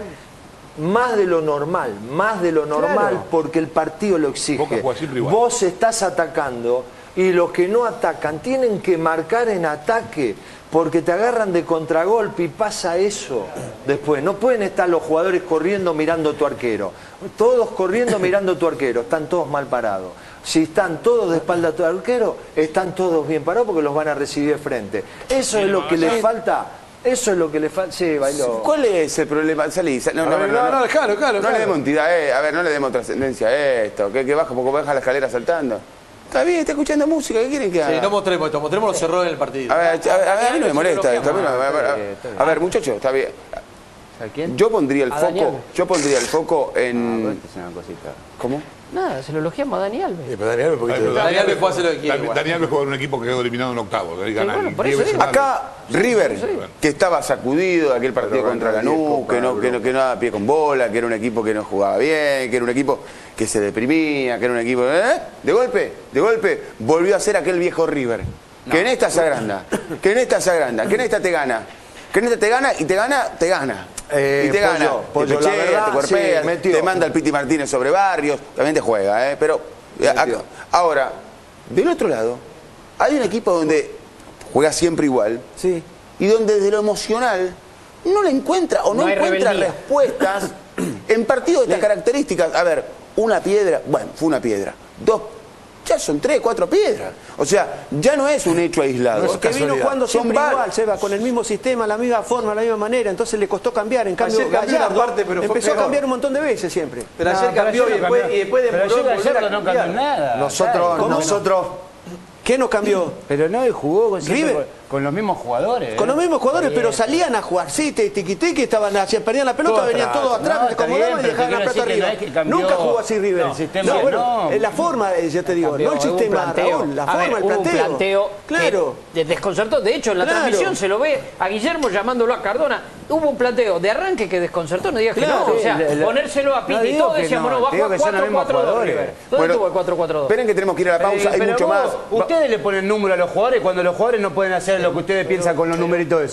más de lo normal, más de lo normal, Claro. porque el partido lo exige. Boca juega siempre igual. Vos estás atacando y los que no atacan tienen que marcar en ataque, porque te agarran de contragolpe y pasa eso después. No pueden estar los jugadores corriendo mirando tu arquero. Todos corriendo mirando tu arquero, están todos mal parados. Si están todos de espalda a tu arquero, están todos bien parados porque los van a recibir de frente. Eso es lo que le falta. Eso es lo que le falta. Sí, bailó. ¿Cuál es el problema? Salí, sal- no, A no, ver, no, no, no, claro, claro, No claro. le demos entidad, eh. A ver, no le demos trascendencia a esto. Que, que baja, porque baja la escalera saltando. Está bien, está escuchando música, ¿qué quieren que haga? Sí, no mostremos esto, mostremos los errores del partido. A ver, a, ver, a ver, a mí no me molesta esto. A, mí no- a ver, a ver, está bien. a ver, muchachos, está bien. ¿A quién? Yo pondría el A Dani foco, Alves. yo pondría el foco Ah, en... bueno, esta es una cosita. ¿Cómo? Nada, se lo elogiamos a Dani Alves. Sí, pero Daniel, un poquito Pero de- Dani Alves puede hacer lo que quiere Dani- igual. Dani Alves juega en un equipo que quedó eliminado en octavo. ahí gana bueno, el por diez eso veces digo. más. Acá, River, que estaba sacudido de aquel partido Pero contra ganó Lanús, diez que copas, no, que, no, que no daba pie con bola, que era un equipo que no jugaba bien, que era un equipo que se deprimía, que era un equipo... ¿eh? De golpe, de golpe, volvió a ser aquel viejo River. Que en esta se agranda, que en esta se agranda, que en esta te gana. Que en esta te gana y te gana, te gana. Eh, y te Pollo, gana. Pollo, te la pechea, verdad, te cuerpea, sí, metió. te manda el Piti Martínez sobre Barrios, también te juega, ¿eh? Pero eh, acá- ahora, del otro lado, hay un equipo donde juega siempre igual. Sí. Y donde desde lo emocional no le encuentra o no, No hay encuentra rebeldía. respuestas en partidos de estas características. A ver, una piedra, bueno, fue una piedra. Dos, ya son tres, cuatro piedras. O sea, ya no es un hecho aislado. Porque vino jugando Son siempre var- igual, Seba, con el mismo sistema, la misma forma, la misma manera, entonces le costó cambiar. En cambio, Ayer cambió una Gallardo parte, pero fue empezó a peor. cambiar un montón de veces siempre. Pero No, ayer pero cambió ayer y no después, cambió. y después Pero demoró ayer en volver a Gallardo no cambió cambiar. nada. Nosotros, ¿Cómo? nosotros, ¿Qué nos cambió? Pero no, y jugó con, siempre River. con, con los mismos jugadores. Con ¿eh? los mismos jugadores, Está pero bien. salían a jugar. Sí, te tiquiteque, estaban hacia, perdían la pelota, Todo venían atrás. todos atrás, No, se está acomodaban bien, y pero dejaban la te pelota quiero decir arriba. que no es que cambió Nunca jugó así River. el sistema, no, bueno, no. es la forma, eh, yo te digo, Campeón, no el hubo un sistema, planteo. Raúl, la A forma, ver, el hubo un planteo. planteo Claro. que desconcertó. De hecho, en la Claro. transmisión se lo ve a Guillermo llamándolo a Cardona. Hubo un planteo de arranque que desconcertó, no digas que Claro. no. O sea, Sí, la- la- ponérselo a no Piti. digo Todos que decíamos, no, no, va a digo jugar que son los cuatro mismos cuatro dos jugadores. River. ¿Dónde Bueno, tuvo el cuatro cuatro dos? Esperen que tenemos que ir a la pausa, Eh, hay pero mucho vos, más. Ustedes le ponen número a los jugadores cuando los jugadores no pueden hacer lo que ustedes piensan con los numeritos de eso.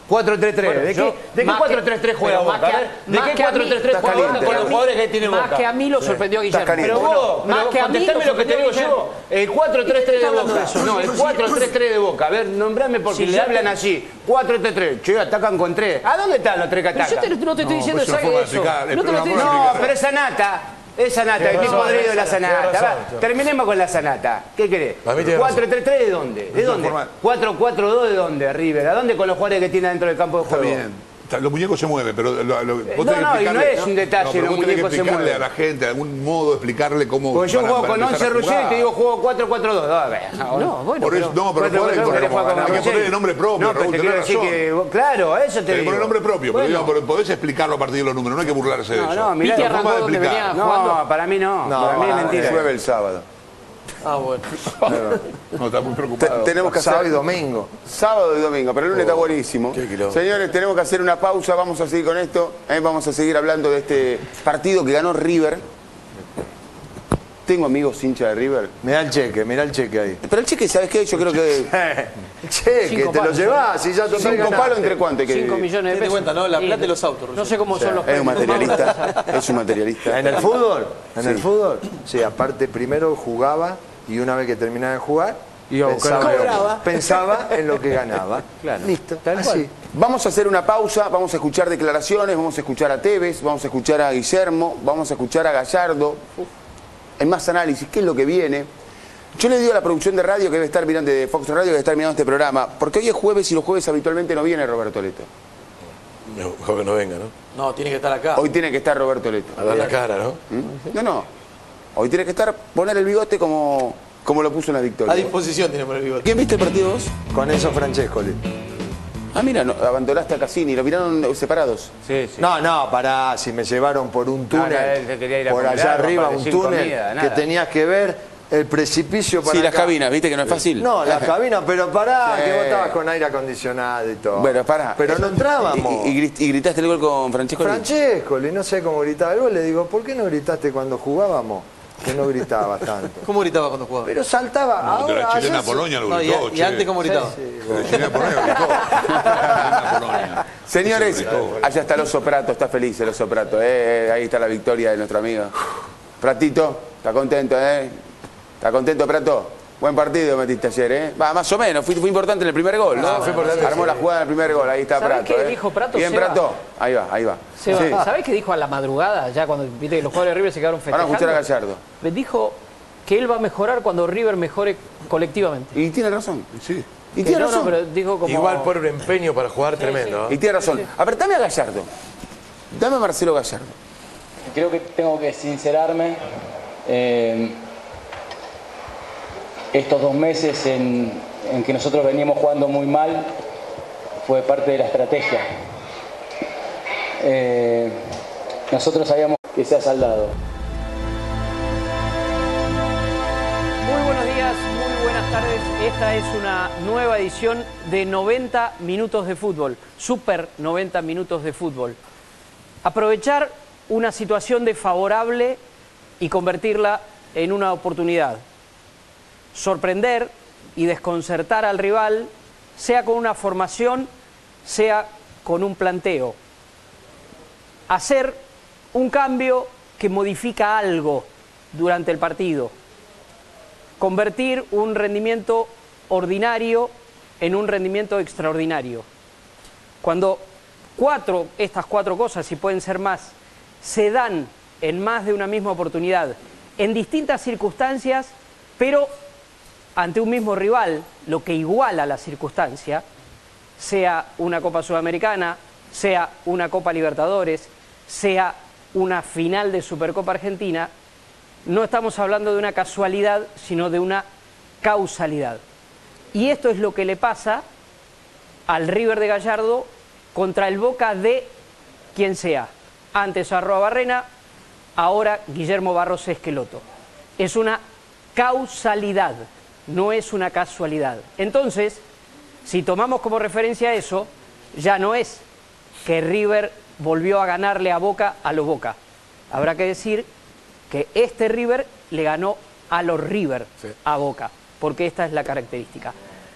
cuatro tres tres. Bueno, ¿De yo- qué, de qué más cuatro que- tres tres juega pero Boca? más que A a- ver, ¿de más qué que a cuatro mí- tres tres Estás juega caliente. con los jugadores que tiene Boca? Más que a mí lo sorprendió Guillermo. Pero vos, Más pero que a mí contestame lo lo que te sorprendió digo yo. Guillermo. El cuatro tres tres de ¿Qué está hablando Boca. de eso? No, el cuatro tres tres de Boca. A ver, nombrame porque Sí, le ya hablan te- así. cuatro tres tres. Che, atacan con tres. ¿A dónde están los tres que Pero atacan? yo te- no te estoy diciendo pues es una forma de eso. explicar, es No te lo una estoy forma de diciendo. No, explicar. pero esa nata. Esa nata, Tienes el tipo razón, podrido de la tienes sanata. razón, Va, tienes terminemos con la sanata. ¿Qué querés? Para mí tiene ¿cuatro tres tres de dónde? ¿De una dónde? forma- ¿cuatro cuatro dos de dónde, River? ¿A dónde con los jugadores que tiene dentro del campo de Está juego? bien. Está- Los muñecos se mueven, pero lo, lo, vos no, tenés que no, y no explicarle- es un detalle, pero los vos tenés que muñecos se explicarle mueven. a la gente, de algún modo, explicarle cómo. Porque yo van a- juego van a con empezar once a Ruggeri y jugar. te digo juego cuatro cuatro dos. A ver, No, bueno, Por eso, pero- no, pero cuatro, jugadores cuatro, que cuatro, hay que cuatro, ponerle nombre propio, No, pero Raúl, te tenés quiero decir razón. que, claro, eso te Tenés que digo. poner nombre propio, pero, Bueno. digo, pero podés explicarlo a partir de los números, no hay que burlarse de No, eso. no, mirá, Piti Es una arrancó forma de donde explicar. venía No, jugando. para mí no. No, para mí es ah, mentira. Llueve el sábado. Ah, bueno. No, está muy Te- preocupado. tenemos que hacer Sábado y domingo. Sábado y domingo, pero el lunes está buenísimo. qué quilombo. Señores, tenemos que hacer una pausa, vamos a seguir con esto. eh, Vamos a seguir hablando de este partido que ganó River. Tengo amigos hinchas de River. Mirá el cheque, mirá el cheque ahí. Pero el cheque, ¿sabes qué? Yo creo que Cheque, Cinco te lo palos. llevás y ya total cinco ganaste. palos entre cuánto hay que cinco millones de Ten en pesos. cuenta, ¿no? La Sí, plata de los autos, No sé cómo son los es un precios. materialista. Es un materialista. ¿En el fútbol? ¿En Sí. el fútbol? Sí, aparte primero jugaba y una vez que terminaba de jugar, Iba a buscar pensaba, el cobraba. pensaba en lo que ganaba. Claro. Listo, Tal así. cual. Vamos a hacer una pausa, vamos a escuchar declaraciones, vamos a escuchar a Tevez, vamos a escuchar a Guillermo, vamos a escuchar a Gallardo. En más análisis, ¿qué es lo que viene? Yo le digo a la producción de radio que debe estar mirando, de Fox Radio, que debe estar mirando este programa, porque hoy es jueves y los jueves habitualmente no viene Roberto Leto. Mejor que no venga, ¿no? No, tiene que estar acá. Hoy tiene que estar Roberto Leto. A dar la cara, ¿no? ¿Mm? No, no. Hoy tiene que estar, poner el bigote como, como lo puso en la victoria. A disposición tiene por el bigote. ¿Quién viste el partido vos? Con eso Francescoli. Ah, mira, no, abandonaste a Cassini, lo miraron separados. Sí, sí. No, no, pará, si me llevaron por un No, no, túnel, él se quería ir a por comer allá algo, arriba, aparte, un sin túnel, comida, que nada. tenías que ver el precipicio para Sí, las acá. cabinas, viste que no es fácil. No, las cabinas, pero pará, Sí. que vos estabas con aire acondicionado y todo. Bueno, pará. Pero no entrábamos. ¿Y, y, grit- y gritaste el gol con Francesco? Francescoli, no sé cómo gritaba el gol, le digo, ¿por qué no gritaste cuando jugábamos? Que no gritaba tanto. ¿Cómo gritaba cuando jugaba? Pero saltaba. No, de la ahora, chilena ayer se- Polonia lo No, y, gritó, y che. antes, ¿cómo gritaba? De la chilena Polonia lo gritó. Chilena Polonia. Señores, Eso lo gritó. allá está el oso Prato, está feliz el oso Prato. Eh, eh, ahí está la victoria de nuestro amigo. Pratito, está contento, ¿eh? ¿Está contento, Prato? Buen partido metiste ayer, ¿eh? Va, más o menos, fue, fue importante en el primer gol, ¿no? Ah, fue importante, Armó sí. la jugada en el primer gol, ahí está ¿Sabés Prato, qué ¿eh? dijo Prato, Bien, Seba? Prato. Ahí va, ahí va. Seba, Sí. ¿sabés qué dijo a la madrugada? Ya cuando viste que los jugadores de River se quedaron Ahora festejando. vamos a escuchar a Gallardo. Le dijo que él va a mejorar cuando River mejore colectivamente. Y tiene razón. Sí. Y Que tiene no, no, razón. pero dijo como... Igual por un empeño para jugar tremendo. ¿eh? Y tiene razón. A ver, dame a Gallardo. Dame a Marcelo Gallardo. Creo que tengo que sincerarme. eh, estos dos meses en, en que nosotros veníamos jugando muy mal fue parte de la estrategia. Eh, nosotros sabíamos que se ha saldado. Muy buenos días, muy buenas tardes. Esta es una nueva edición de noventa minutos de fútbol, Super noventa minutos de fútbol. Aprovechar una situación desfavorable y convertirla en una oportunidad. Sorprender y desconcertar al rival, sea con una formación, sea con un planteo. Hacer un cambio que modifica algo durante el partido. Convertir un rendimiento ordinario en un rendimiento extraordinario. Cuando cuatro, estas cuatro cosas, y pueden ser más, se dan en más de una misma oportunidad, en distintas circunstancias, pero ante un mismo rival, lo que iguala la circunstancia, sea una Copa Sudamericana, sea una Copa Libertadores, sea una final de Supercopa Argentina, no estamos hablando de una casualidad, sino de una causalidad. Y esto es lo que le pasa al River de Gallardo contra el Boca de quien sea. Antes Arroa Barrena, ahora Guillermo Barros Esqueloto. Es una causalidad, no es una casualidad. Entonces, si tomamos como referencia eso, ya no es que River volvió a ganarle a Boca a los Boca. Habrá que decir que este River le ganó a los River Sí. a Boca, porque esta es la característica.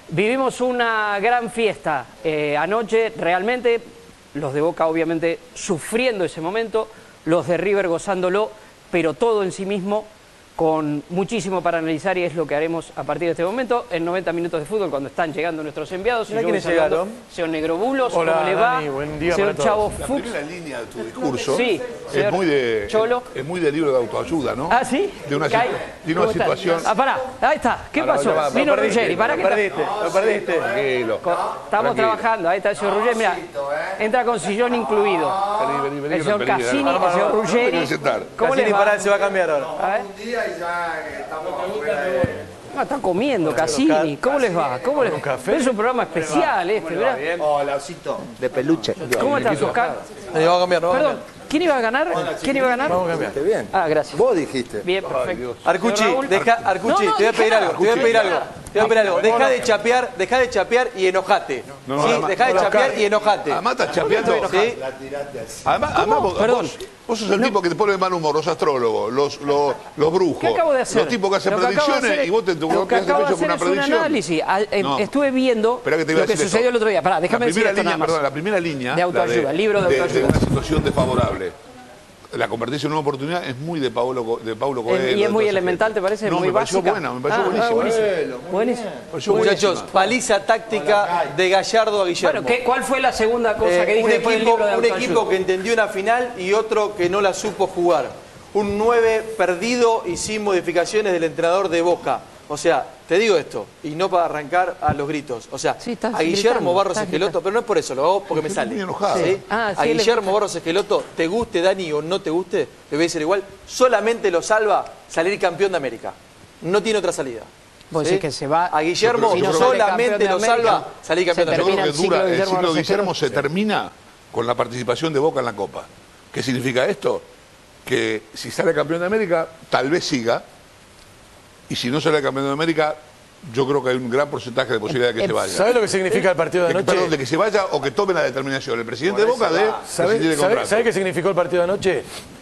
Vivimos una gran fiesta eh, anoche, realmente, los de Boca obviamente sufriendo ese momento, los de River gozándolo, pero todo en sí mismo con muchísimo para analizar y es lo que haremos a partir de este momento en noventa minutos de fútbol cuando están llegando nuestros enviados. Mira Y yo quiénes voy saludando. llegaron. Señor Negrobulos, Hola, ¿cómo le va? Dani, buen día Señor para todos. Chavo La Fuchs. primera línea de tu discurso Sí, es señor muy de Cholo. es muy de libro de autoayuda, ¿no? Ah, ¿sí? De una, ¿Qué hay? situ- de una ¿Cómo estás? situación. Ah, pará, ahí está. ¿Qué Ahora, pasó? ya va, Vino lo perdiste, Ruggeri, ¿para lo qué perdiste, está? lo perdiste. Tranquilo. Estamos Tranquilo. trabajando, ahí está el señor Ruggeri, mira, entra con sillón incluido. Vení, vení, vení, El que señor no te Cassini, ligue, el dale. señor No te Ruggeri. querés sentar. ¿Cómo Cassini, les va? pará, se va a cambiar ahora. A ver. Un día y ya estamos afuera de... Ah, está comiendo Cassini. ¿Cómo les va? ¿Cómo les va? Es un programa especial este, ¿verdad? Hola, osito. De peluche. ¿Cómo estás, Oscar? Eh, vamos a cambiar, no vamos a Perdón, ¿quién iba a ganar? ¿Quién iba a ganar? Vamos a cambiar. Bien. Ah, gracias. Vos dijiste. Bien, perfecto. Arcucci, Señor Raúl. deja, Arcucci, No, no, te voy a deja pedir nada. algo, te voy a pedir algo. Deja Te voy a pedir algo. No, Deja no. de chapear, deja de chapear y enojate. No, no, Sí, además- deja de no, chapear Oscar, y enojate. Además estás chapeando. Sí. Además, además vos, Perdón. vos, vos sos el tipo que te pone de mal humor, los astrólogos, los, los, los brujos, ¿Qué acabo de hacer? los tipos que hacen Lo que acabo de predicciones hacer y vos te, es- vos Lo te que haces acabo de pecho por hacer una es un predicción. análisis. Ah, eh, No. Estuve viendo Esperá que te iba lo a que decir sucedió esto. el otro día. Pará, La déjame decir primera esto línea, nada más. perdón, la primera línea De autoayuda, la libro de autoayuda. una situación desfavorable. La convertirse en una oportunidad es muy de Paulo, Co- de Paulo Eh, Coelho. y es de muy toda esa elemental, gente. ¿te parece? No, Muy me pareció básica. buena, me pareció Ah, buenísima. buenísimo. Buenísimo. Pareció Muchachos, buenísima. paliza táctica de Gallardo a Guillermo. Bueno, ¿qué- ¿cuál fue la segunda cosa Eh, que dije un después del equipo, libro de un autoayuda? equipo que entendió una final y otro que no la supo jugar. Un nueve perdido y sin modificaciones del entrenador de Boca. O sea, te digo esto, y no para arrancar a los gritos. O sea, estás a Guillermo gritando, Barros estás Esqueloto, pero no es por eso, lo hago porque me sale. muy enojado. ¿sí? Ah, A sí, él Guillermo es- Barros Esqueloto, te guste Dani o no te guste, le voy a decir igual, solamente lo salva salir campeón de América. No tiene otra salida. Vos ¿sí? decís que se va... A Guillermo Si no sale solamente campeón de lo América, salva salir campeón se de Yo América. creo termina que el ciclo dura, de el Guillermo ciclo de Barros Guillermo Esqueloto. se termina con la participación de Boca en la Copa. ¿Qué significa esto? Que si sale campeón de América, tal vez siga. Y si no sale campeón de América, yo creo que hay un gran porcentaje de posibilidad de que se vaya. ¿Sabés lo que significa el partido de De que, anoche? perdón, de que se vaya o que tome la determinación. El presidente de Boca de ¿Sabés, rescindir el sabés- contrato. sabés qué significó el partido de anoche?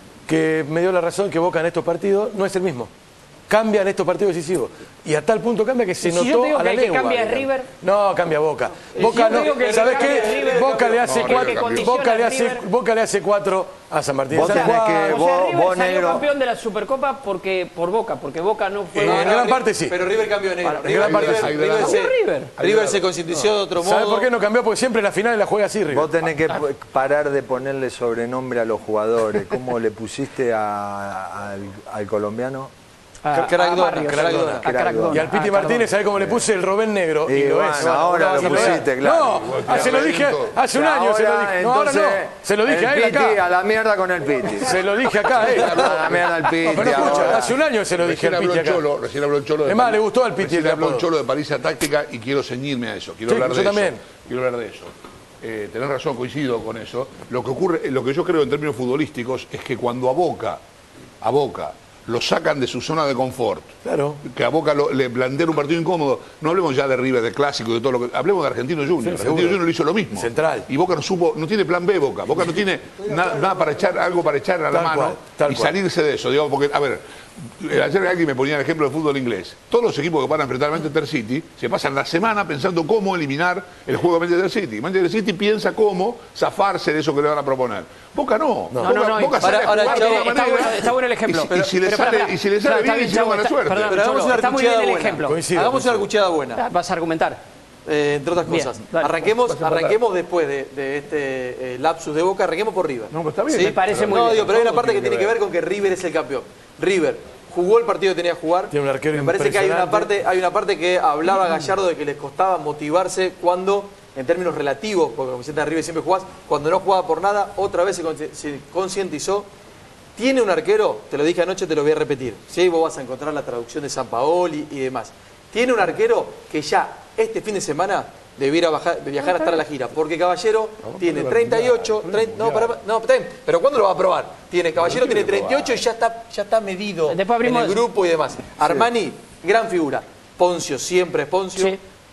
Que me dio la razón que Boca en estos partidos no es el mismo. Cambia en estos partidos decisivos. Y a tal punto cambia que se Y si notó yo te digo a que la el que legua, cambia es digamos. River. No, cambia Boca. Y si Boca yo te no. digo que el ¿Sabés que cambia es qué? River, Boca le hace no, cuatro. River cambió. Boca le hace, River. Boca le hace cuatro a San Martín. Vos de San tenés Juan. que- O sea, vos- River vos, salió negro. campeón de la Supercopa porque, por Boca, porque Boca no fue... Eh, No, en no, gran parte sí. Pero River cambió negro. En gran parte sí. River, ¿Cambió se, River? River se consintió de otro modo. ¿Sabés por qué no cambió? Porque siempre la final la juega así, River. Vos tenés que p- parar de ponerle sobrenombre a los jugadores. ¿Cómo le pusiste a- al, al colombiano? a- Crackdona, a Barrios. Crackdona. A Crackdona. Y al Piti Ah, Martínez, ¿sabés cómo le puse el Robén Negro? Y Y lo bueno, es. ahora lo Y es. pusiste, claro. No, se lo dije hace un año, se lo dije. No, ahora no. Se lo dije el a él Piti, acá. a la mierda con el Piti. Se lo dije acá, eh. A la mierda al Piti. No, pero no escucha, ahora. hace un año se lo dije Recién al habló Piti el acá. Cholo, recién habló el Cholo de Es más, París. le gustó al Piti Recién el habló el apodo. Cholo de París Táctica y quiero ceñirme a eso. Quiero Sí, hablar yo de también. eso. Quiero hablar de eso. Eh, tenés razón, coincido con eso. Lo que ocurre, lo que yo creo en términos futbolísticos es que cuando a Boca, a Boca, lo sacan de su zona de confort, Claro. que a Boca lo- le plantean un partido incómodo, no hablemos ya de River, de Clásico, de todo lo que... Hablemos de Argentino Junior. Sí, Argentino seguro. Junior lo hizo lo mismo. Central. Y Boca no supo, no tiene plan B Boca. Boca no tiene na- nada para echar, algo para echar a la Tal mano cual, tal y cual. salirse de eso. Digamos, porque, a ver, eh, ayer alguien me ponía el ejemplo del fútbol inglés. Todos los equipos que van a enfrentar a Manchester City se pasan la semana pensando cómo eliminar el juego de Manchester City. Manchester City piensa cómo zafarse de eso que le van a proponer. Boca no. No, Boca, no, no, Boca y- sale a ahora, jugar Chavo, de una está manera- bueno- está bueno el ejemplo, Y, si- pero- y si le pero sale, pará, pará. y si le Está- sale está bien, bien, hicieron Chavo, mala está- suerte. perdón, Pero hagamos Cholo, una está muy bien arcucheada el buena. ejemplo. Coincido. Hagamos una arcucheada buena. Ah, Vas a argumentar. Eh, entre otras Bien, cosas. dale. arranquemos arranquemos después de, de este eh, lapsus de Boca, arranquemos por River. No, pero está bien. ¿Sí? Me parece muy no, bien. digo, pero hay una Todo parte que tiene tiene que que ver con que River es el campeón. River jugó el partido que tenía que jugar. Tiene un arquero Me parece que hay una impresionante. parte, hay una parte que hablaba Gallardo de que les costaba motivarse cuando, en términos relativos, porque como sienta River siempre jugás, cuando no jugaba por nada, otra vez se consci- se concientizó. Tiene un arquero, te lo dije anoche, te lo voy a repetir. ¿Sí? Vos vas a encontrar la traducción de San Paoli y demás. Tiene un arquero que ya este fin de semana debiera bajar, viajar a estar a la gira. Porque Caballero tiene treinta y ocho, treinta, no, para, no, está bien, pero ¿cuándo lo va a probar? Tiene Caballero tiene treinta y ocho y ya está, ya está medido Después abrimos- en el grupo y demás. Armani, gran figura. Poncio, siempre es Poncio. Sí.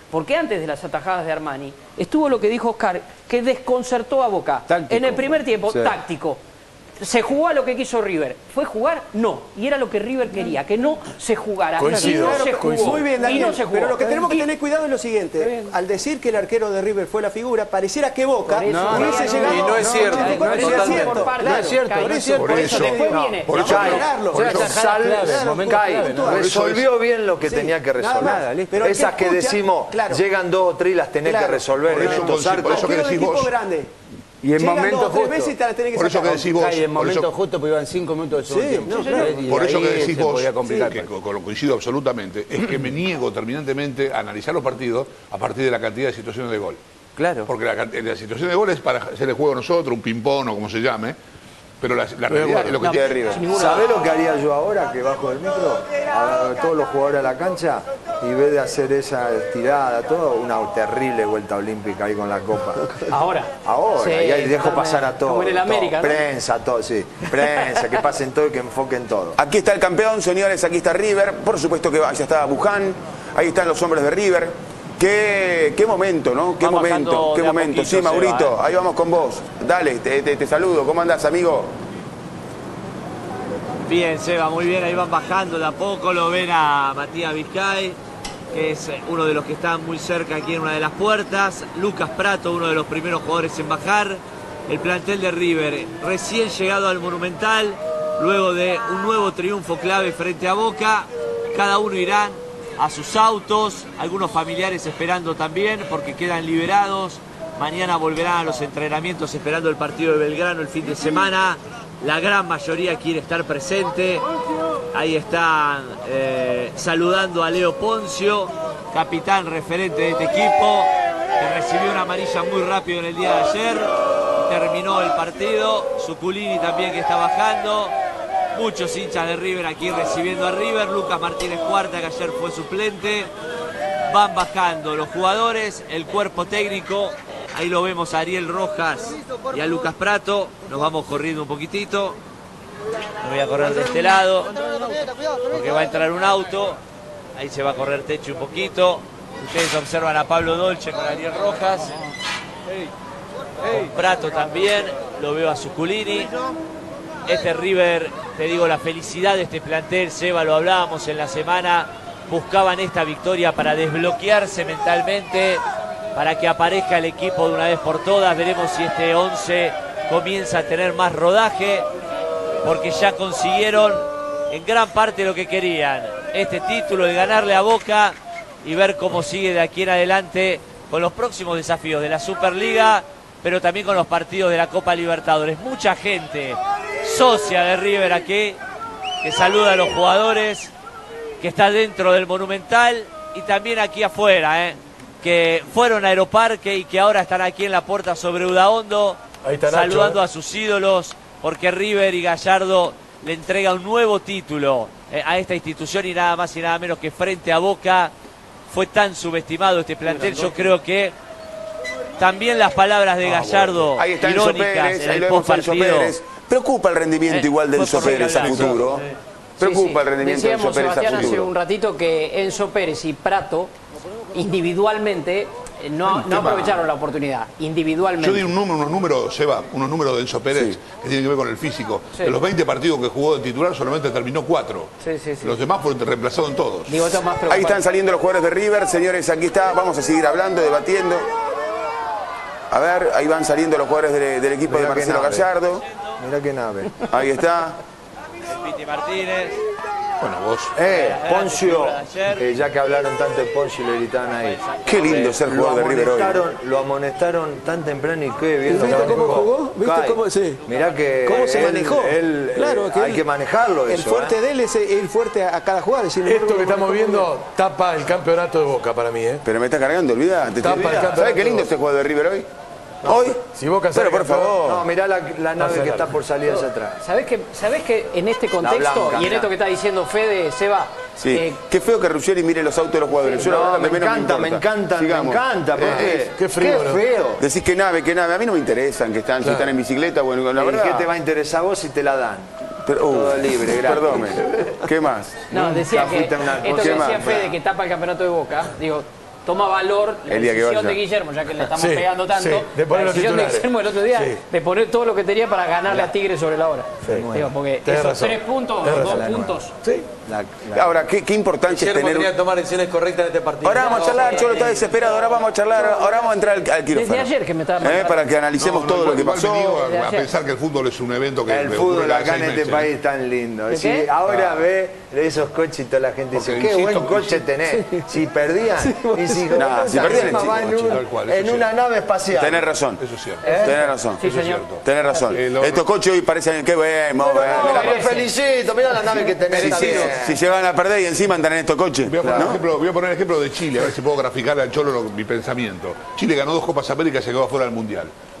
Porque antes de las atajadas de Armani, estuvo lo que dijo Oscar, que desconcertó a Boca. Táctico. En el primer tiempo, Sí. táctico. ¿Se jugó a lo que quiso River? ¿Fue jugar? No. Y era lo que River quería, que no se jugara. Coincido. Y no se jugó. Muy bien, Y Daniel, no se jugó. pero lo que tenemos que Y- tener cuidado es lo siguiente. Al decir que el arquero de River fue la figura, pareciera que Boca Por eso, no, no, hubiese no, llegado... y no es cierto, no, no es es totalmente. cierto. Por parte, Claro, no es cierto, por no es eso, cierto. Por eso, Después no, viene. por eso- vamos a Cai, aclararlo. por eso- Sal- claro, Cai, puntual, puntual. resolvió bien lo que Sí, tenía que nada más. resolver. Pero el Esas que, escucha, decimos, claro. llegan dos o tres y las tenés Claro. que resolver Por en eso estos consi- arcos. por eso que Arquero de decís equipo vos. grande. Y en Llegan momento dos o tres justo. veces y te la tenés que Por eso sacar. que decís vos. Claro, y en por eso- momento justo, porque iban cinco minutos del segundo Sí, tiempo. no, claro. Y Por eso ahí que decís se vos, podía complicar. que con con lo coincido absolutamente, es que me niego terminantemente a analizar los partidos a partir de la cantidad de situaciones de gol. Claro. Porque la, can- la situación de gol es para hacer el juego a nosotros, un ping-pong o como se llame. Pero la, la realidad es lo que No, tiene River. ¿Sabés lo que haría yo ahora que bajo del micro? A todos los jugadores a la cancha y en vez de hacer esa estirada, todo, una terrible vuelta olímpica ahí con la copa. Ahora. Ahora, Sí, y ahí dejo como- pasar a todos. como en el América, ¿no? Prensa, todo, sí. Prensa, que pasen todo y que enfoquen todo. Aquí está el campeón, señores, aquí está River. Por supuesto que ya está Buján, ahí están los hombres de River. Qué, qué momento, ¿no? Qué Va bajando momento, qué de a momento. poquito, Sí, Seba, Maurito, ¿eh? ahí vamos con vos. Dale, te, te- te saludo. ¿Cómo andás, amigo? Bien, Seba, muy bien, ahí van bajando de a poco, lo ven a Matías Vizcay, que es uno de los que están muy cerca aquí en una de las puertas. Lucas Prato, uno de los primeros jugadores en bajar. El plantel de River, recién llegado al Monumental, luego de un nuevo triunfo clave frente a Boca. Cada uno irán a sus autos, algunos familiares esperando también porque quedan liberados. Mañana volverán a los entrenamientos esperando el partido de Belgrano el fin de semana. La gran mayoría quiere estar presente. Ahí están eh, saludando a Leo Poncio, capitán referente de este equipo, que recibió una amarilla muy rápido en el día de ayer y terminó el partido. Zuculini también, que está bajando. Muchos hinchas de River aquí recibiendo a River. Lucas Martínez Cuarta, que ayer fue suplente. Van bajando los jugadores, el cuerpo técnico. Ahí lo vemos a Ariel Rojas y a Lucas Prato. Nos vamos corriendo un poquitito. Me voy a correr de este lado porque va a entrar un auto. Ahí se va a correr techo un poquito. Ustedes observan a Pablo Dolce con Ariel Rojas. Con Prato también. Lo veo a Zuculini. Este River, te digo, la felicidad de este plantel, Seba, lo hablábamos en la semana. Buscaban esta victoria para desbloquearse mentalmente, para que aparezca el equipo de una vez por todas. Veremos si este once comienza a tener más rodaje, porque ya consiguieron en gran parte lo que querían. Este título de ganarle a Boca y ver cómo sigue de aquí en adelante con los próximos desafíos de la Superliga, pero también con los partidos de la Copa Libertadores. Mucha gente socia de River aquí, que saluda a los jugadores, que está dentro del Monumental y también aquí afuera, ¿eh? que fueron a Aeroparque y que ahora están aquí en la puerta sobre Udaondo, Ahí está saludando Nacho, ¿eh? a sus ídolos, porque River y Gallardo le entrega un nuevo título eh, a esta institución, y nada más y nada menos que frente a Boca. Fue tan subestimado este plantel, yo creo que también las palabras de Gallardo, Ahí está Enzo irónicas Pérez, en ahí el lo vemos a Enzo postpartido. Pérez. Preocupa el rendimiento Eh, igual de fue Enzo por Pérez a regalazo. futuro. Sí. Preocupa Sí, sí. el rendimiento de Enzo Decíamos, Pérez a Sebastián, hace futuro. un ratito que Enzo Pérez y Prato individualmente eh, no, El no tema- aprovecharon la oportunidad. Individualmente. Yo di un número, unos números, Seba, unos números de Enzo Pérez que tienen que ver con el físico. Sí. De los veinte partidos que jugó de titular solamente terminó cuatro. Sí, sí, sí. Los demás fueron reemplazados en todos. Digo, esto es más Ahí preocupante. están saliendo los jugadores de River, señores, aquí está, vamos a seguir hablando, debatiendo. A ver, ahí van saliendo los jugadores de- del equipo Mirá de qué Marcelo nave. Gallardo. Mirá qué nave. Ahí está. El Piti Martínez. Bueno, vos. Eh, Poncio, Grande figura de ayer. eh, ya que hablaron tanto de Poncio y le gritaban ahí. Qué lindo ser Lo jugador de River hoy. amonestaron, lo amonestaron tan temprano y qué bien. ¿Viste cómo jugó? ¿Viste Cae. cómo- sí. Mirá que ¿Cómo se él- manejó? él, Claro, eh, que hay él- que manejarlo El eso, fuerte ¿eh? de él es el fuerte a cada jugada. Sin embargo, Esto que lo estamos manejó muy viendo tapa el campeonato de Boca para mí, ¿eh? Pero me está cargando, olvidate. Tapa el campeonato. ¿Sabes qué lindo este jugador de River hoy? Hoy. Si Boca Pero sale por campeón- favor. No, mirá la, la nave Hace que está largo. por salir hacia atrás. ¿Sabés que, ¿Sabés que en este contexto blanca, y en mirá. esto que está diciendo Fede, Seba, Sí. eh, Qué feo que Ruggeri mire los autos de los jugadores. Yo la No, verdad me que menos encanta, me importa. encanta, me Sigamos. encanta. ¿Por Eh, qué? qué frío, Qué ¿no? feo. Decís que nave, que nave. A mí no me interesan que están, si Claro. están en bicicleta o en la ¿Y verdad. qué te va a interesar a vos si te la dan? Pero, uh, Todo libre, gratis. Perdónme. ¿Qué más? no, decía Nunca que fuiste a una esto cosa. que ¿Qué decía más? Fede, que tapa el campeonato de Boca, digo, toma valor la El día que decisión vaya. de Guillermo, ya que le estamos Sí, pegando tanto, sí, de poner la los decisión de titulares. Guillermo el otro día, Sí. de poner todo lo que tenía para ganarle a Tigre sobre la hora. Digo, porque Tenés esos razón. tres puntos, Tenés dos razón. puntos. Sí. La- la- Ahora, qué, qué importante es Guillermo tener. tenía un- que tomar decisiones correctas en este partido. Ahora vamos a charlar, Cholo está desesperado. Ahora vamos a charlar, ahora vamos a entrar al, al quirófano. Desde ayer que me estaba Eh, marcando. Para que analicemos No, no, todo lo igual- que igual pasó. me niego Desde a, a ayer. pensar que el fútbol es un evento que El me fútbol ocurre cada acá en seis este meses. país es tan lindo. ¿De Si qué? ahora ve esos coches y toda la gente dice, Porque qué insisto, buen coche insisto. tenés. Si perdían, y si, No, si perdían, encima sí, va en, coche, un- tal cual, eso en es una cierto. nave espacial. Tenés razón. Eso es cierto. Tenés razón. Sí, señor. Tenés razón. Eh, lo- Estos coches hoy parecen que bueno. Pero eh, no, mirá, te felicito, mira la nave que tenés. si, está si- bien. si se van a perder y encima andan en estos coches. Voy a, poner ¿no? ejemplo, voy a poner el ejemplo de Chile, a ver si puedo graficar al Cholo lo- mi pensamiento. Chile ganó dos Copas América y se quedó fuera del Mundial.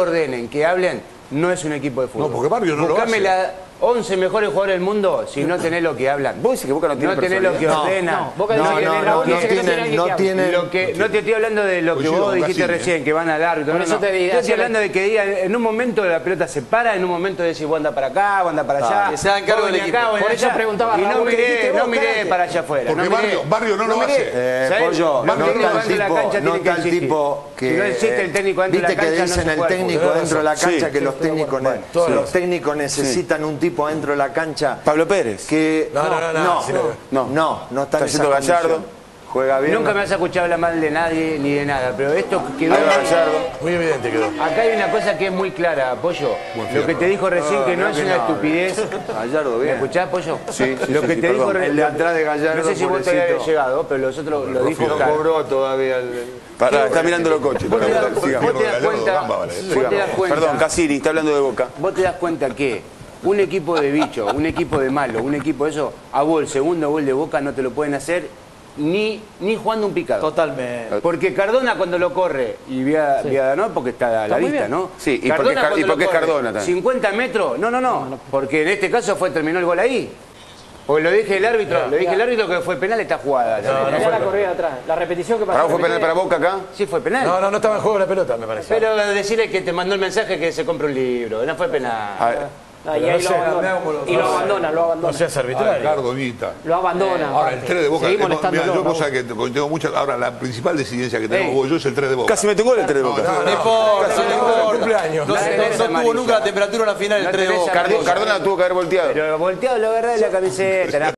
ordenen, que hablen, no es un equipo de fútbol. No, porque Barrio no lo Buscame hace. la- once mejores jugadores del mundo si no tenés lo que hablan. ¿Vos decís que Boca no tiene No tenés lo que personalidad? ordena. No, Boca dice que no, la no, única no que no tiene tienen, alguien no que hable. tienen. Lo que, no te estoy hablando de lo que Coincido vos con dijiste Cassini, recién, que van al árbitro. Por No, eso no. te digo, Yo estoy hacia la- hablando de que digan, en un momento la pelota se para, en un momento decís, vos anda para acá, vos anda para allá. que se hagan cargo vos del venís equipo. acá, vos Por venís eso allá. preguntaba Y no Raúl, ¿qué miré, dijiste no vos? miré Cállate. para allá afuera. Porque no miré. Barrio- Barrio no lo miré. hace. Eh, ¿Sabés? Pollo, Los no técnicos está el dentro de la tipo, cancha no tienen que está el existir. tipo que... Si no existe el técnico dentro de Viste la que cancha, no dicen se el puede técnico jugar. dentro de la cancha, Sí. que los técnicos, ne- todos los los- técnicos necesitan un tipo dentro de la cancha Pablo Pérez. que... No, no, no, no, no, sí, no. no, no, no está en esa Está yendo Gallardo. condición. Juega bien. Nunca me has escuchado hablar mal de nadie ni de nada, pero esto quedó... Ahí va Gallardo. Muy evidente quedó. Acá hay una cosa que es muy clara, Pollo. Lo que te dijo recién que no es una estupidez. Gallardo, ¿Me bien. escuchás, Pollo? Sí, sí, Lo sí, que sí, te dijo perdón. re- El de atrás de Gallardo, No sé si vos te habías pobrecito. llegado, pero los otros lo dijo No claro. cobró todavía el... Pará, está mirando los coches. Vos te das, Perdón, vos sigamos. te das cuenta, Gamba, vale. vos te das cuenta, Perdón, Cassini, está hablando de Boca. vos te das cuenta que un equipo de bicho, un equipo de malo, un equipo de eso, a vos el segundo gol de Boca no te lo pueden hacer ni, ni jugando un picado. Totalmente. Porque Cardona cuando lo corre, y Viada, Viada no, porque está a la Está muy vista, bien. ¿no? Sí, y Cardona porque es Car- y cuando porque lo es corre, Cardona también. cincuenta metros, no, no, no, porque en este caso fue terminó el gol ahí. Porque lo dije el árbitro, lo dije el árbitro que fue penal esta jugada. Mirá la corrida de atrás, la repetición que pasó. ¿Para vos fue penal para Boca acá? Sí, fue penal. No, no, no estaba en juego la pelota, me parece. Pero decirle que te mandó el mensaje que se compre un libro, no fue penal. A ver, Ah, y Pero ahí no lo sé, abandona. Y lo abandona, lo abandona. No seas arbitrario. Ricardo Nita. Lo abandona. Ahora, el aparte. tres de Boca. Seguí hemos- molestándolo, mira, yo Raúl. cosa que tengo muchas. Ahora, la principal decidencia que tenemos Ey. vos y yo es el tres de Boca. casi mete un gol el tres de Boca. No, no, No importa, no importa. cumpleaños. No, No no- tenés no amarilla. tuvo nunca la temperatura en la final el No tres de tenés Boca. Cardona, Cardona la tuvo que haber volteado. Pero volteado lo agarrá de la camiseta.